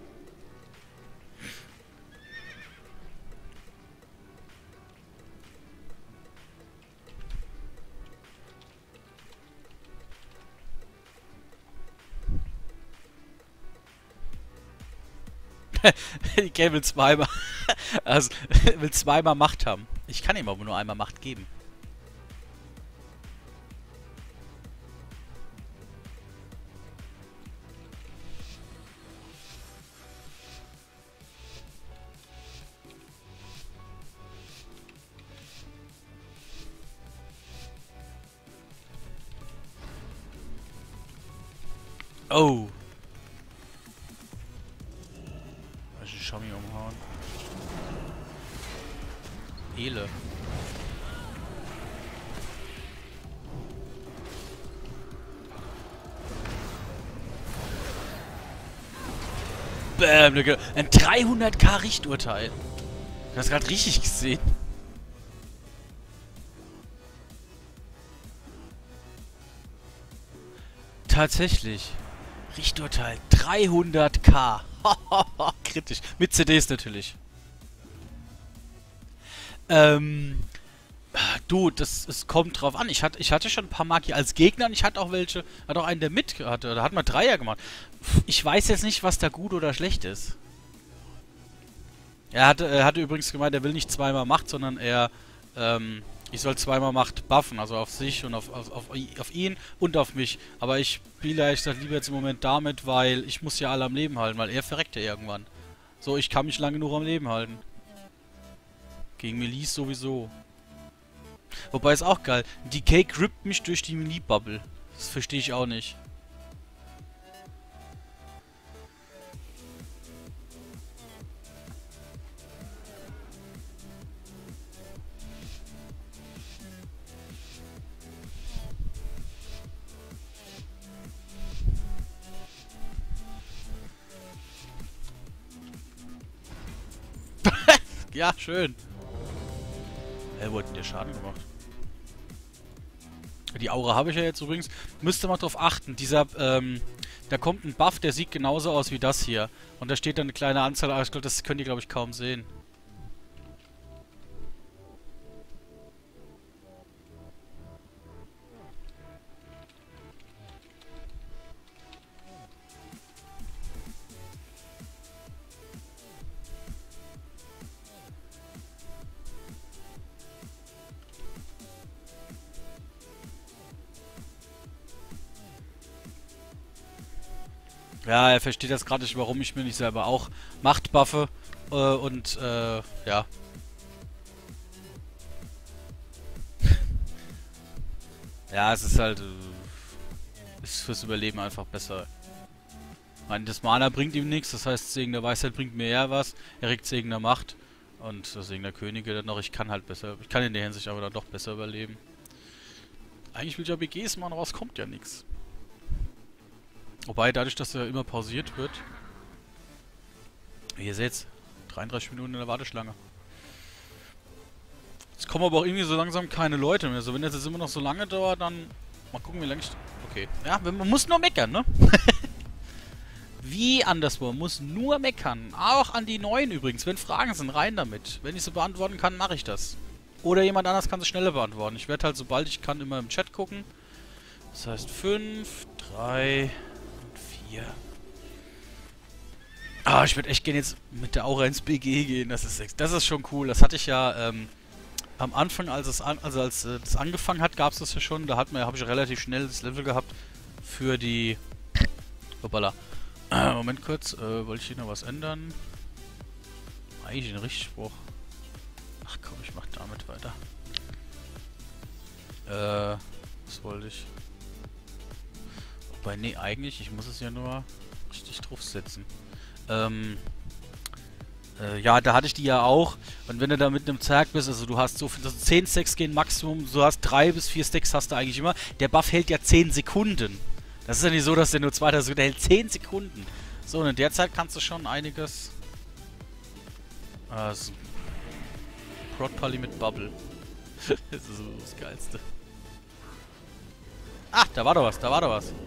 [SPEAKER 1] Die Cable zweimal. Also, will zweimal Macht haben. Ich kann ihm aber nur einmal Macht geben. Oh. Also, ich schau mich umhauen. Ele. Bäm, Digga. Ein 300k Richturteil. Du hast gerade richtig gesehen. Tatsächlich. Richturteil. 300k. Kritisch. Mit CDs natürlich. Ähm, Du, es kommt drauf an. Ich hatte schon ein paar Magi als Gegner und ich hatte auch welche, hatte auch einen, der mit hatte. Da hat man Dreier gemacht. Ich weiß jetzt nicht, was da gut oder schlecht ist. Er hatte übrigens gemeint, er will nicht zweimal Macht, sondern ich soll zweimal Macht buffen, also auf sich und auf ihn und auf mich. Aber ich spiele ehrlich gesagt lieber jetzt im Moment damit, weil ich muss ja alle am Leben halten, weil er verreckt ja irgendwann. So, ich kann mich lange genug am Leben halten. Gegen Melis sowieso. Wobei ist auch geil. Decay grippt mich durch die Mini-Bubble. Das verstehe ich auch nicht. Ja, schön. Wo hat denn der Schaden gemacht? Die Aura habe ich ja jetzt übrigens. Müsste mal drauf achten. Da kommt ein Buff, der sieht genauso aus wie das hier. Und da steht dann eine kleine Anzahl. Aber ich glaube, das könnt ihr, glaube ich, kaum sehen. Ja, er versteht jetzt gerade nicht, warum ich mir nicht selber auch Macht buffe. Ja. Ja, es ist halt... ist fürs Überleben einfach besser. Ich meine, das Mana bringt ihm nichts, das heißt, Segen der Weisheit bringt mir eher was. Er kriegt Segen der Macht. Und das Segen der Könige dann noch. Ich kann halt besser... Ich kann in der Hinsicht aber dann doch besser überleben. Eigentlich will ich ja BGs machen, aber es kommt ja nichts. Wobei, dadurch, dass er immer pausiert wird... Wie ihr seht, 33 Minuten in der Warteschlange. Jetzt kommen aber auch irgendwie so langsam keine Leute mehr. Also wenn das jetzt immer noch so lange dauert, dann... Mal gucken, wie lange ich... Okay. Ja, man muss nur meckern, ne? Wie anderswo? Man muss nur meckern. Auch an die Neuen übrigens. Wenn Fragen sind, rein damit. Wenn ich sie beantworten kann, mache ich das. Oder jemand anders kann sie schneller beantworten. Ich werde halt, sobald ich kann, immer im Chat gucken. Das heißt 5, 3... 4. Ah, ich würde echt gerne jetzt mit der Aura ins BG gehen. Das ist schon cool. Das hatte ich ja am Anfang, als das angefangen hat, gab es das ja schon. Da habe ich relativ schnell das Level gehabt für die... Hoppala. Moment kurz. Wollte ich hier noch was ändern? Eigentlich ein Richtspruch. Ach komm, ich mach damit weiter. Was wollte ich? Wobei, nee, eigentlich, ich muss es ja nur richtig draufsetzen. Ja, da hatte ich die ja auch. Und wenn du da mit einem Zerg bist, also du hast so 10 Stacks gehen Maximum, du hast 3 bis 4 Stacks hast du eigentlich immer. Der Buff hält ja 10 Sekunden. Das ist ja nicht so, dass der nur 2, der hält 10 Sekunden. So, und in der Zeit kannst du schon einiges... Also... Prot-Pally mit Bubble. Das ist so das Geilste. Ah, da war doch was, da war doch was.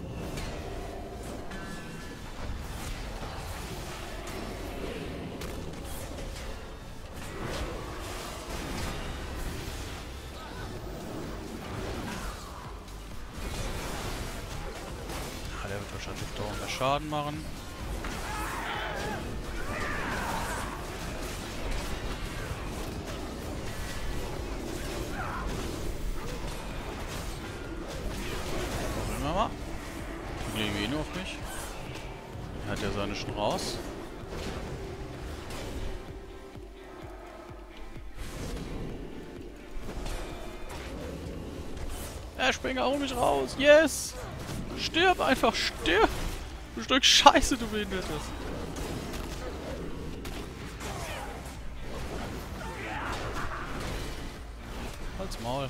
[SPEAKER 1] Der wird wahrscheinlich dauernd mehr Schaden machen. Gucken die eh nur auf mich. Hat er seine schon raus. Er springt auch mich raus. Yes! Stirb einfach, stirb! Du Stück Scheiße, du Behindertes. Halt's Maul.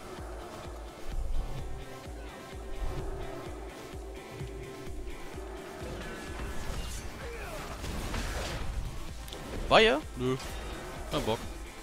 [SPEAKER 1] Weihe? Nö. Kein Bock.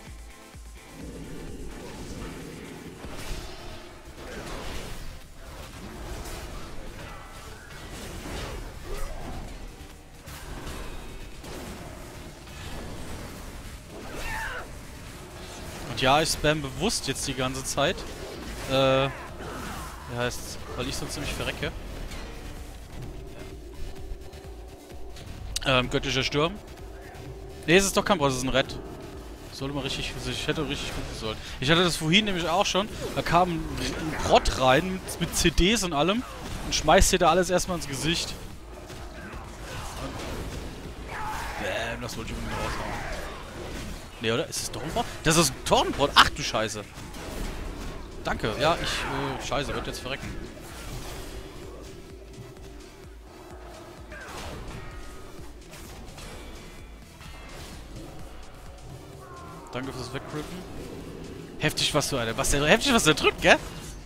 [SPEAKER 1] Und ja, ich spam bewusst jetzt die ganze Zeit. Wie heißt's? Weil ich sonst nämlich verrecke. Göttlicher Sturm. Ne, es ist doch kein Boss, es ist ein Red. Sollte mal richtig, ich hätte richtig gucken sollen. Ich hatte das vorhin nämlich auch schon. Da kam ein Prot rein mit CDs und allem und schmeißt dir da alles erstmal ins Gesicht. Bäm, das wollte ich unbedingt raushauen. Ne, oder? Ist es doch ein Prot? Das ist ein Tornprot. Ach du Scheiße. Danke. Ja, Scheiße, wird jetzt verrecken. Danke fürs Wegrippen. Heftig, was der drückt, gell?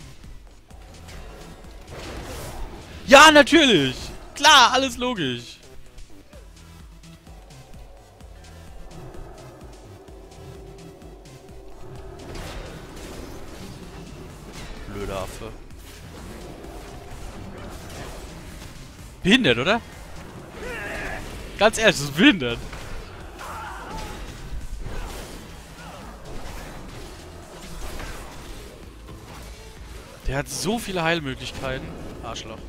[SPEAKER 1] Ja, natürlich! Klar, alles logisch. Blöder Affe. Behindert, oder? Ganz ehrlich, das ist behindert. Der hat so viele Heilmöglichkeiten. Arschloch.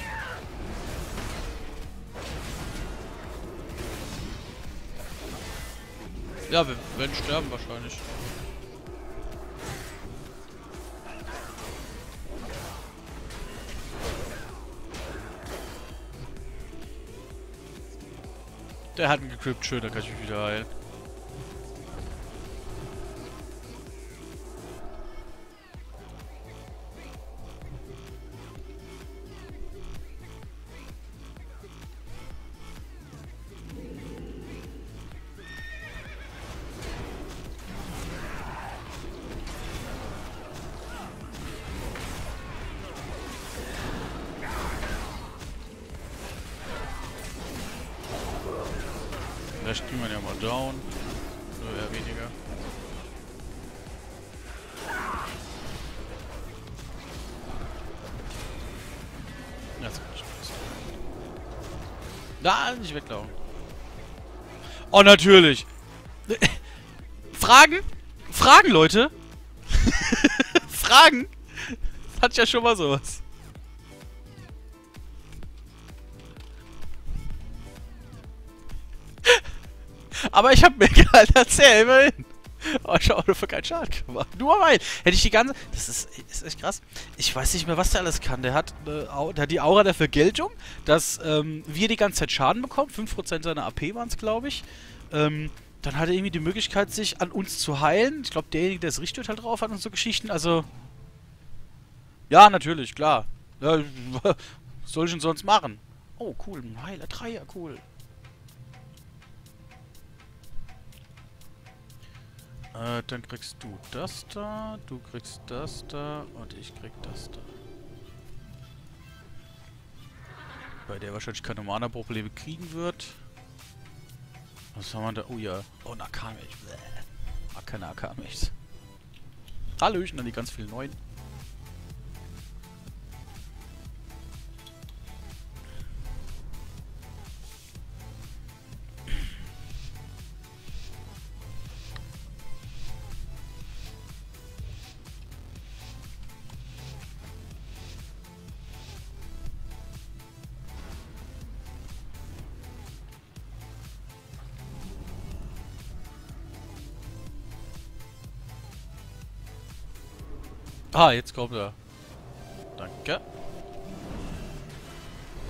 [SPEAKER 1] Ja, wir werden sterben wahrscheinlich. Der hat einen gecrippt, schön, da kann ich mich wieder heilen. Vielleicht kriegen wir ja mal down. Nur eher weniger. Ja, so gut. Da, nicht weglaufen. Oh, natürlich! Fragen? Fragen, Leute! Fragen? Hat ja schon mal sowas. Aber ich hab mir gehalten, erzähl immerhin. Oh, ich hab auch für keinen Schaden gemacht. Nur weil. Hätte ich die ganze. Das ist echt krass. Ich weiß nicht mehr, was der alles kann. Der hat die Aura der Vergeltung, dass wir die ganze Zeit Schaden bekommen. 5% seiner AP waren es, glaube ich. Dann hat er irgendwie die Möglichkeit, sich an uns zu heilen. Ich glaube, derjenige, der das Richtwert halt drauf hat und so Geschichten. Also. Ja, natürlich, klar. Ja, was soll ich denn sonst machen? Oh, cool. Ein Heiler, Dreier, cool. Dann kriegst du das da, du kriegst das da und ich krieg das da. Bei der wahrscheinlich keine Mana-Probleme kriegen wird. Was haben wir da? Oh ja. Oh, ein AK-Milch. Keine AK-Milchs. Hallöchen an die ganz vielen neuen. Ah, jetzt kommt er. Danke.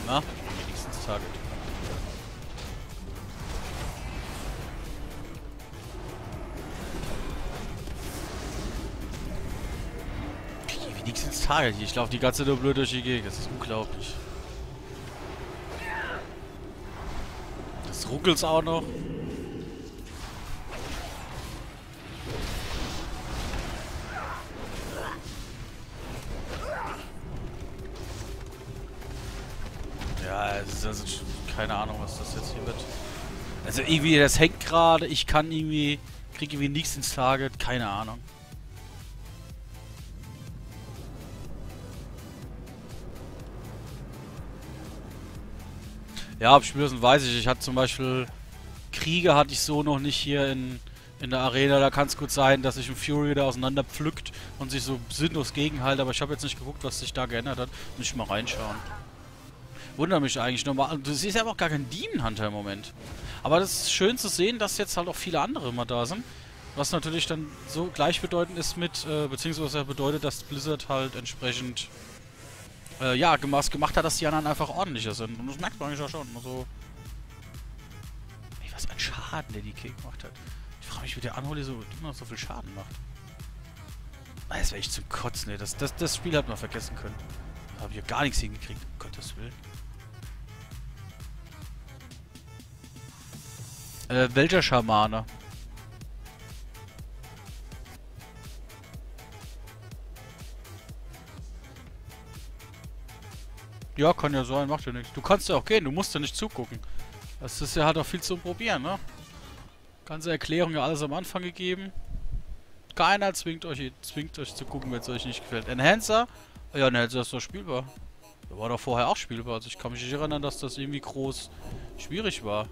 [SPEAKER 1] Na, wenigstens Target. Wenigstens Target hier. Ich laufe die ganze Zeit nur blöd durch die Gegend. Das ist unglaublich. Das ruckelt's auch noch. Ja, es ist also keine Ahnung, was das jetzt hier wird. Also irgendwie, das hängt gerade. Ich kann irgendwie... Krieg irgendwie nichts ins Target. Keine Ahnung. Ja, ab Spielwissen weiß ich. Ich hatte zum Beispiel... Kriege hatte ich so noch nicht hier in der Arena. Da kann es gut sein, dass sich ein Fury da auseinander pflückt und sich so sinnlos gegenhält. Aber ich habe jetzt nicht geguckt, was sich da geändert hat. Muss ich mal reinschauen. Wundert mich eigentlich nochmal. Du siehst ja aber auch gar keinen Demon Hunter im Moment. Aber das ist schön zu sehen, dass jetzt halt auch viele andere immer da sind. Was natürlich dann so gleichbedeutend ist mit, beziehungsweise bedeutet, dass Blizzard halt entsprechend, ja, gemacht hat, dass die anderen einfach ordentlicher sind. Und das merkt man eigentlich auch schon. Also, ey, was ein Schaden, der die Kick gemacht hat. Ich frage mich, wie der Unholy so immer so viel Schaden macht. Das wäre echt zum Kotzen, ey. Das Spiel hat man vergessen können. Da habe ich ja gar nichts hingekriegt, um Gottes Willen. Welcher Schamane? Ja, kann ja sein, macht ja nichts. Du kannst ja auch gehen, du musst ja nicht zugucken. Das ist ja halt auch viel zum Probieren, ne? Ganze Erklärung ja alles am Anfang gegeben. Keiner zwingt euch zu gucken, wenn es euch nicht gefällt. Enhancer? Ja, Enhancer ist doch spielbar. Der war doch vorher auch spielbar. Also ich kann mich nicht erinnern, dass das irgendwie groß schwierig war.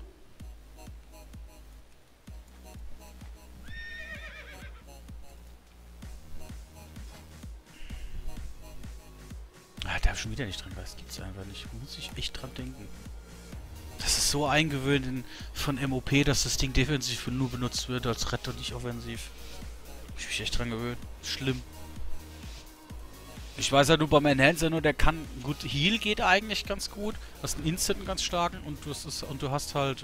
[SPEAKER 1] Ah, da schon wieder nicht dran. Das gibt's einfach nicht. Muss ich echt dran denken. Das ist so eingewöhnt von MOP, dass das Ding defensiv nur benutzt wird als Retter und nicht offensiv. Ich mich echt dran gewöhnt. Schlimm. Ich weiß ja nur beim Enhancer nur, der kann gut. Heal geht eigentlich ganz gut. Du hast einen Instant ganz starken und du hast halt,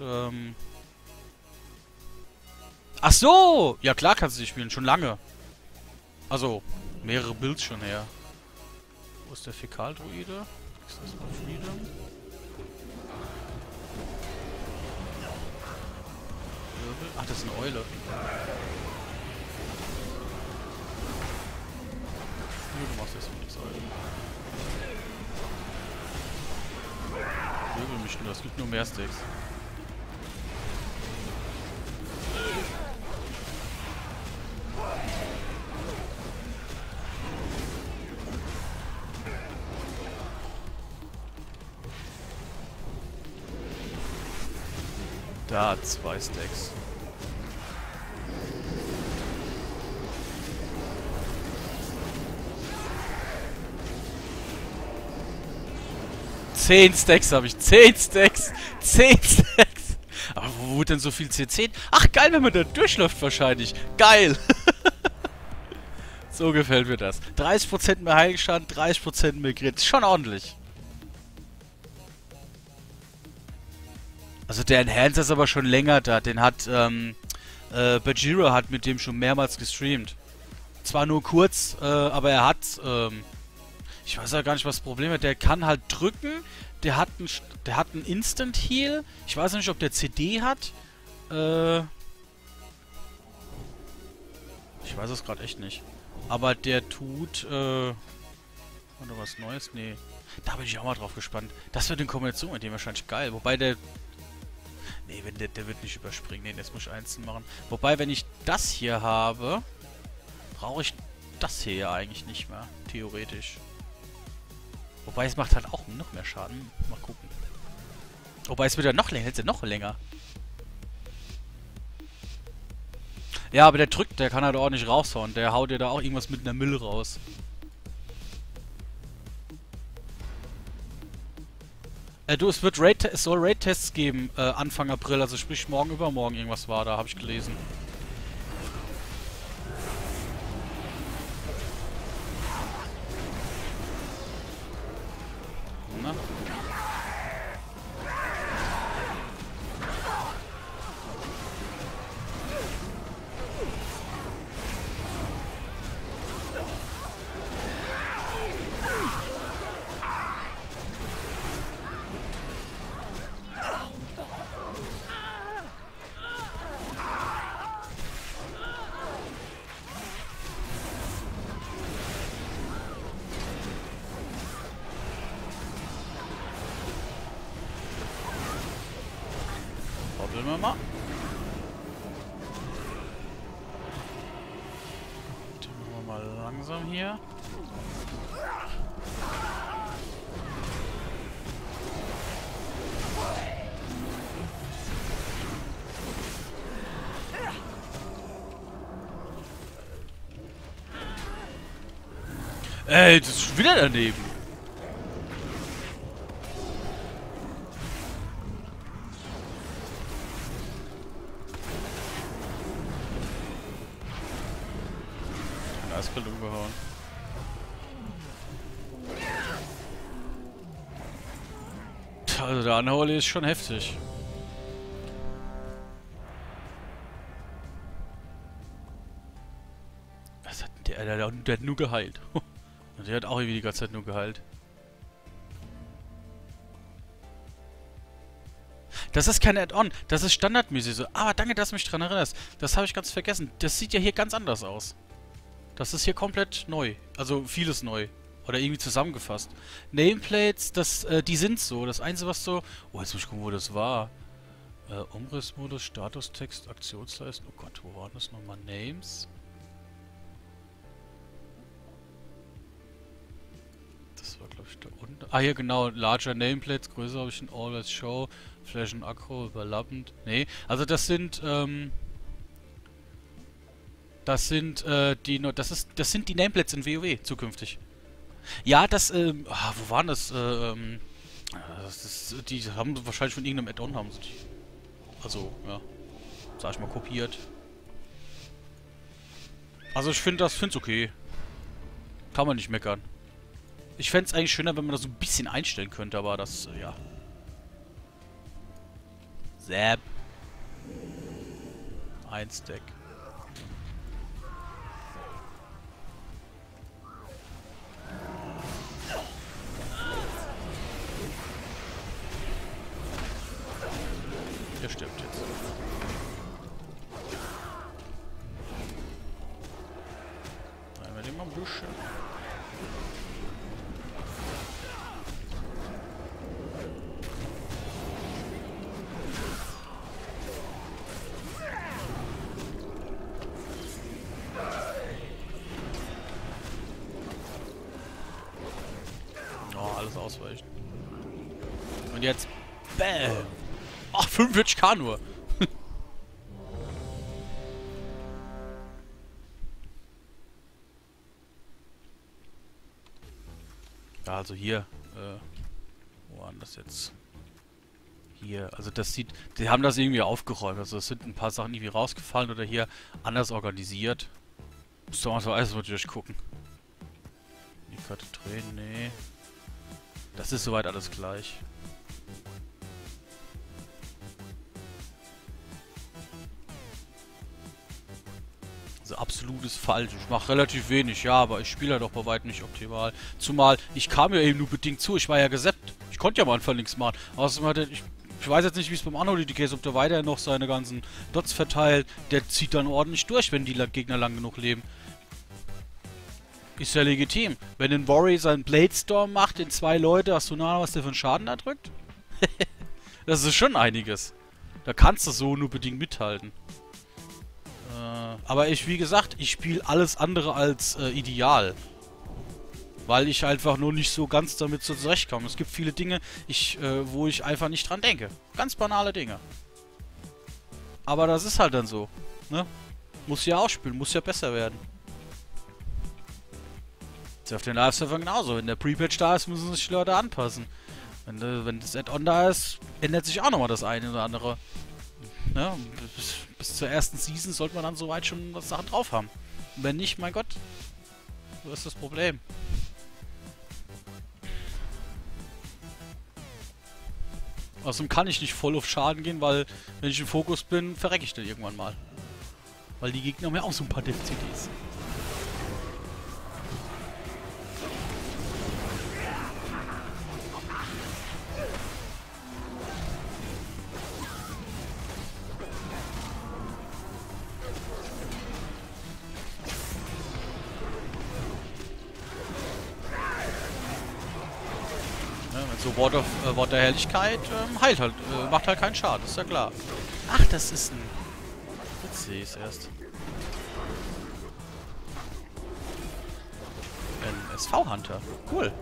[SPEAKER 1] Ach so! Ja klar kannst du die spielen, schon lange. Also, mehrere Builds schon her. Wo ist der Fäkaldruide? Ist das mal Freedom? Ach, das ist eine Eule. Du machst jetzt nichts, Eule. Wirbel mich nur, das gibt nur mehr Stacks. Da, 2 Stacks. Zehn Stacks habe ich. 10 Stacks. 10 Stacks. Aber wo wurde denn so viel C10? Ach, geil, wenn man da durchläuft wahrscheinlich. Geil. So gefällt mir das. 30% mehr Heilschaden, 30% mehr Grit. Schon ordentlich. Also der Enhancer ist aber schon länger da. Den hat, Bajira hat mit dem schon mehrmals gestreamt. Zwar nur kurz, aber er hat, ich weiß ja gar nicht, was das Problem ist. Der kann halt drücken. Der hat einen Instant Heal. Ich weiß nicht, ob der CD hat. Ich weiß es gerade echt nicht. Aber der tut, oder was Neues? Nee. Da bin ich auch mal drauf gespannt. Das wird in Kombination mit dem wahrscheinlich geil. Wobei der... Nee, der wird nicht überspringen. Nee, das muss ich einzeln machen. Wobei, wenn ich das hier habe, brauche ich das hier ja eigentlich nicht mehr. Theoretisch. Wobei, es macht halt auch noch mehr Schaden. Mal gucken. Wobei, es wird ja noch länger. Jetzt noch länger. Ja, aber der drückt, der kann halt auch nicht raushauen. Der haut dir da auch irgendwas mit einer Müll raus. Du, es soll Raid-Tests geben, Anfang April, also sprich morgen, übermorgen irgendwas war da, habe ich gelesen. Na? Chillen wir mal. Den machen wir mal langsam hier. Ey, das ist schon wieder daneben. Den Eiskalt umgehauen. Also der Unholy ist schon heftig. Was hat denn der hat nur geheilt. Und der hat auch irgendwie die ganze Zeit nur geheilt. Das ist kein Add-on, das ist standardmäßig so. Aber danke, dass du mich dran erinnerst. Das habe ich ganz vergessen. Das sieht ja hier ganz anders aus. Das ist hier komplett neu. Also vieles neu. Oder irgendwie zusammengefasst. Nameplates, die sind so. Das Einzige, was so... Oh, jetzt muss ich gucken, wo das war. Umrissmodus, Statustext, Aktionsleisten. Oh Gott, wo waren das nochmal? Names? Das war, glaube ich, da unten. Ah, hier genau. Larger Nameplates, größer habe ich ein Always Show, Flash und Akro, überlappend. Nee, also das sind, das sind die Nameplates in WoW zukünftig. Ja, wo waren das? Die haben wahrscheinlich von irgendeinem Add-on haben sie die. Also, ja. Sag ich mal, kopiert. Also ich find's okay. Kann man nicht meckern. Ich fände es eigentlich schöner, wenn man das so ein bisschen einstellen könnte, aber das, ja. Zap. 1 Stack. Der stirbt jetzt. Einmal den mal ein bisschen. Oh, alles ausweichen. Und jetzt BÄM! Ach, 45k nur! Ja, also hier, wo waren das jetzt? Hier, also das sieht, die haben das irgendwie aufgeräumt, also es sind ein paar Sachen irgendwie rausgefallen oder hier anders organisiert. Müsst ihr mal so alles mal durchgucken. Die Karte drehen, nee. Das ist soweit alles gleich. Also absolutes falsch. Ich mache relativ wenig, ja, aber ich spiele ja doch bei weitem nicht optimal. Zumal, ich kam ja eben nur bedingt zu, ich war ja gesappt. Ich konnte ja am Anfang nichts machen. Außerdem hatte ich weiß jetzt nicht, wie es beim Unholy Decay ist, ob der weiterhin noch seine ganzen Dots verteilt. Der zieht dann ordentlich durch, wenn die Gegner lang genug leben. Ist ja legitim. Wenn ein Worry seinen Bladestorm macht in 2 Leute, hast du eine Ahnung, was der für einen Schaden da drückt? Das ist schon einiges. Da kannst du so nur bedingt mithalten. Aber wie gesagt, ich spiele alles andere als ideal. Weil ich einfach nur nicht so ganz damit zurechtkomme. Es gibt viele Dinge, wo ich einfach nicht dran denke. Ganz banale Dinge. Aber das ist halt dann so. Ne? Muss ja auch spielen, muss ja besser werden. Ist ja auf den Live-Servern genauso. Wenn der Pre-Patch da ist, müssen sich die Leute anpassen. Wenn das Add-on da ist, ändert sich auch nochmal das eine oder andere. Ne? Bis zur ersten Season sollte man dann soweit schon was Sachen drauf haben. Und wenn nicht, mein Gott, so ist das Problem. Außerdem kann ich nicht voll auf Schaden gehen, weil wenn ich im Fokus bin, verrecke ich dann irgendwann mal. Weil die Gegner haben ja auch so ein paar Dev-CDs. So Wort der Helligkeit heilt halt, macht halt keinen Schaden, ist ja klar. Ach, das ist ein... Jetzt sehe ich es erst. Ein SV-Hunter. Cool.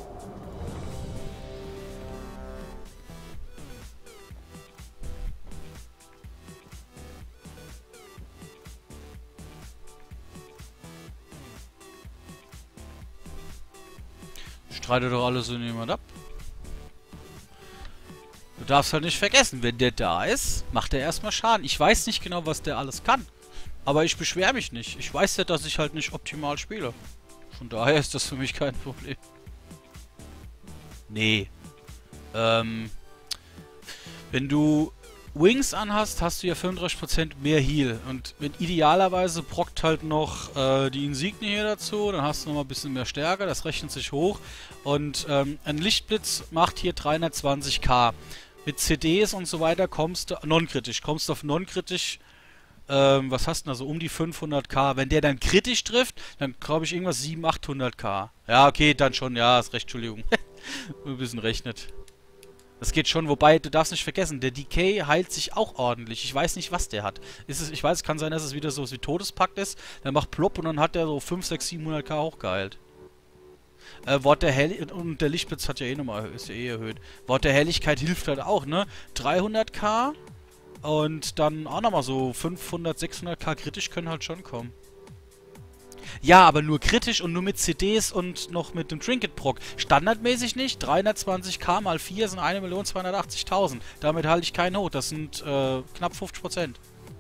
[SPEAKER 1] Streitet doch alles so jemand ab. Du darfst halt nicht vergessen, wenn der da ist, macht er erstmal Schaden. Ich weiß nicht genau, was der alles kann. Aber ich beschwere mich nicht. Ich weiß ja, dass ich halt nicht optimal spiele. Von daher ist das für mich kein Problem. Nee. Wenn du Wings anhast, hast du ja 35% mehr Heal. Und wenn idealerweise prockt halt noch die Insignie hier dazu, dann hast du nochmal ein bisschen mehr Stärke, das rechnet sich hoch. Und ein Lichtblitz macht hier 320k. Mit CDs und so weiter kommst du, non-kritisch, kommst du auf non-kritisch, was hast du denn da so, um die 500k. Wenn der dann kritisch trifft, dann glaube ich irgendwas 700, 800k. Ja, okay, dann schon, ja, ist recht, Entschuldigung. Ein bisschen rechnet. Das geht schon, wobei, du darfst nicht vergessen, der Decay heilt sich auch ordentlich. Ich weiß nicht, was der hat. Ich weiß, es kann sein, dass es wieder so wie Todespakt ist. Der macht plopp und dann hat der so 5, 6, 700k hochgeheilt. Wort der Helligkeit, und der Lichtblitz hat ja eh nochmal, ist ja eh erhöht. Wort der Helligkeit hilft halt auch, ne? 300k und dann auch nochmal so 500, 600k kritisch können halt schon kommen. Ja, aber nur kritisch und nur mit CDs und noch mit dem Trinket-Proc. Standardmäßig nicht. 320k mal 4 sind 1.280.000. Damit halte ich keinen hoch. Das sind knapp 50%.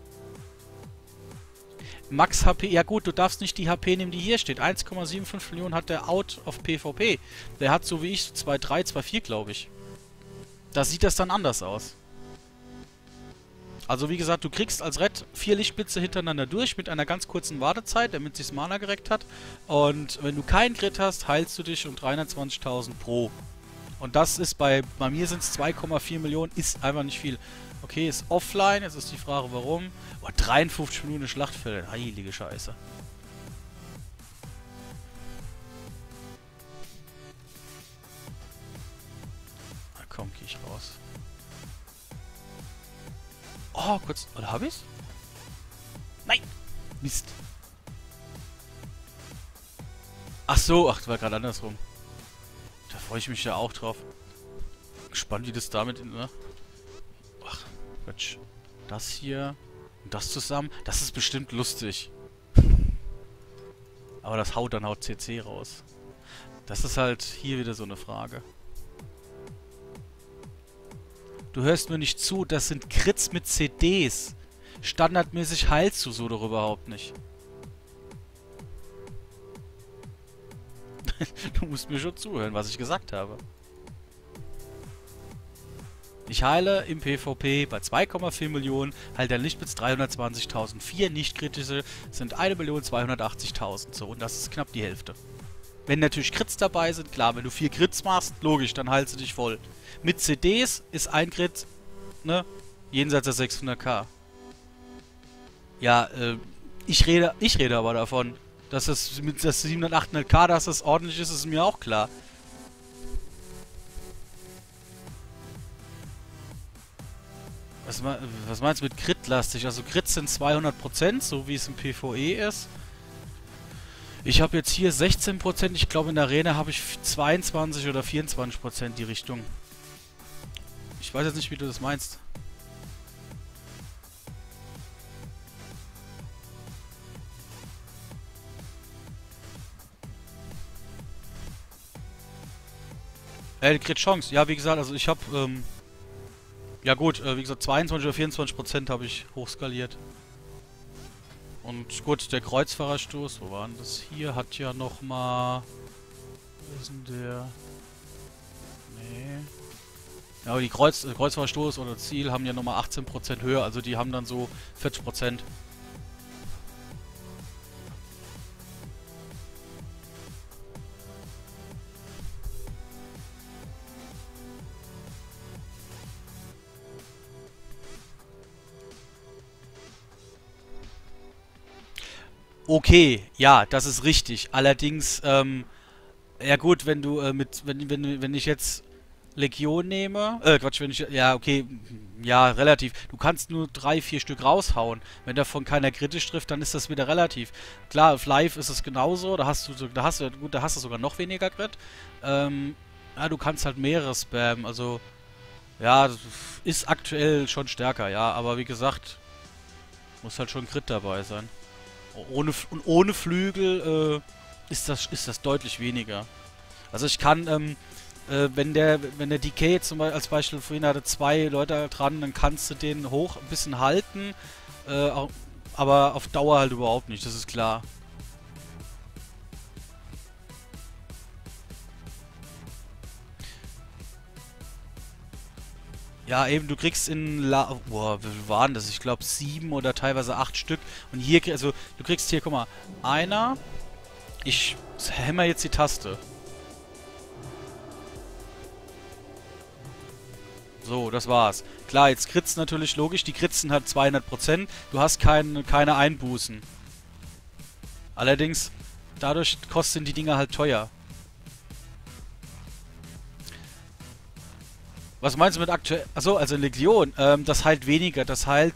[SPEAKER 1] Max HP, ja gut, du darfst nicht die HP nehmen, die hier steht. 1,75 Millionen hat der Out auf PvP. Der hat so wie ich 2,3, 2,4 glaube ich. Da sieht das dann anders aus. Also wie gesagt, du kriegst als Red 4 Lichtblitze hintereinander durch mit einer ganz kurzen Wartezeit, damit sich's Mana gereckt hat. Und wenn du keinen Crit hast, heilst du dich um 320.000 pro. Und das ist bei mir sind es 2,4 Millionen, ist einfach nicht viel. Okay, ist offline, jetzt ist die Frage warum. Oh, 53 Minuten Schlachtfeld, heilige Scheiße. Na komm, geh ich raus. Oh, kurz. Oder hab ich's? Nein! Mist. Ach so, ach, das war gerade andersrum. Da freue ich mich ja auch drauf. Gespannt, wie das damit... Ne? Ach, Quatsch. Das hier und das zusammen. Das ist bestimmt lustig. Aber das haut dann CC raus. Das ist halt hier wieder so eine Frage. Du hörst mir nicht zu, das sind Crits mit CDs. Standardmäßig heilst du so doch überhaupt nicht. Du musst mir schon zuhören, was ich gesagt habe. Ich heile im PvP bei 2,4 Millionen, heilt der Lichtblitz 320.000. 4 nicht-kritische sind 1.280.000. So, und das ist knapp die Hälfte. Wenn natürlich Crits dabei sind, klar, wenn du 4 Crits machst, logisch, dann heilst du dich voll. Mit CDs ist ein Crit, ne, jenseits der 600k. Ja, ich rede aber davon, dass es mit das 700, 800k, dass das ordentlich ist mir auch klar. Was meinst du mit Crit-lastig? Also Crits sind 200%, so wie es im PvE ist. Ich habe jetzt hier 16%, ich glaube in der Arena habe ich 22 oder 24% die Richtung. Ich weiß jetzt nicht, wie du das meinst. Die Crit-Chance. Ja, wie gesagt, also ich habe, ja gut, wie gesagt, 22 oder 24% habe ich hochskaliert. Und gut, der Kreuzfahrerstoß, wo war denn das hier? Hat ja nochmal... Wo ist denn der? Nee. Ja, aber die Kreuzfahrerstoß oder Ziel haben ja nochmal 18% höher, also die haben dann so 40%. Okay, ja, das ist richtig. Allerdings, ja gut, wenn du wenn ich jetzt Legion nehme, Quatsch, wenn ich, ja, okay, ja, relativ. Du kannst nur 3, 4 Stück raushauen. Wenn davon keiner kritisch trifft, dann ist das wieder relativ. Klar, auf Live ist es genauso, gut, da hast du sogar noch weniger Crit. Ja, du kannst halt mehrere spammen, also, ja, das ist aktuell schon stärker, ja, aber wie gesagt, muss halt schon Crit dabei sein. Ohne Flügel, ist das deutlich weniger. Also ich kann, wenn der DK jetzt zum Beispiel als Beispiel vorhin hatte 2 Leute dran, dann kannst du den hoch ein bisschen halten, aber auf Dauer halt überhaupt nicht, das ist klar. Ja, eben, du kriegst boah, wie viel waren das? Ich glaube 7 oder teilweise 8 Stück. Und hier, also, du kriegst hier, guck mal, einer. Ich hämmer jetzt die Taste. So, das war's. Klar, jetzt kritzt natürlich logisch, die kritzen halt 200%. Du hast keine Einbußen. Allerdings, dadurch kosten die Dinger halt teuer. Was meinst du mit aktuell? Achso, also Legion, das heilt weniger. Das heilt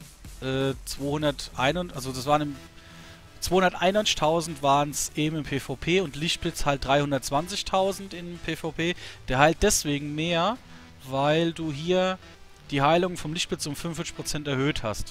[SPEAKER 1] 201, also das waren 291.000 waren es eben im PvP und Lichtblitz halt 320.000 im PvP. Der heilt deswegen mehr, weil du hier die Heilung vom Lichtblitz um 45% erhöht hast.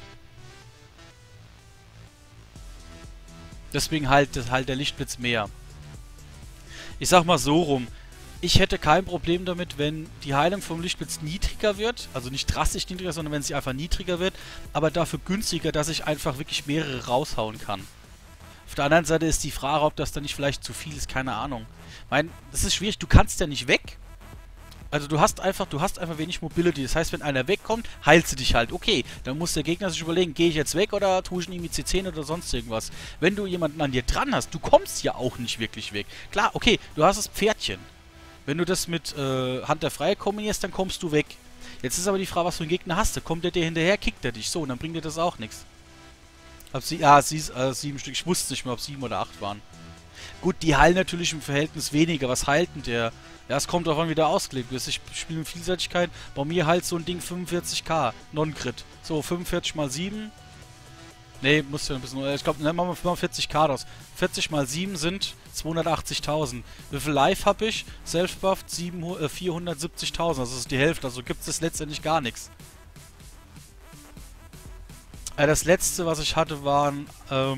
[SPEAKER 1] Deswegen halt der Lichtblitz mehr. Ich sag mal so rum. Ich hätte kein Problem damit, wenn die Heilung vom Lichtblitz niedriger wird. Also nicht drastisch niedriger, sondern wenn sie einfach niedriger wird. Aber dafür günstiger, dass ich einfach wirklich mehrere raushauen kann. Auf der anderen Seite ist die Frage, ob das dann nicht vielleicht zu viel ist. Keine Ahnung. Ich meine, das ist schwierig. Du kannst ja nicht weg. Also du hast einfach wenig Mobility. Das heißt, wenn einer wegkommt, heilst du dich halt. Okay, dann muss der Gegner sich überlegen, gehe ich jetzt weg oder tue ich ihn irgendwie C10 oder sonst irgendwas. Wenn du jemanden an dir dran hast, du kommst ja auch nicht wirklich weg. Klar, okay, du hast das Pferdchen. Wenn du das mit Hand der Freie kombinierst, dann kommst du weg. Jetzt ist aber die Frage, was für einen Gegner hast du. Kommt der dir hinterher, kickt er dich. So, und dann bringt dir das auch nichts. 7 Stück. Ich wusste nicht mehr, ob 7 oder 8 waren. Gut, die heilen natürlich im Verhältnis weniger. Was heilt denn der? Ja, es kommt davon, wie der ausgelegt ist. Ich spiele mit Vielseitigkeit. Bei mir halt so ein Ding 45k. Non-Crit. So, 45 mal 7. Ne, muss ja ein bisschen... Ich glaube, machen wir mal 40k draus. 40 mal 7 sind 280.000. Wie viel Life habe ich? Self-Buff 470.000. Also das ist die Hälfte. Also gibt es letztendlich gar nichts. Das letzte, was ich hatte, waren...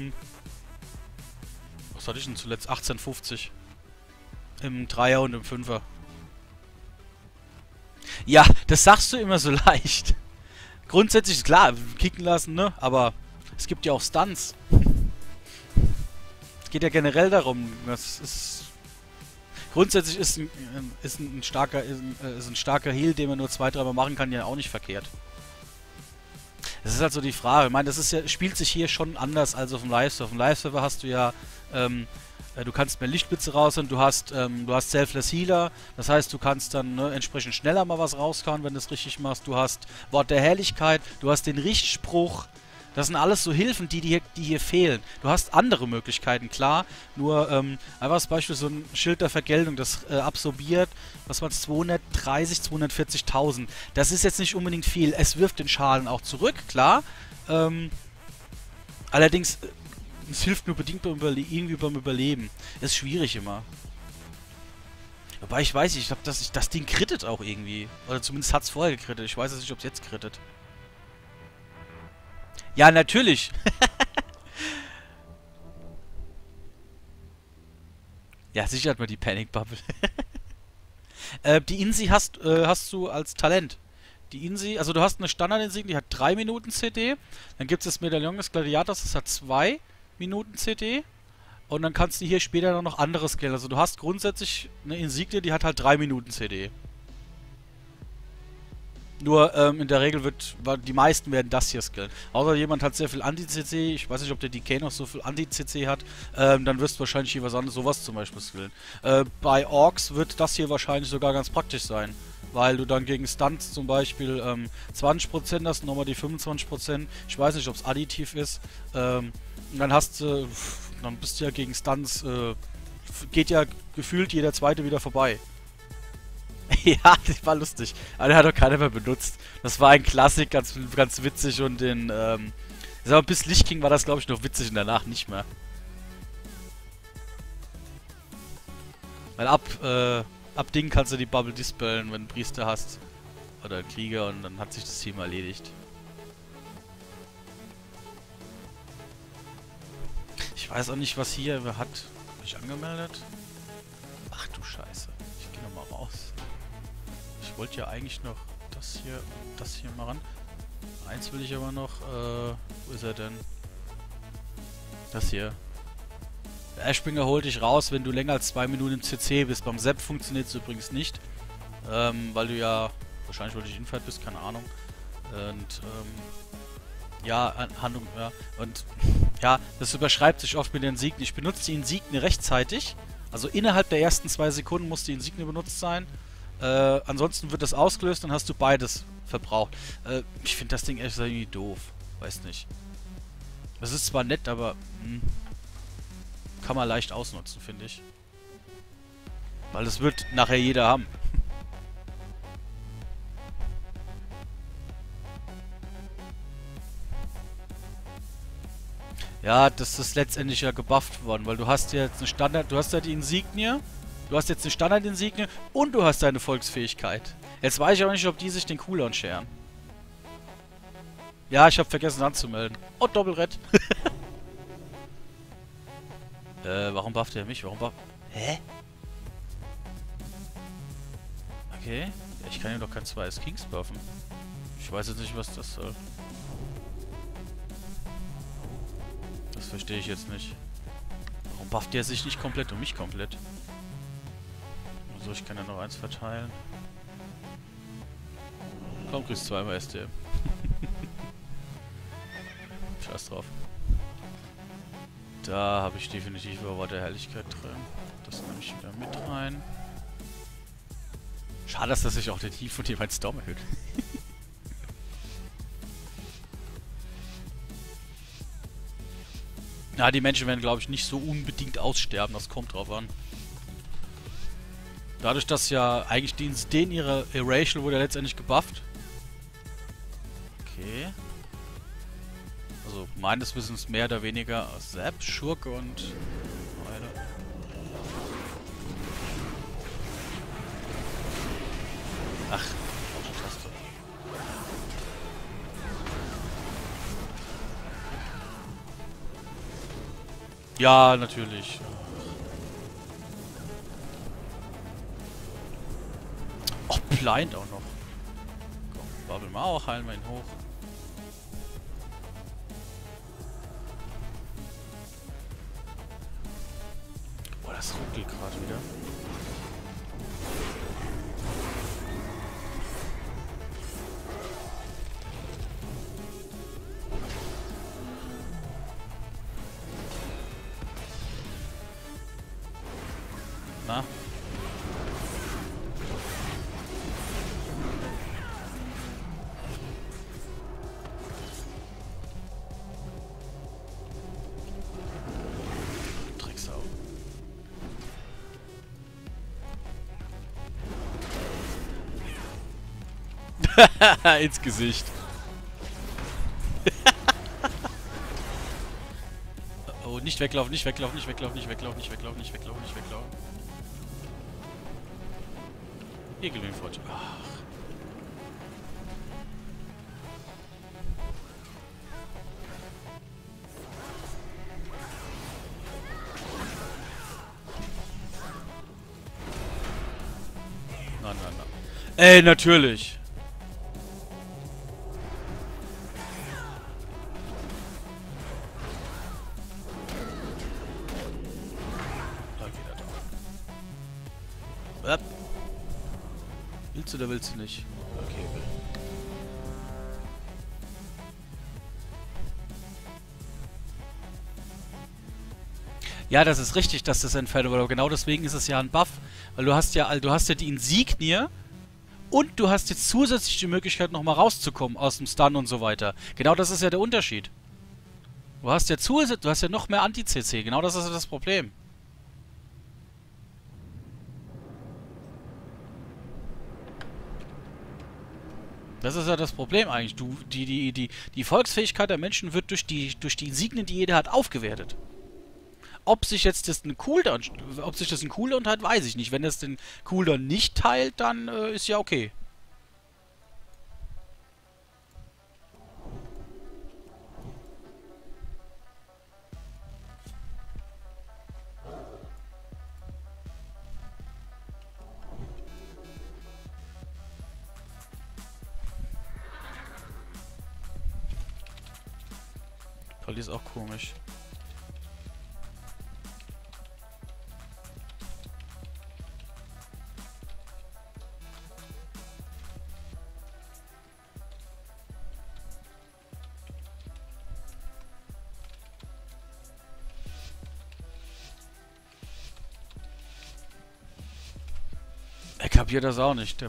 [SPEAKER 1] was hatte ich denn zuletzt? 1850. Im Dreier und im Fünfer. Ja, das sagst du immer so leicht. Grundsätzlich ist klar, kicken lassen, ne? Aber es gibt ja auch Stunts. Es geht ja generell darum, das ist... Grundsätzlich ist ein starker Heal, den man nur 2-3 Mal machen kann, ja auch nicht verkehrt. Das ist halt so die Frage. Ich meine, das ist ja, spielt sich hier schon anders als auf dem Live-Server. Auf dem Live-Server hast du ja, du kannst mehr Lichtblitze raus und du hast Selfless Healer. Das heißt, du kannst dann entsprechend schneller mal was raushauen, wenn du es richtig machst. Du hast Wort der Herrlichkeit, du hast den Richtspruch. Das sind alles so Hilfen, die hier fehlen. Du hast andere Möglichkeiten, klar. Nur einfach als Beispiel so ein Schild der Vergeltung, das absorbiert, was war es, 240.000. Das ist jetzt nicht unbedingt viel. Es wirft den Schaden auch zurück, klar. Allerdings, es hilft nur bedingt irgendwie beim Überleben. Ist schwierig immer. Wobei ich weiß nicht, ich glaube, das Ding crittet auch irgendwie. Oder zumindest hat es vorher gekrittet. Ich weiß jetzt nicht, ob es jetzt crittet. Ja, natürlich. Ja, sicher hat man die Panic Bubble. Die Insi hast du als Talent. Die Insi, also du hast eine Standard-Insignie, die hat 3 Minuten CD. Dann gibt es das Medaillon des Gladiators, das hat 2 Minuten CD. Und dann kannst du hier später noch andere skillen. Also du hast grundsätzlich eine Insignie, die hat halt 3 Minuten CD. Nur in der Regel die meisten werden das hier skillen. Außer jemand hat sehr viel Anti-CC, ich weiß nicht, ob der DK noch so viel Anti-CC hat, dann wirst du wahrscheinlich hier was anderes, sowas zum Beispiel skillen. Bei Orks wird das hier wahrscheinlich sogar ganz praktisch sein, weil du dann gegen Stunts zum Beispiel 20% hast, nochmal die 25%, ich weiß nicht, ob es additiv ist, und dann dann bist du ja gegen Stunts, geht ja gefühlt jeder zweite wieder vorbei. Ja, das war lustig. Aber den hat doch keiner mehr benutzt. Das war ein Klassik, ganz, ganz witzig und ich sag mal, bis Lich King war das, glaube ich, noch witzig und danach nicht mehr. Weil ab Ding kannst du die Bubble dispellen, wenn du einen Priester hast. Oder einen Krieger und dann hat sich das Thema erledigt. Ich weiß auch nicht, was hier wer hat. Bin ich angemeldet? Ach du Scheiße. Ich gehe nochmal raus. Ich wollte ja eigentlich noch das hier mal ran. Eins will ich aber noch, wo ist er denn? Das hier. Der Ashbringer holt dich raus, wenn du länger als 2 Minuten im CC bist. Beim Sepp funktioniert es übrigens nicht. Weil du ja, wahrscheinlich weil du nicht infight bist, keine Ahnung. Und, ja, Handlung, ja. Und, ja, das überschreibt sich oft mit den Insignien. Ich benutze die Insignien rechtzeitig. Also innerhalb der ersten 2 Sekunden muss die Insigne benutzt sein. Ansonsten wird das ausgelöst, dann hast du beides verbraucht. Ich finde das Ding echt irgendwie doof. Weiß nicht. Das ist zwar nett, aber kann man leicht ausnutzen, finde ich. Weil das wird nachher jeder haben. Ja, das ist letztendlich ja gebufft worden, weil du hast ja jetzt eine Standard, du hast ja die Insignie, du hast jetzt eine Standard-Insignie und du hast deine Volksfähigkeit. Jetzt weiß ich auch nicht, ob die sich den Cooldown scheren. Ja, ich habe vergessen anzumelden. Oh, Doppelred. Warum bufft er mich? Warum bufft... Hä? Okay. Ja, ich kann ihm doch kein 2 Kings buffen. Ich weiß jetzt nicht, was das soll. Das verstehe ich jetzt nicht. Warum bufft der sich nicht komplett und mich komplett? So, ich kann ja noch eins verteilen. Komm, kriegst 2 STM. Scheiß drauf. Da habe ich definitiv Wort der Herrlichkeit drin. Das nehme ich wieder mit rein. Schade, dass sich auch der Tief von dem ein Storm erhöht. Na, die Menschen werden, glaube ich, nicht so unbedingt aussterben. Das kommt drauf an. Dadurch, dass ja eigentlich den ihre Erasure wurde ja letztendlich gebufft. Okay. Also meines Wissens mehr oder weniger Sepp, Schurke und... Ach, Taste. Ja, natürlich. Oh, blind auch noch. Komm, babbel mal auch, heilen wir ihn hoch. Boah, das ruckelt gerade wieder. Na? Drecksau. Ins Gesicht. Oh, nicht weglaufen, nicht weglaufen, nicht weglaufen, nicht weglaufen, nicht weglaufen, nicht weglaufen, nicht weglaufen. Egelwinfort. Ach. Nein, nein, nein. Ey, natürlich. Da geht er doch. Willst du oder willst du nicht? Okay, will. Ja, das ist richtig, dass das entfernt wurde, aber genau deswegen ist es ja ein Buff. Weil du hast ja die Insignie und du hast jetzt zusätzlich die Möglichkeit, nochmal rauszukommen aus dem Stun und so weiter. Genau das ist ja der Unterschied. Du hast ja noch mehr Anti-CC, genau das ist ja das Problem. Das ist ja das Problem eigentlich. Die Volksfähigkeit der Menschen wird durch die Insignien, die jeder hat, aufgewertet. Ob sich das ein Cooldown teilt, weiß ich nicht. Wenn es den Cooldown nicht teilt, dann ist ja okay. Polly ist auch komisch. Er kapiert das auch nicht.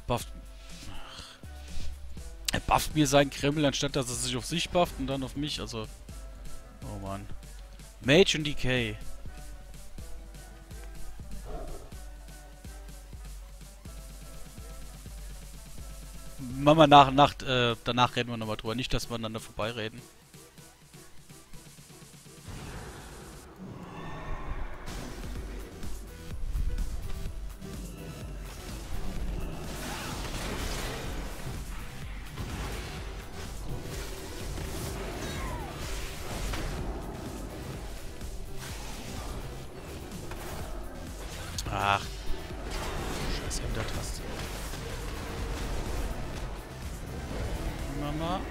[SPEAKER 1] Er bufft mir seinen Kreml, anstatt dass er sich auf sich bufft und dann auf mich. Also. Oh Mann. Mage und Decay. Machen wir danach reden wir nochmal drüber. Nicht, dass wir aneinander vorbeireden. Ach. Scheiß Enter-Taste. Mama.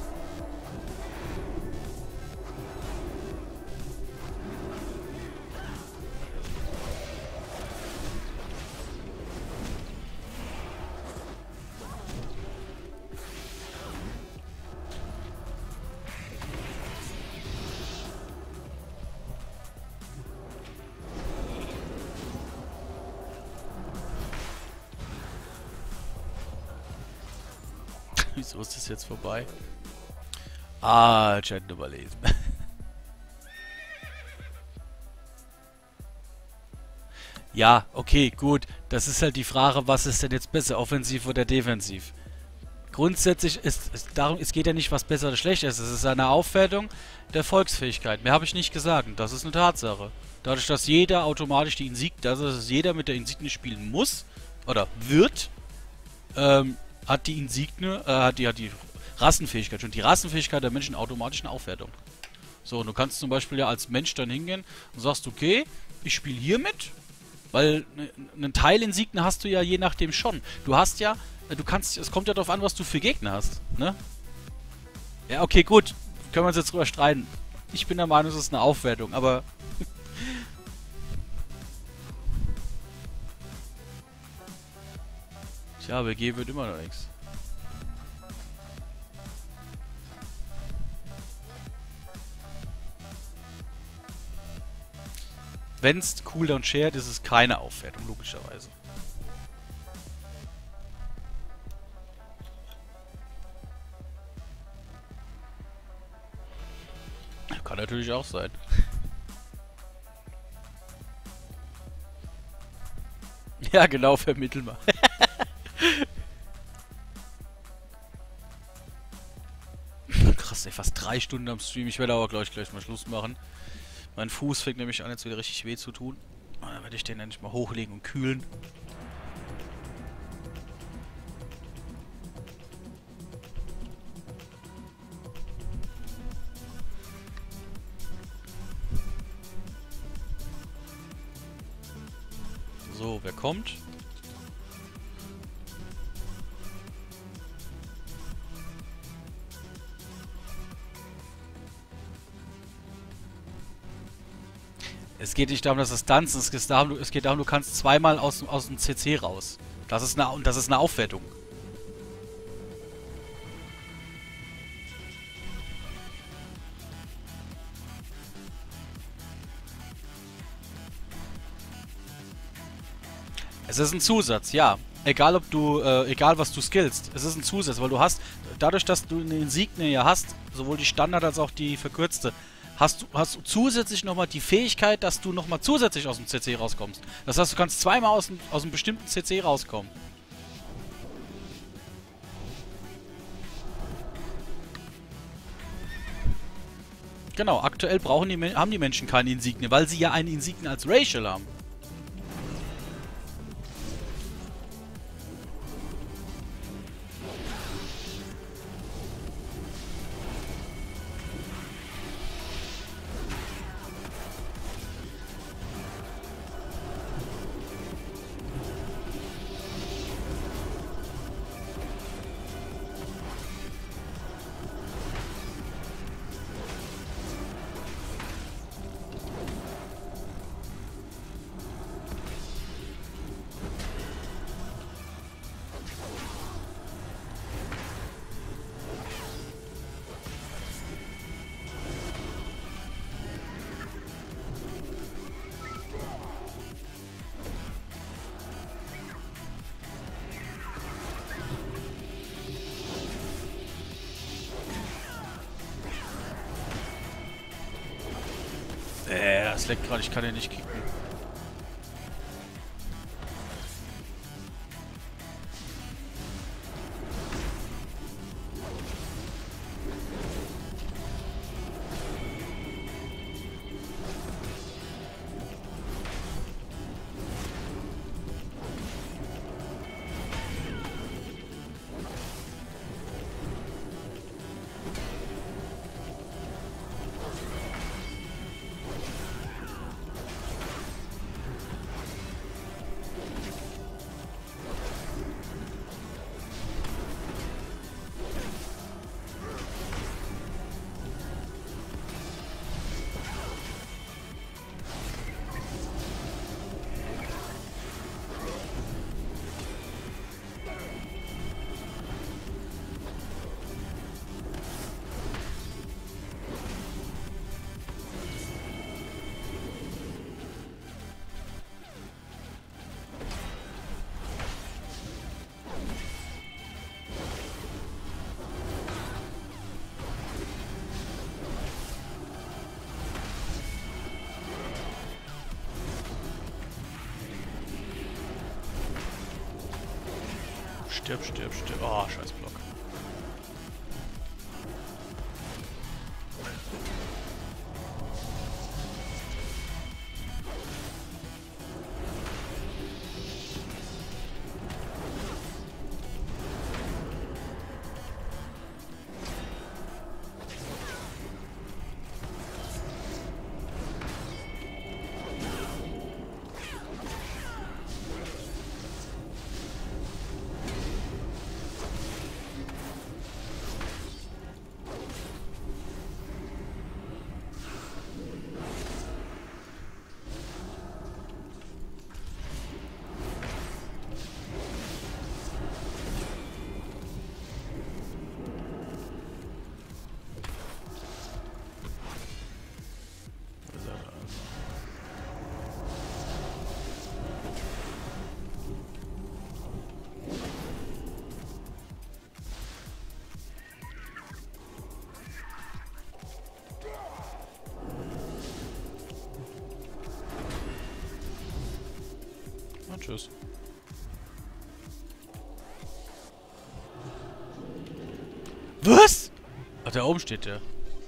[SPEAKER 1] Wieso ist das jetzt vorbei? Ah, Chat überlesen. Ja, okay, gut. Das ist halt die Frage, was ist denn jetzt besser, offensiv oder defensiv? Grundsätzlich es geht ja nicht, was besser oder schlechter ist. Es ist eine Aufwertung der Volksfähigkeit. Mehr habe ich nicht gesagt. Das ist eine Tatsache. Dadurch, dass jeder automatisch die Insignie, dass jeder mit der Insignie spielen muss oder wird, hat die Insigne, hat die Rassenfähigkeit schon. Die Rassenfähigkeit der Menschen automatisch eine Aufwertung. So, und du kannst zum Beispiel ja als Mensch dann hingehen und sagst, okay, ich spiele hier mit, weil einen Teil Insigne hast du ja je nachdem schon. Du hast ja, es kommt ja darauf an, was du für Gegner hast, ne? Ja, okay, gut, können wir uns jetzt drüber streiten. Ich bin der Meinung, es ist eine Aufwertung, aber... Tja, BG wird immer noch nichts. Wenn es Cooldown shared, ist es keine Aufwertung, logischerweise. Kann natürlich auch sein. Ja, genau, vermittel mal. Krass, ey, fast 3 Stunden am Stream. Ich werde aber gleich mal Schluss machen. Mein Fuß fängt nämlich an, jetzt wieder richtig weh zu tun. Dann werde ich den endlich mal hochlegen und kühlen. So, wer kommt? Es geht nicht darum, dass es tanzen, es geht darum, du kannst zweimal aus dem CC raus. Das ist eine Aufwertung. Es ist ein Zusatz, ja. Egal egal was du skillst. Es ist ein Zusatz, weil du hast, dadurch, dass du eine Insigne ja hast, sowohl die Standard als auch die verkürzte, hast du zusätzlich nochmal die Fähigkeit, dass du nochmal zusätzlich aus dem CC rauskommst. Das heißt, du kannst zweimal aus einem bestimmten CC rauskommen. Genau, aktuell haben die Menschen keine Insigne, weil sie ja eine Insigne als Racial haben. Das leckt gerade, ich kann den nicht kicken. Stirb, stirb, stirb. Oh, scheiß Block. Na, tschüss. Was? Ach, da oben steht der.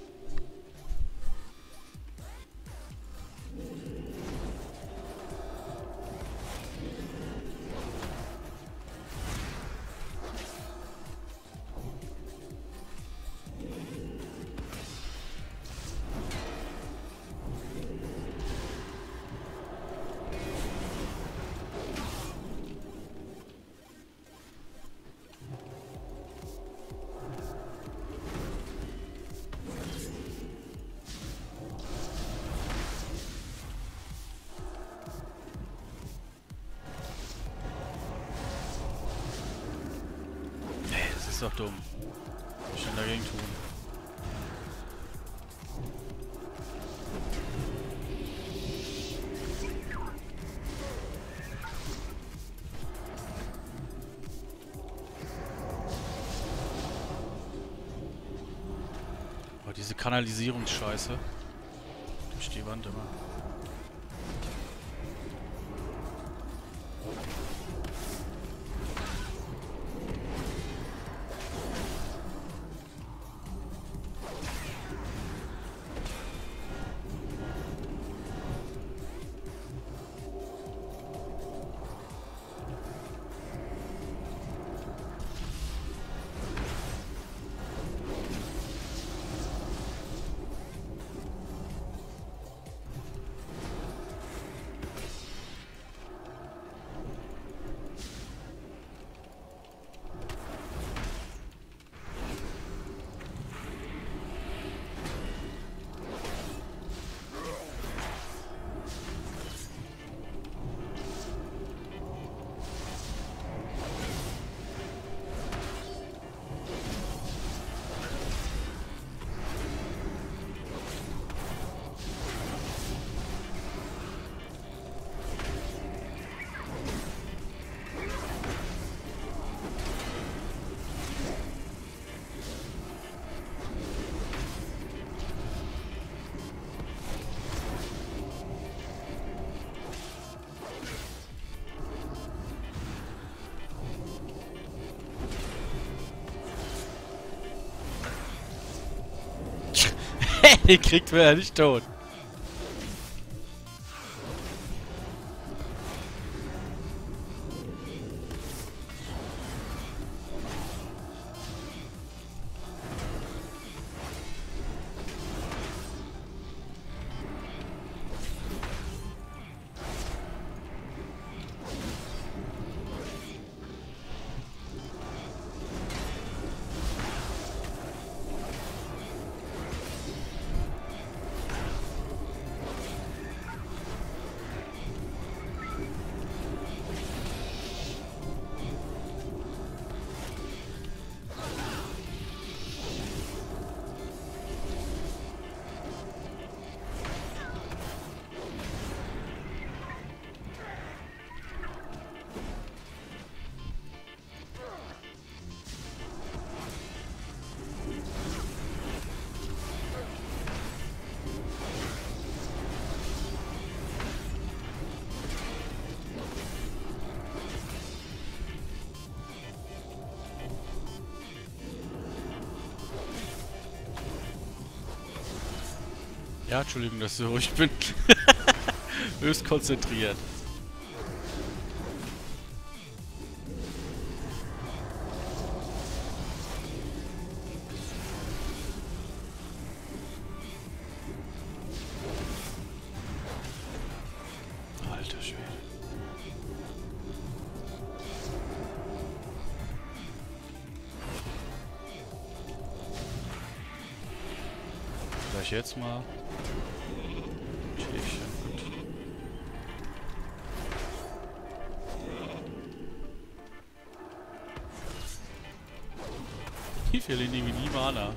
[SPEAKER 1] Ist doch dumm. Was soll ich denn dagegen tun? Oh, diese Kanalisierungsscheiße. Durch die Wand immer. Den kriegt man ja nicht tot. Ja, Entschuldigung, dass ich so ruhig bin. Höchst konzentriert. Alter Schwede. Vielleicht jetzt mal. Wie viel in die Mini-Mana?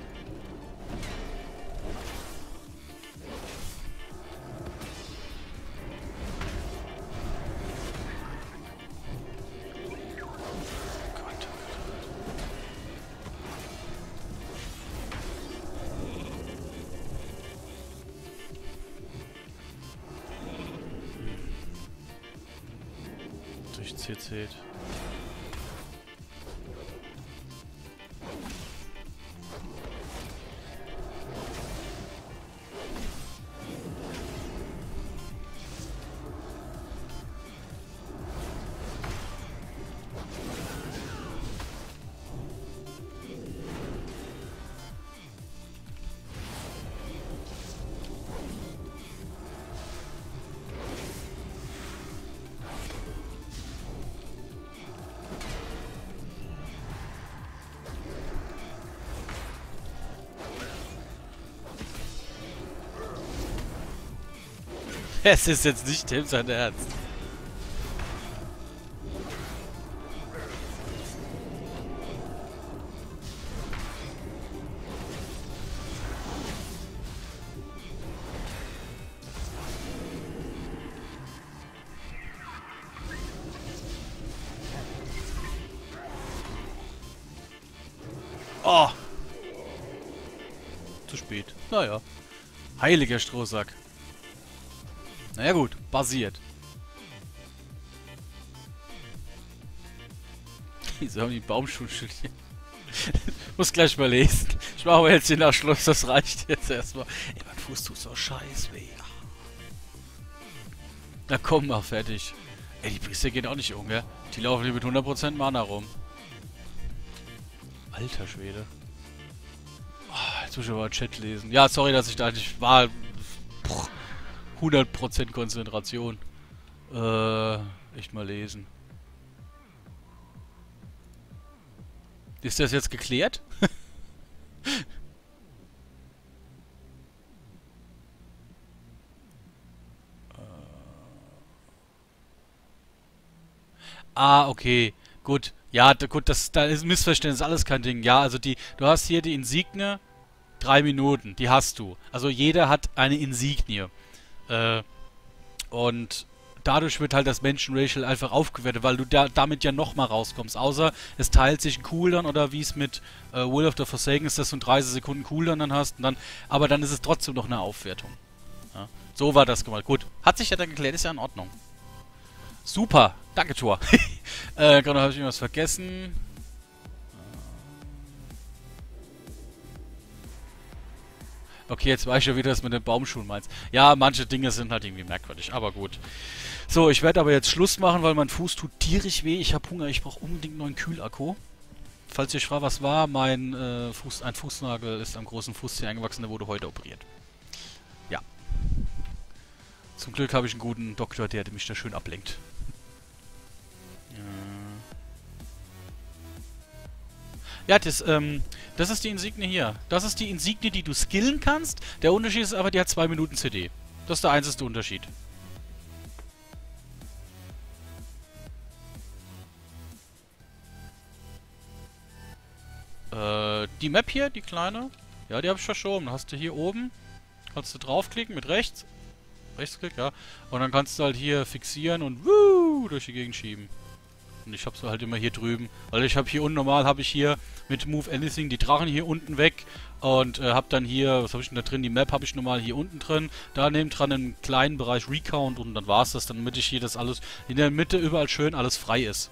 [SPEAKER 1] Durch CC. Es ist jetzt nicht Tim sein Ernst. Oh! Zu spät. Naja. Heiliger Strohsack. Naja gut, basiert. Wieso haben die Baumschulschilder? Muss gleich mal lesen. Ich mache aber jetzt den Abschluss, das reicht jetzt erstmal. Ey, mein Fuß tut so scheiß weh. Na komm mal, fertig. Ey, die Priester gehen auch nicht um, gell? Die laufen hier mit 100% Mana rum. Alter Schwede. Oh, jetzt muss ich aber Chat lesen. Ja, sorry, dass ich da nicht war. 100% Konzentration. Echt mal lesen. Ist das jetzt geklärt? Ah, okay. Gut. Ja, gut, da ist ein Missverständnis, alles kein Ding. Ja, also du hast hier die Insigne, 3 Minuten, die hast du. Also jeder hat eine Insignie. Und dadurch wird halt das Menschen-Racial einfach aufgewertet, weil du damit ja nochmal rauskommst. Außer es teilt sich ein Cooldown oder wie es mit Will of the Forsaken ist, dass du einen 30 Sekunden Cooldown dann hast. Und dann, aber dann ist es trotzdem noch eine Aufwertung. Ja, so war das gemeint. Gut, hat sich ja dann geklärt, ist ja in Ordnung. Super, danke Tor. Gerade habe ich irgendwas vergessen. Okay, jetzt weiß ich schon wieder, was mit den Baumschuhen meinst. Ja, manche Dinge sind halt irgendwie merkwürdig, aber gut. So, ich werde aber jetzt Schluss machen, weil mein Fuß tut tierisch weh. Ich habe Hunger, ich brauche unbedingt einen neuen Kühlakku. Falls ihr euch fragt, was war, ein Fußnagel ist am großen Fußzeh eingewachsen, der wurde heute operiert. Ja. Zum Glück habe ich einen guten Doktor, der mich da schön ablenkt. Ja, das ist die Insigne hier. Das ist die Insigne, die du skillen kannst. Der Unterschied ist aber, die hat 2 Minuten CD. Das ist der einzige Unterschied. Die Map hier, die kleine. Ja, die habe ich verschoben. Da hast du hier oben. Kannst du draufklicken mit rechts. Rechtsklick, ja. Und dann kannst du halt hier fixieren und durch die Gegend schieben. Und ich hab's halt immer hier drüben. Weil ich habe hier unten, normal habe ich hier mit Move Anything die Drachen hier unten weg. Und hab dann hier, was habe ich denn da drin? Die Map habe ich normal hier unten drin. Da neben dran einen kleinen Bereich Recount und dann war's das. Damit ich hier das alles in der Mitte überall schön alles frei ist.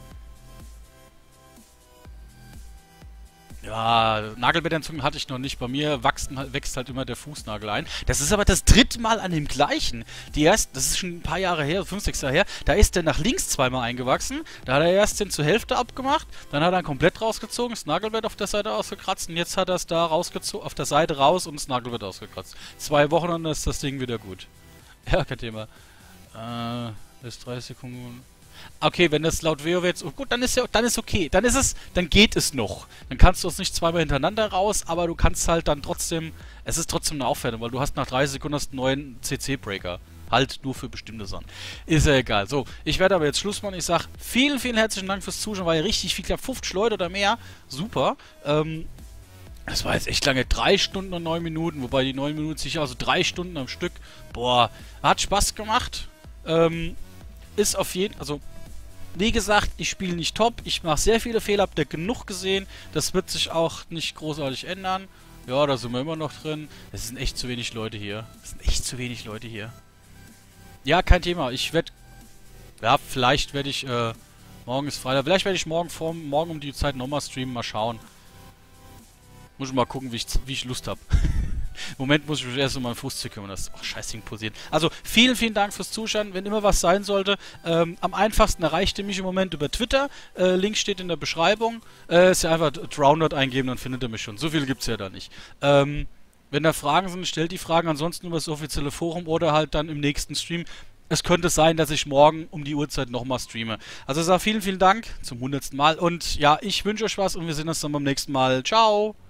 [SPEAKER 1] Ja, Nagelbettentzündung hatte ich noch nicht. Bei mir wächst halt immer der Fußnagel ein. Das ist aber das dritte Mal an dem gleichen. Das ist schon ein paar Jahre her, 5, 6 Jahre her. Da ist der nach links zweimal eingewachsen. Da hat er erst den zur Hälfte abgemacht. Dann hat er ihn komplett rausgezogen, das Nagelbett auf der Seite ausgekratzt. Und jetzt hat er es da rausgezogen, auf der Seite raus und das Nagelbett ausgekratzt. 2 Wochen und dann ist das Ding wieder gut. Ja, kein Thema. Bis 30 Sekunden. Okay, wenn das laut WoW jetzt... Oh gut, dann ist okay. Dann geht es noch. Dann kannst du es nicht zweimal hintereinander raus, aber du kannst halt dann trotzdem... Es ist trotzdem eine Aufwertung, weil du hast nach 30 Sekunden einen neuen CC-Breaker. Halt nur für bestimmte Sachen. Ist ja egal. So, ich werde aber jetzt Schluss machen. Ich sag vielen, vielen herzlichen Dank fürs Zuschauen. War ja richtig viel, klar, 50 Leute oder mehr. Super. Das war jetzt echt lange. 3 Stunden und 9 Minuten. Wobei die 9 Minuten sicher, also 3 Stunden am Stück. Boah, hat Spaß gemacht. Ist auf jeden Fall, also, wie gesagt, ich spiele nicht top, ich mache sehr viele Fehler, habt ihr genug gesehen, das wird sich auch nicht großartig ändern. Ja, da sind wir immer noch drin. Es sind echt zu wenig Leute hier. Ja, kein Thema, ja, vielleicht werde ich, morgen ist Freitag, vielleicht werde ich morgen um die Zeit nochmal streamen, mal schauen. Muss ich mal gucken, wie ich Lust habe. Im Moment muss ich mich erst um meinen Fuß zu kümmern, das Scheißding posiert. Also, vielen, vielen Dank fürs Zuschauen. Wenn immer was sein sollte, am einfachsten erreicht ihr mich im Moment über Twitter. Link steht in der Beschreibung. Ist ja einfach Drowned eingeben, dann findet ihr mich schon. So viel gibt's ja da nicht. Wenn da Fragen sind, stellt die Fragen ansonsten über das offizielle Forum oder halt dann im nächsten Stream. Es könnte sein, dass ich morgen um die Uhrzeit nochmal streame. Also, ich sage vielen, vielen Dank zum 100. Mal. Und ja, ich wünsche euch was und wir sehen uns dann beim nächsten Mal. Ciao!